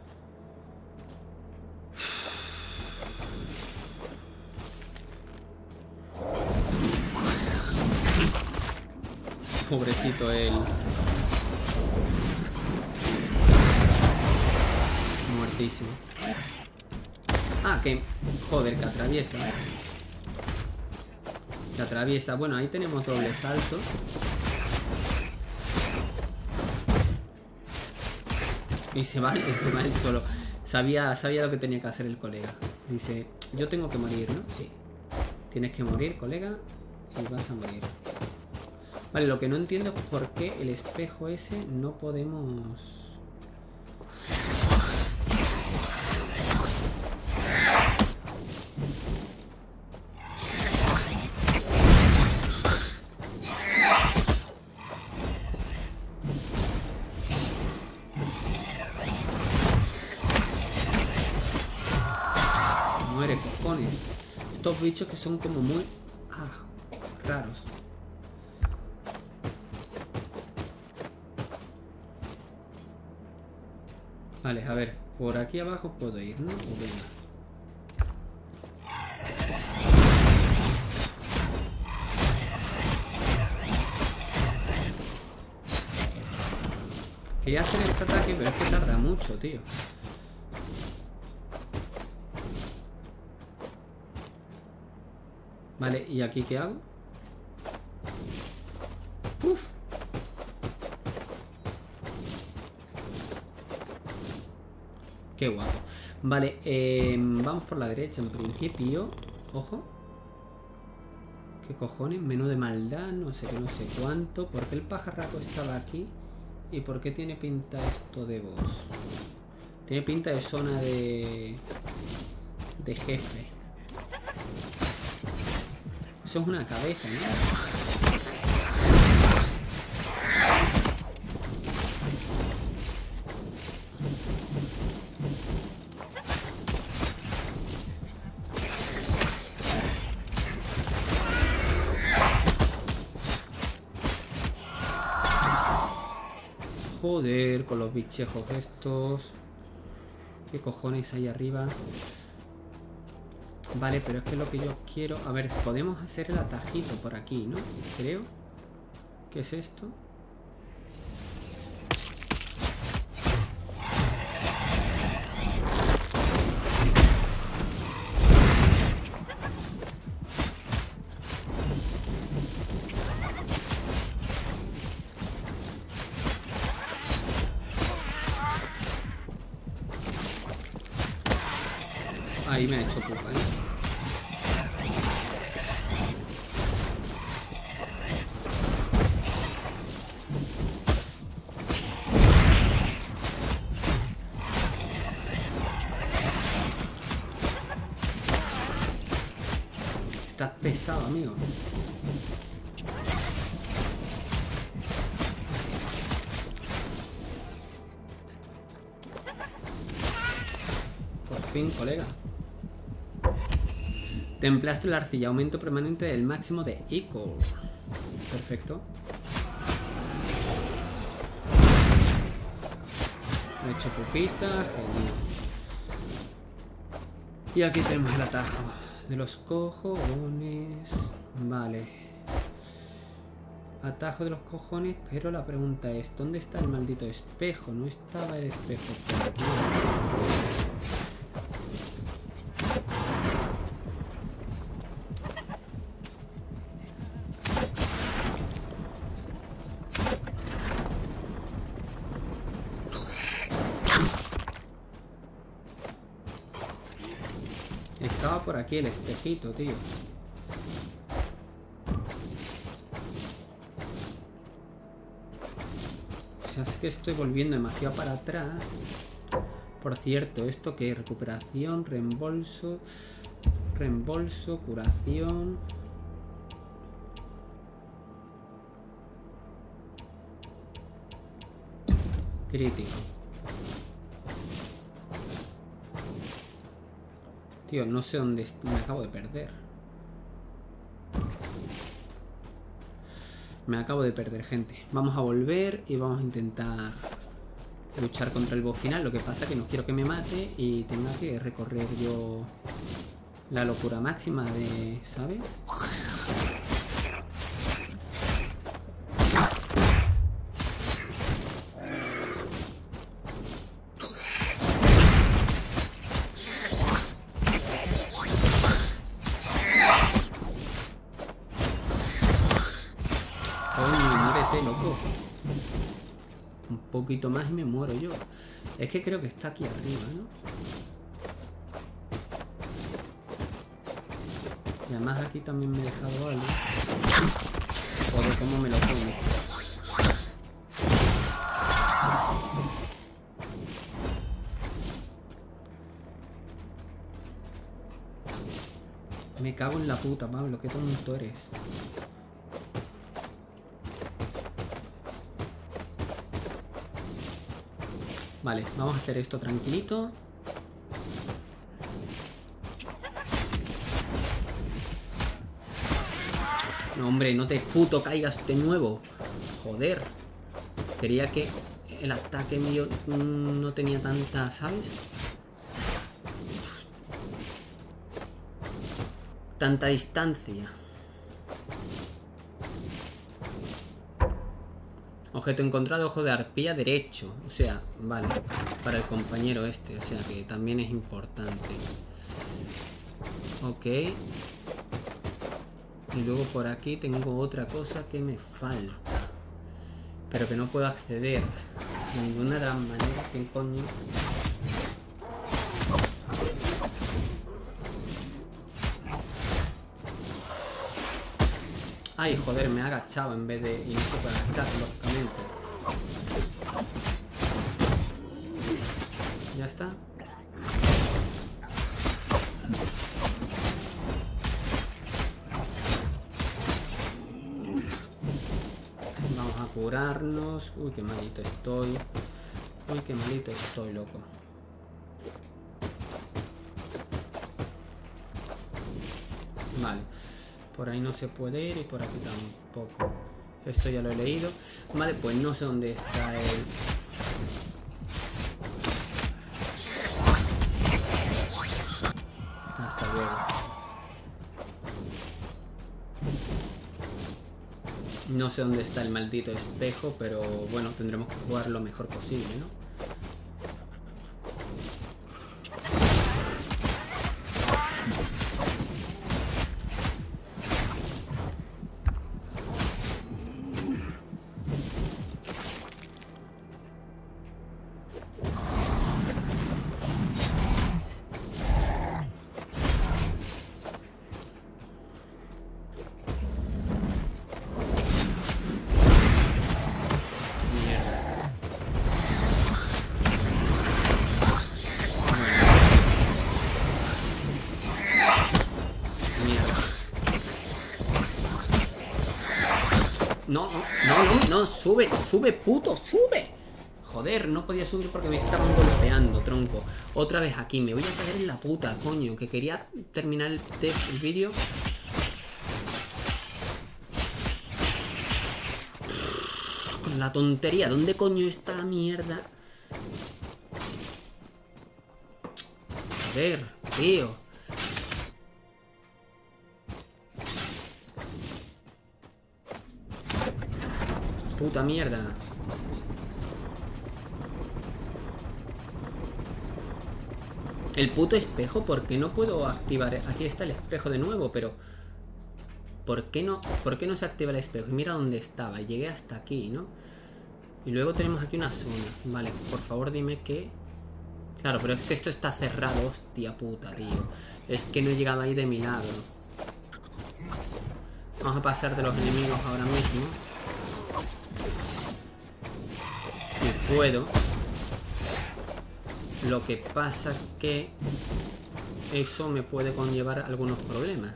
S1: Pobrecito él. Muertísimo. Ah, que... Joder, que atraviesa. Que atraviesa. Bueno, ahí tenemos doble salto. Y se va él solo. Sabía lo que tenía que hacer el colega. Dice, yo tengo que morir, ¿no? Sí. Tienes que morir, colega. Y vas a morir. Vale, lo que no entiendo es por qué el espejo ese no podemos... Muere, cojones. Estos bichos que son como muy... raros. Vale, a ver, por aquí abajo puedo ir, ¿no? O venga. Quería hacer este ataque, pero es que tarda mucho, tío. Vale, ¿y aquí qué hago? Uf. Qué guapo. Vale, vamos por la derecha en principio. Ojo. ¿Qué cojones? Menú de maldad, no sé qué, no sé cuánto. ¿Por qué el pajarraco estaba aquí? ¿Y por qué tiene pinta esto de boss? Tiene pinta de zona de jefe. Eso es una cabeza, ¿no? Joder, con los bichejos estos. ¿Qué cojones hay arriba? Vale, pero es que lo que yo quiero... A ver, podemos hacer el atajito por aquí, ¿no? Creo. ¿Qué es esto? Ahí me ha hecho pupa, ¿eh? Estás pesado, amigo. Por fin, colega. Templaste la arcilla, aumento permanente del máximo de eco. Perfecto. Me he hecho pupita, genial. Y aquí tenemos el atajo de los cojones. Vale. Atajo de los cojones, pero la pregunta es, ¿dónde está el maldito espejo? No estaba el espejo por aquí. Estaba por aquí el espejito, tío. O sea, es que estoy volviendo demasiado para atrás. Por cierto, ¿esto qué? Recuperación, reembolso, curación. Crítico. Tío, no sé dónde me acabo de perder. Me acabo de perder, gente. Vamos a volver y vamos a intentar luchar contra el boss final. Lo que pasa es que no quiero que me mate y tenga que recorrer yo la locura máxima de... ¿sabes? Un poquito más y me muero yo. Es que creo que está aquí arriba, ¿no? Y además aquí también me he dejado algo. Joder, cómo me lo como. Me cago en la puta, Pablo, qué tonto eres. Vale, vamos a hacer esto tranquilito. No, hombre, no te puto caigas de nuevo. Joder. Quería que el ataque mío no tenía tanta, ¿sabes? Tanta distancia. Objeto encontrado, ojo de arpía derecho. O sea, vale, para el compañero este. O sea que también es importante. Ok. Y luego por aquí tengo otra cosa que me falta, pero que no puedo acceder de ninguna de las maneras. ¿Qué coño? Ay, joder, me he agachado en vez de... Y no se puede agachar, lógicamente. Ya está. Vamos a curarnos. Uy, qué malito estoy. Uy, qué malito estoy, loco. Vale. Por ahí no se puede ir y por aquí tampoco. Esto ya lo he leído. Vale, pues no sé dónde está el... Hasta luego. No sé dónde está el maldito espejo, pero bueno, tendremos que jugar lo mejor posible, ¿no? No, sube, puto, sube. Joder, no podía subir porque me estaban golpeando, tronco. Otra vez aquí, me voy a caer en la puta, coño. Que quería terminar el vídeo. Con la tontería, ¿dónde coño está la mierda? Joder, tío. Puta mierda. El puto espejo, ¿por qué no puedo activar? Aquí está el espejo de nuevo, pero... ¿Por qué no se activa el espejo? Mira dónde estaba, llegué hasta aquí, ¿no? Y luego tenemos aquí una zona. Vale, por favor dime que... Claro, pero es que esto está cerrado, hostia puta, tío. Es que no he llegado ahí de milagro. Vamos a pasar de los enemigos ahora mismo. Si puedo. Lo que pasa es que eso me puede conllevar algunos problemas.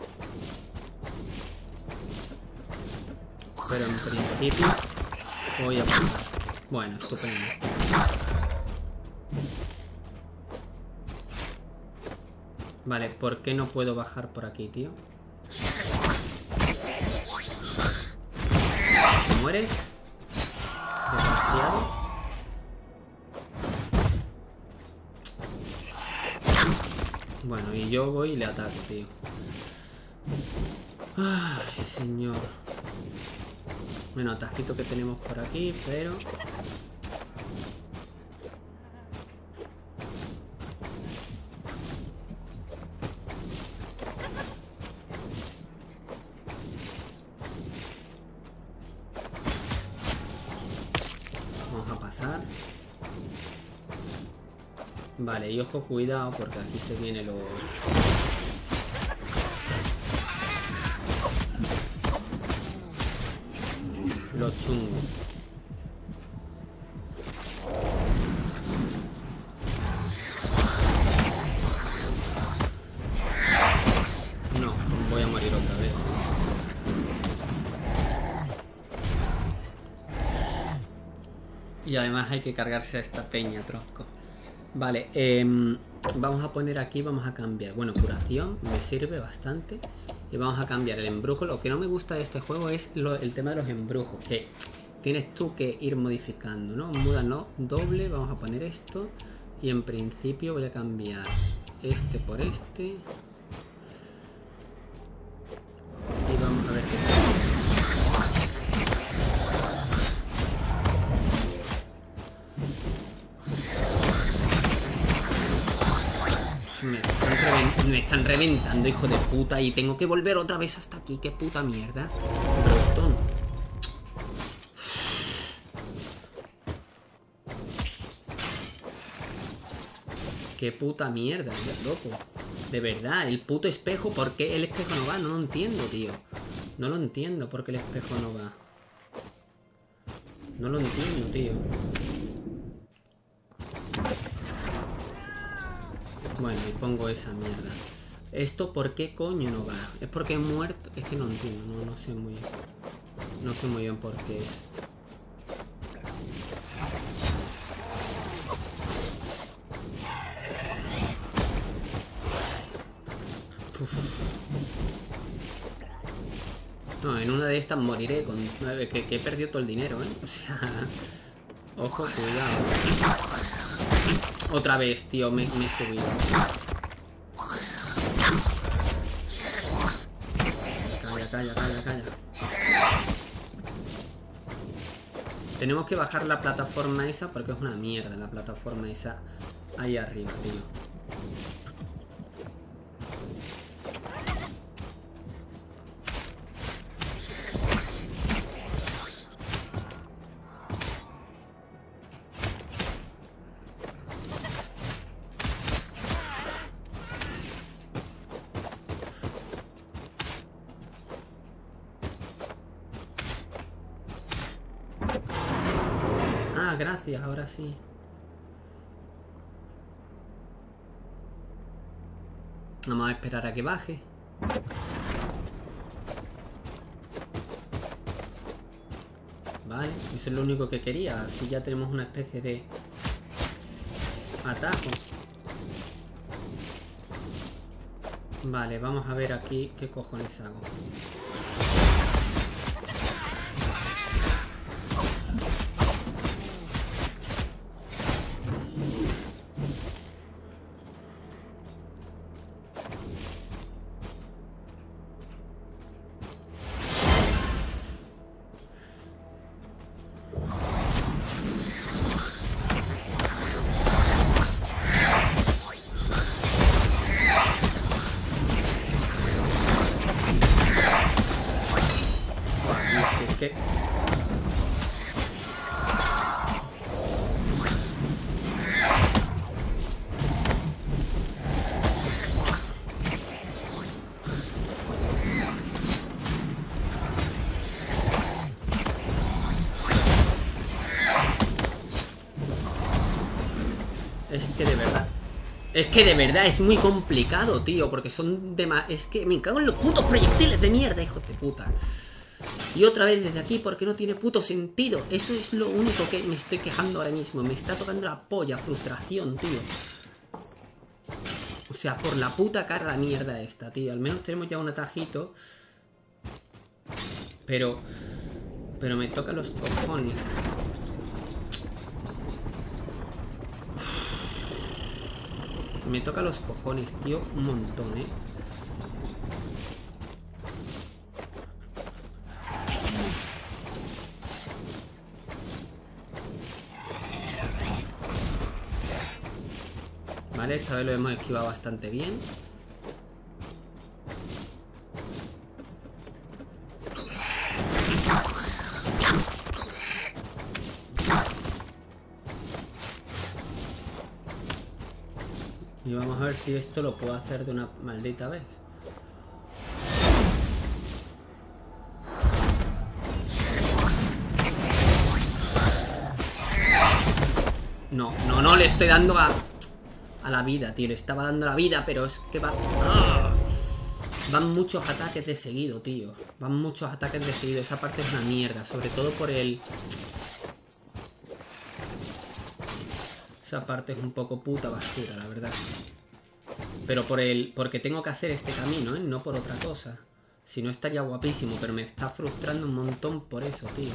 S1: Pero en principio voy a pasar. Bueno, estupendo. Vale, ¿por qué no puedo bajar por aquí, tío? ¿Te mueres? Desgraciado. Bueno, y yo voy y le ataco, tío. Ay, señor. Bueno, atajito que tenemos por aquí, pero... Vamos a pasar. Vale, y ojo, cuidado, porque aquí se viene lo... chungo. No, voy a morir otra vez. Y además hay que cargarse a esta peña, tronco. Vale, vamos a poner aquí, vamos a cambiar. Bueno, curación me sirve bastante. Y vamos a cambiar el embrujo. Lo que no me gusta de este juego es el tema de los embrujos, que tienes tú que ir modificando, ¿no? Muda no, doble, vamos a poner esto. Y en principio voy a cambiar este por este. Y vamos a ver qué tal. Me están reventando, hijo de puta. Y tengo que volver otra vez hasta aquí. Qué puta mierda. Brotón. Qué puta mierda, loco. De verdad, el puto espejo. ¿Por qué el espejo no va? No lo entiendo, tío. No lo entiendo por qué el espejo no va. No lo entiendo, tío. Bueno, y pongo esa mierda. ¿Esto por qué coño no va? ¿Es porque he muerto? Es que no entiendo, no sé muy bien. No sé muy bien por qué es. Uf. No, en una de estas moriré con 9, que he perdido todo el dinero, ¿eh? O sea... Ojo, cuidado. Otra vez, tío, me he subido. Calla. Tenemos que bajar la plataforma esa porque es una mierda la plataforma esa ahí arriba, tío. Gracias, ahora sí. Vamos a esperar a que baje. Vale, eso es lo único que quería. Así ya tenemos una especie de atajo. Vale, vamos a ver aquí qué cojones hago. Es que de verdad. Es que de verdad es muy complicado, tío. Porque son es que me cago en los putos proyectiles de mierda, hijos de puta. Y otra vez desde aquí porque no tiene puto sentido. Eso es lo único que me estoy quejando ahora mismo. Me está tocando la polla, frustración, tío. O sea, por la puta cara la mierda esta, tío. Al menos tenemos ya un atajito. Pero me toca los cojones. Me toca los cojones, tío. Un montón, ¿eh? Vale, esta vez lo hemos esquivado bastante bien. Y vamos a ver si esto lo puedo hacer de una maldita vez. No le estoy dando a la vida, tío. Le estaba dando la vida, pero es que va... ¡Ah! Van muchos ataques de seguido, tío. Van muchos ataques de seguido. Esa parte es una mierda, sobre todo por el... Esa parte es un poco puta basura, la verdad. Pero porque tengo que hacer este camino, ¿eh? No por otra cosa. Si no estaría guapísimo, pero me está frustrando un montón por eso, tío.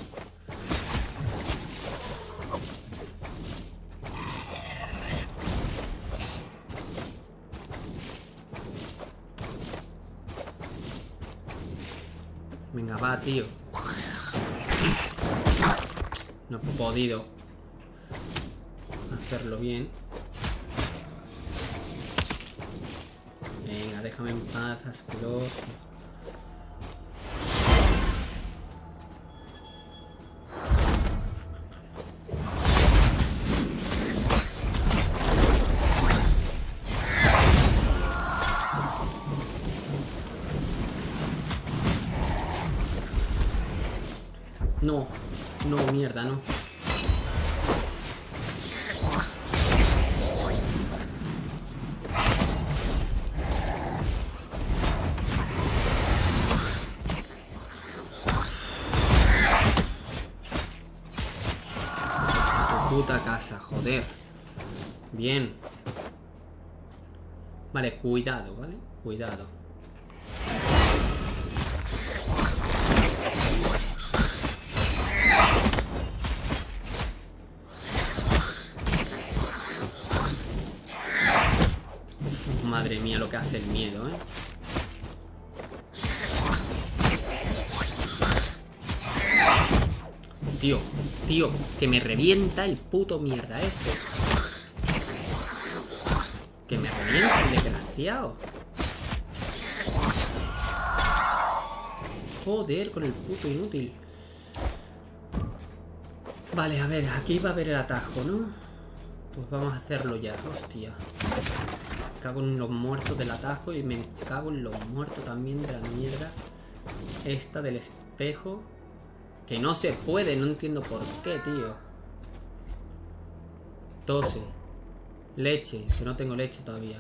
S1: Venga, va, tío. No he podido hacerlo bien. Venga, déjame en paz, asqueroso. No, mierda, no. Puta casa, joder. Bien. Vale, cuidado, ¿vale? Cuidado. Madre mía, lo que hace el miedo, ¿eh? Tío, que me revienta el puto mierda este. Que me revienta el desgraciado. Joder, con el puto inútil. Vale, a ver, aquí va a haber el atajo, ¿no? Pues vamos a hacerlo ya, hostia. Me cago en los muertos del atajo y me cago en los muertos también de la mierda esta del espejo. Que no se puede, no entiendo por qué, tío. Tose. Leche, que no tengo leche todavía.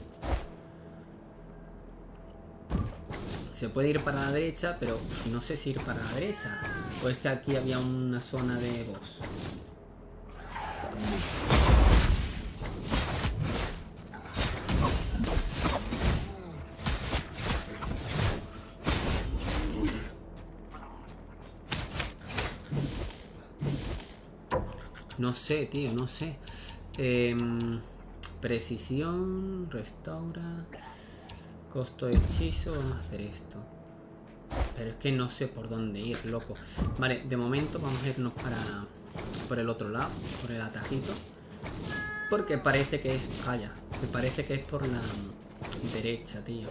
S1: Se puede ir para la derecha, pero no sé si ir para la derecha. O es que aquí había una zona de boss. No sé, tío, no sé. Precisión, restaura, costo de hechizo. Vamos a hacer esto. Pero es que no sé por dónde ir, loco. Vale, de momento vamos a irnos por el otro lado, por el atajito. Porque parece que es... Calla, me parece que es por la derecha, tío.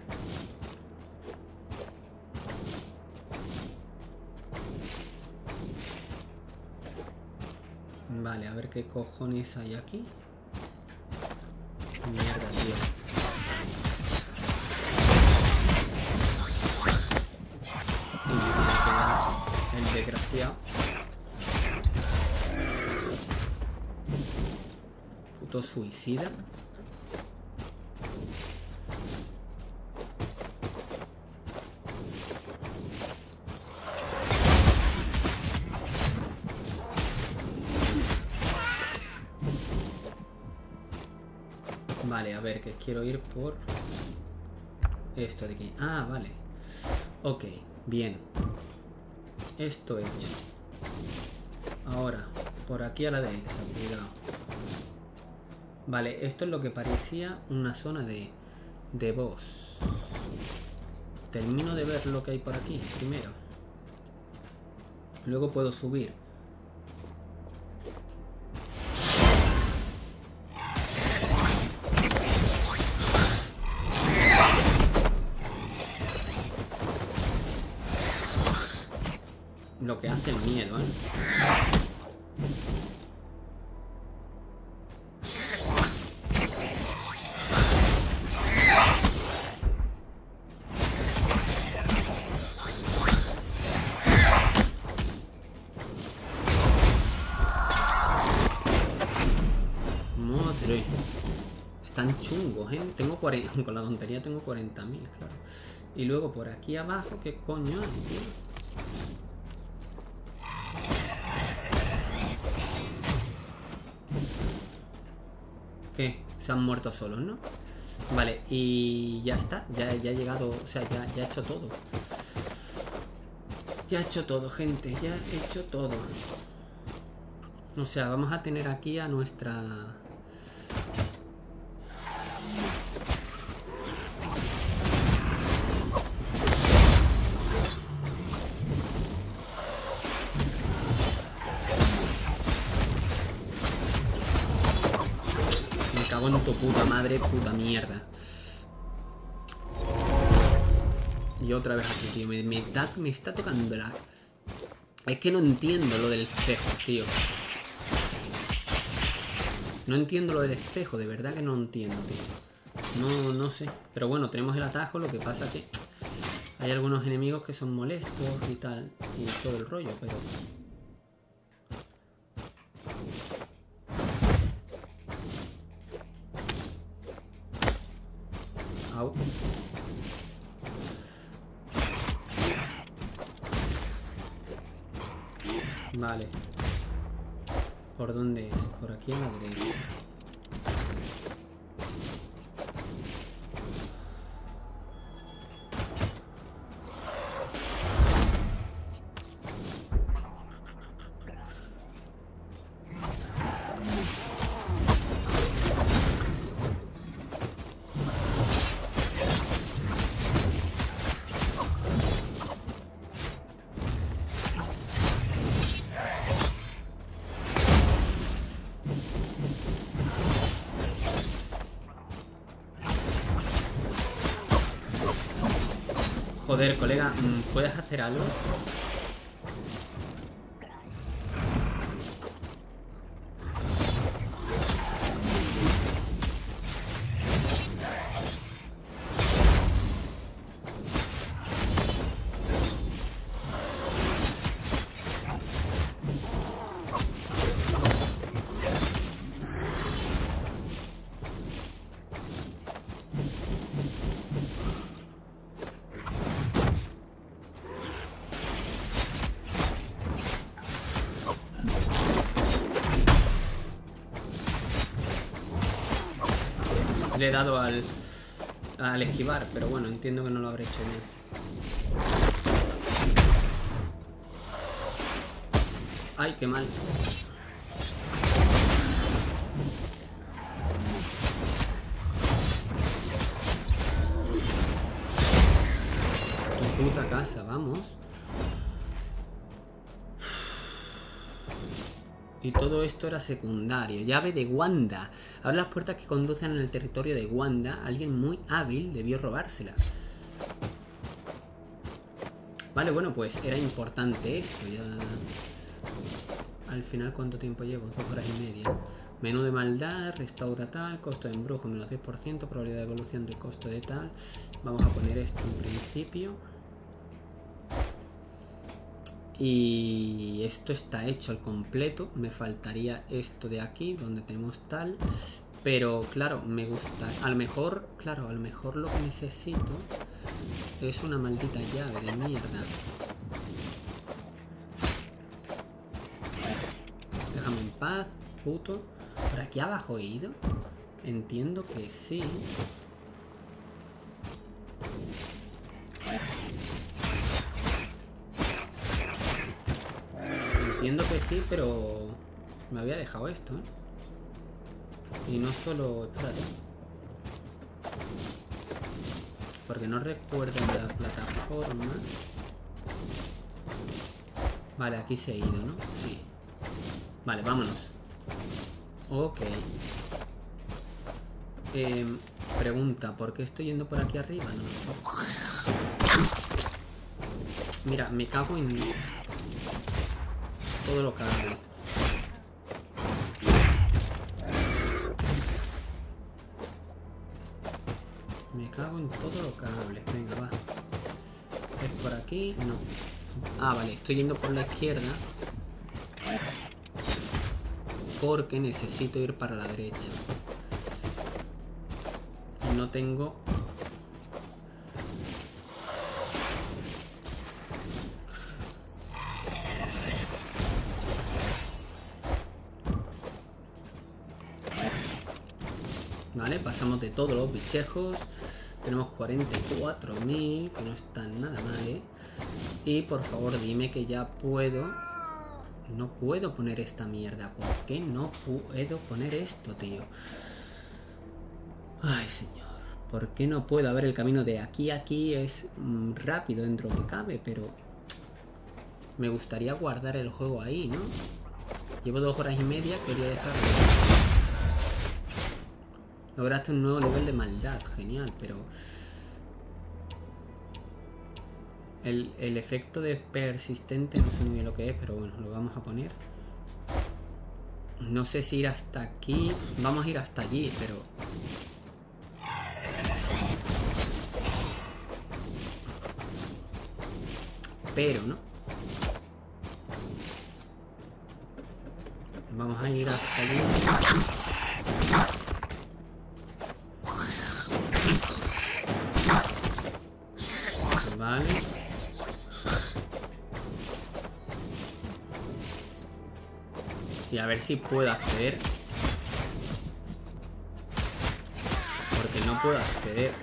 S1: Vale, a ver qué cojones hay aquí. Mierda, tío. El desgraciado. autosuicida. Vale, a ver, que quiero ir por esto de aquí. Ah, vale. Ok, bien. Esto hecho. Ahora, por aquí a la derecha, cuidado. Vale, esto es lo que parecía una zona de boss. Termino de ver lo que hay por aquí primero. Luego puedo subir. Lo que hace el miedo, ¿eh? Madre. Están chungos, ¿eh? Tengo 40... Con la tontería tengo 40.000, claro. Y luego por aquí abajo, ¿qué coño hay, tío? ¿Qué? Se han muerto solos, ¿no? Vale, y ya está. Ya he llegado, o sea, ya he hecho todo. Ya he hecho todo, gente. Ya he hecho todo. O sea, vamos a tener aquí a nuestra... Me cago en tu puta madre, puta mierda. Y otra vez aquí, tío. Me está tocando la... Es que no entiendo lo del espejo, tío. No entiendo lo del espejo, de verdad que no entiendo, tío. No sé. Pero bueno, tenemos el atajo, lo que pasa que hay algunos enemigos que son molestos y tal. Y todo el rollo, pero... Au. Vale. ¿Por dónde es? Por aquí a la derecha. Joder, colega, ¿puedes hacer algo? Le he dado al esquivar, pero bueno, entiendo que no lo habré hecho bien. Ay, qué mal. Tu puta casa, vamos. Y todo esto era secundario. Llave de Wanda. Abre las puertas que conducen al territorio de Wanda. Alguien muy hábil debió robársela. Vale, bueno, pues era importante esto. Ya... Al final, ¿cuánto tiempo llevo? 2 horas y media. Menú de maldad, restaura tal, costo de embrujo menos 10%, probabilidad de evolución del costo de tal. Vamos a poner esto en principio. Y esto está hecho al completo. Me faltaría esto de aquí, donde tenemos tal. Pero claro, me gusta. A lo mejor, claro, a lo mejor lo que necesito es una maldita llave de mierda. Déjame en paz, puto. ¿Por aquí abajo he ido? Entiendo que sí. Entiendo que sí, pero me había dejado esto, ¿eh? Y no solo... Espérate. Porque no recuerdo la plataforma. Vale, aquí se ha ido, ¿no? Sí. Vale, vámonos. Ok. Pregunta, ¿por qué estoy yendo por aquí arriba? No. Mira, me cago en todo lo que hago. Me cago en todo lo que hable. Venga, va. ¿Es por aquí? No. Ah, vale, estoy yendo por la izquierda. Porque necesito ir para la derecha. Y no tengo... Vale, pasamos de todos los bichejos. Tenemos 44.000, que no están nada mal, ¿eh? Y por favor dime que ya puedo... No puedo poner esta mierda. ¿Por qué no puedo poner esto, tío? Ay, señor. ¿Por qué no puedo? A ver, el camino de aquí a aquí es rápido dentro de lo que cabe, pero... Me gustaría guardar el juego ahí, ¿no? Llevo 2 horas y media, quería dejarlo. Lograste un nuevo nivel de maldad, genial, pero... El efecto de persistente no sé muy bien lo que es, pero bueno, lo vamos a poner. No sé si ir hasta aquí. Vamos a ir hasta allí, pero... Pero, ¿no? Vamos a ir hasta allí. Vale. Y a ver si puedo acceder. Porque no puedo acceder.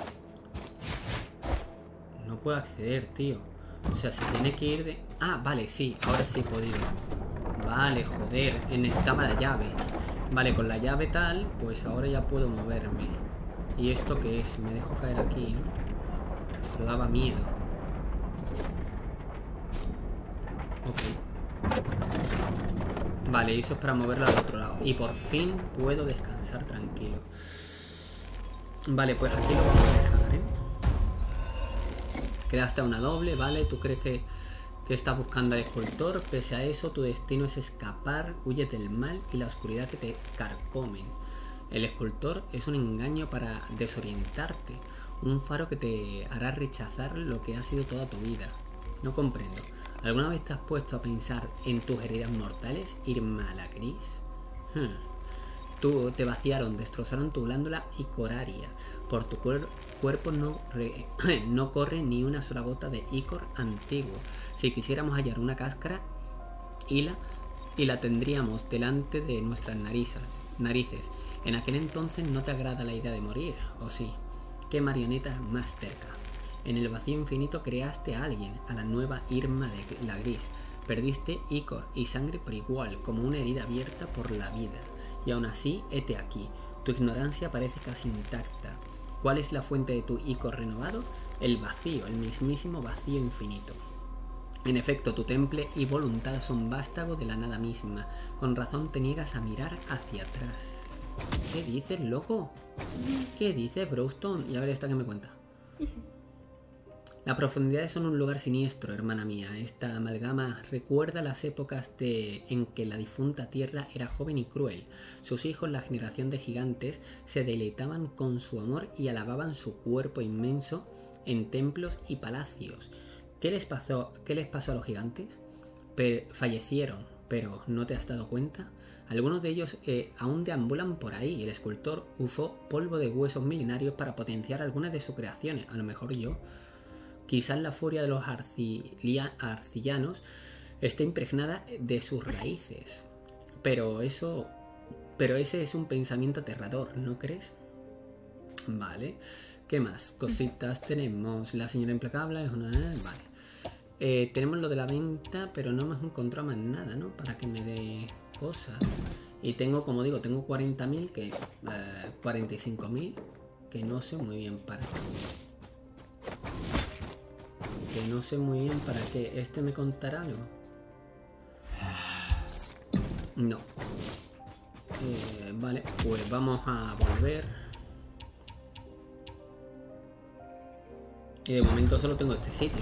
S1: No puedo acceder, tío. O sea, se tiene que ir de... Ah, vale, sí. Ahora sí he podido. Vale, joder. Necesitaba la llave. Vale, con la llave tal, pues ahora ya puedo moverme. ¿Y esto qué es? Me dejo caer aquí, ¿no? Pero daba miedo. Ok. Vale, eso es para moverlo al otro lado. Y por fin puedo descansar tranquilo. Vale, pues aquí lo vamos a dejar, ¿eh? Creaste una doble, ¿vale? ¿Tú crees que estás buscando al escultor? Pese a eso, tu destino es escapar, huye del mal y la oscuridad que te carcomen. El escultor es un engaño para desorientarte. Un faro que te hará rechazar lo que ha sido toda tu vida. No comprendo. ¿Alguna vez te has puesto a pensar en tus heridas mortales, Irma la Gris? Tú te vaciaron, destrozaron tu glándula icoraria. Por tu cuerpo no corre ni una sola gota de icor antiguo. Si quisiéramos hallar una cáscara, y la tendríamos delante de nuestras narices. En aquel entonces no te agrada la idea de morir, ¿o sí? ¿Qué marioneta más cerca? En el vacío infinito creaste a alguien, a la nueva Irma de la Gris. Perdiste icor y sangre por igual, como una herida abierta por la vida. Y aún así, hete aquí. Tu ignorancia parece casi intacta. ¿Cuál es la fuente de tu icor renovado? El vacío, el mismísimo vacío infinito. En efecto, tu temple y voluntad son vástago de la nada misma. Con razón te niegas a mirar hacia atrás. ¿Qué dices, loco? ¿Qué dices, Browstone? Y a ver esta que me cuenta. Las profundidades son un lugar siniestro, hermana mía. Esta amalgama recuerda las épocas en que la difunta tierra era joven y cruel. Sus hijos, la generación de gigantes, se deleitaban con su amor y alababan su cuerpo inmenso en templos y palacios. ¿Qué les pasó a los gigantes? Fallecieron, pero ¿no te has dado cuenta? Algunos de ellos aún deambulan por ahí. El escultor usó polvo de huesos milenarios para potenciar algunas de sus creaciones. A lo mejor yo. Quizás la furia de los arcillanos esté impregnada de sus raíces. Pero ese es un pensamiento aterrador, ¿no crees? Vale. ¿Qué más? Cositas tenemos. La señora implacable es una... Vale. Tenemos lo de la venta, pero no hemos encontrado más nada, ¿no? Para que me dé cosas. Y tengo, como digo, tengo 40.000, que 45.000, que no sé muy bien para qué. Que no sé muy bien para qué. ¿Este me contará algo? No. Vale, pues vamos a volver. Y de momento solo tengo este sitio.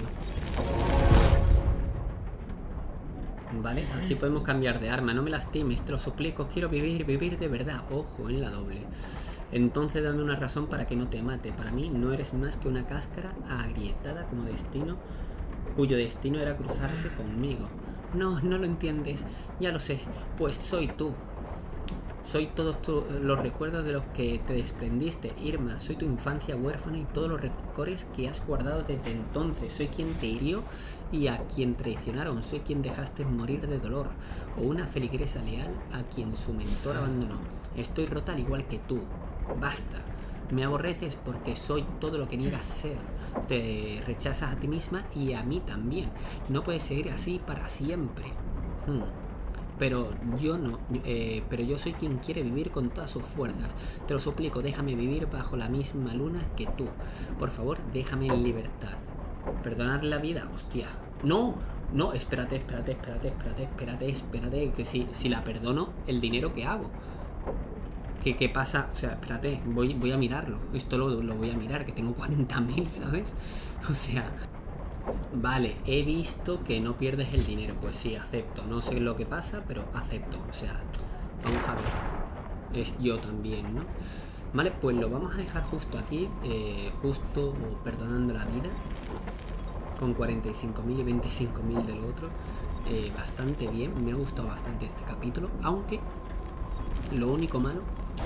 S1: Vale, así podemos cambiar de arma. No me lastimes, te lo suplico. Quiero vivir de verdad. Ojo, en la doble. Entonces dame una razón para que no te mate. Para mí no eres más que una cáscara agrietada como destino, cuyo destino era cruzarse conmigo. No, no lo entiendes. Ya lo sé, pues soy tú. Soy todos los recuerdos de los que te desprendiste, Irma. Soy tu infancia huérfana y todos los rencores que has guardado desde entonces. Soy quien te hirió y a quien traicionaron. Soy quien dejaste morir de dolor. O una feligresa leal a quien su mentor abandonó. Estoy rota al igual que tú. Basta. Me aborreces porque soy todo lo que niegas ser. Te rechazas a ti misma y a mí también. No puedes seguir así para siempre. Pero yo no, pero yo soy quien quiere vivir con todas sus fuerzas. Te lo suplico, déjame vivir bajo la misma luna que tú. Por favor, déjame en libertad. Perdonar la vida, hostia. No, no, espérate, que si la perdono, ¿el dinero qué hago? ¿Qué pasa? O sea, espérate, voy a mirarlo. Esto lo voy a mirar, que tengo 40.000, ¿sabes? O sea... Vale, he visto que no pierdes el dinero. Pues sí, acepto. No sé lo que pasa, pero acepto. O sea, vamos a ver. Es yo también, ¿no? Vale, pues lo vamos a dejar justo aquí. Justo perdonando la vida. Con 45.000 y 25.000 del otro. Bastante bien. Me ha gustado bastante este capítulo. Aunque lo único malo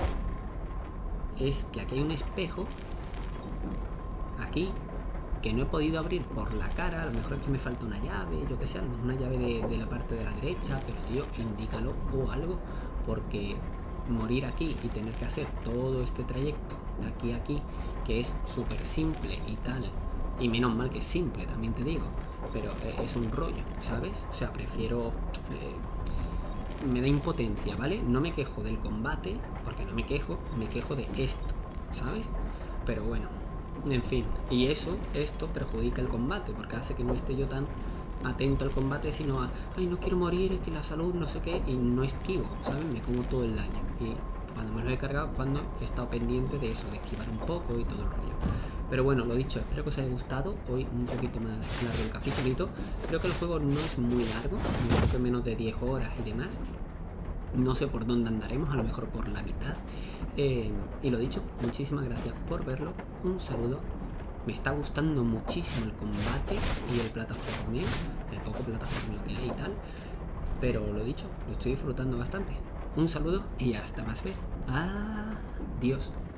S1: es que aquí hay un espejo. Aquí. Que no he podido abrir por la cara. A lo mejor es que me falta una llave, yo que sé, a lo mejor una llave de la parte de la derecha. Pero tío, indícalo o algo. Porque morir aquí y tener que hacer todo este trayecto de aquí a aquí, que es súper simple y tal, y menos mal que es simple, también te digo, pero es un rollo, ¿sabes? O sea, prefiero... me da impotencia, ¿vale? No me quejo del combate, porque no me quejo de esto, ¿sabes? Pero bueno, en fin, y esto perjudica el combate, porque hace que no esté yo tan atento al combate, sino a, ay, no quiero morir, que la salud, no sé qué, y no esquivo, ¿sabes? Me como todo el daño, y cuando me lo he cargado, cuando he estado pendiente de eso, de esquivar un poco y todo el rollo. Pero bueno, lo dicho, espero que os haya gustado. Hoy un poquito más largo el capítulito. Creo que el juego no es muy largo, creo que menos de 10 horas y demás. No sé por dónde andaremos, a lo mejor por la mitad. Y lo dicho, muchísimas gracias por verlo. Un saludo. Me está gustando muchísimo el combate y el plataformeo, el poco plataformeo que hay y tal. Pero lo dicho, lo estoy disfrutando bastante. Un saludo y hasta más ver. Adiós.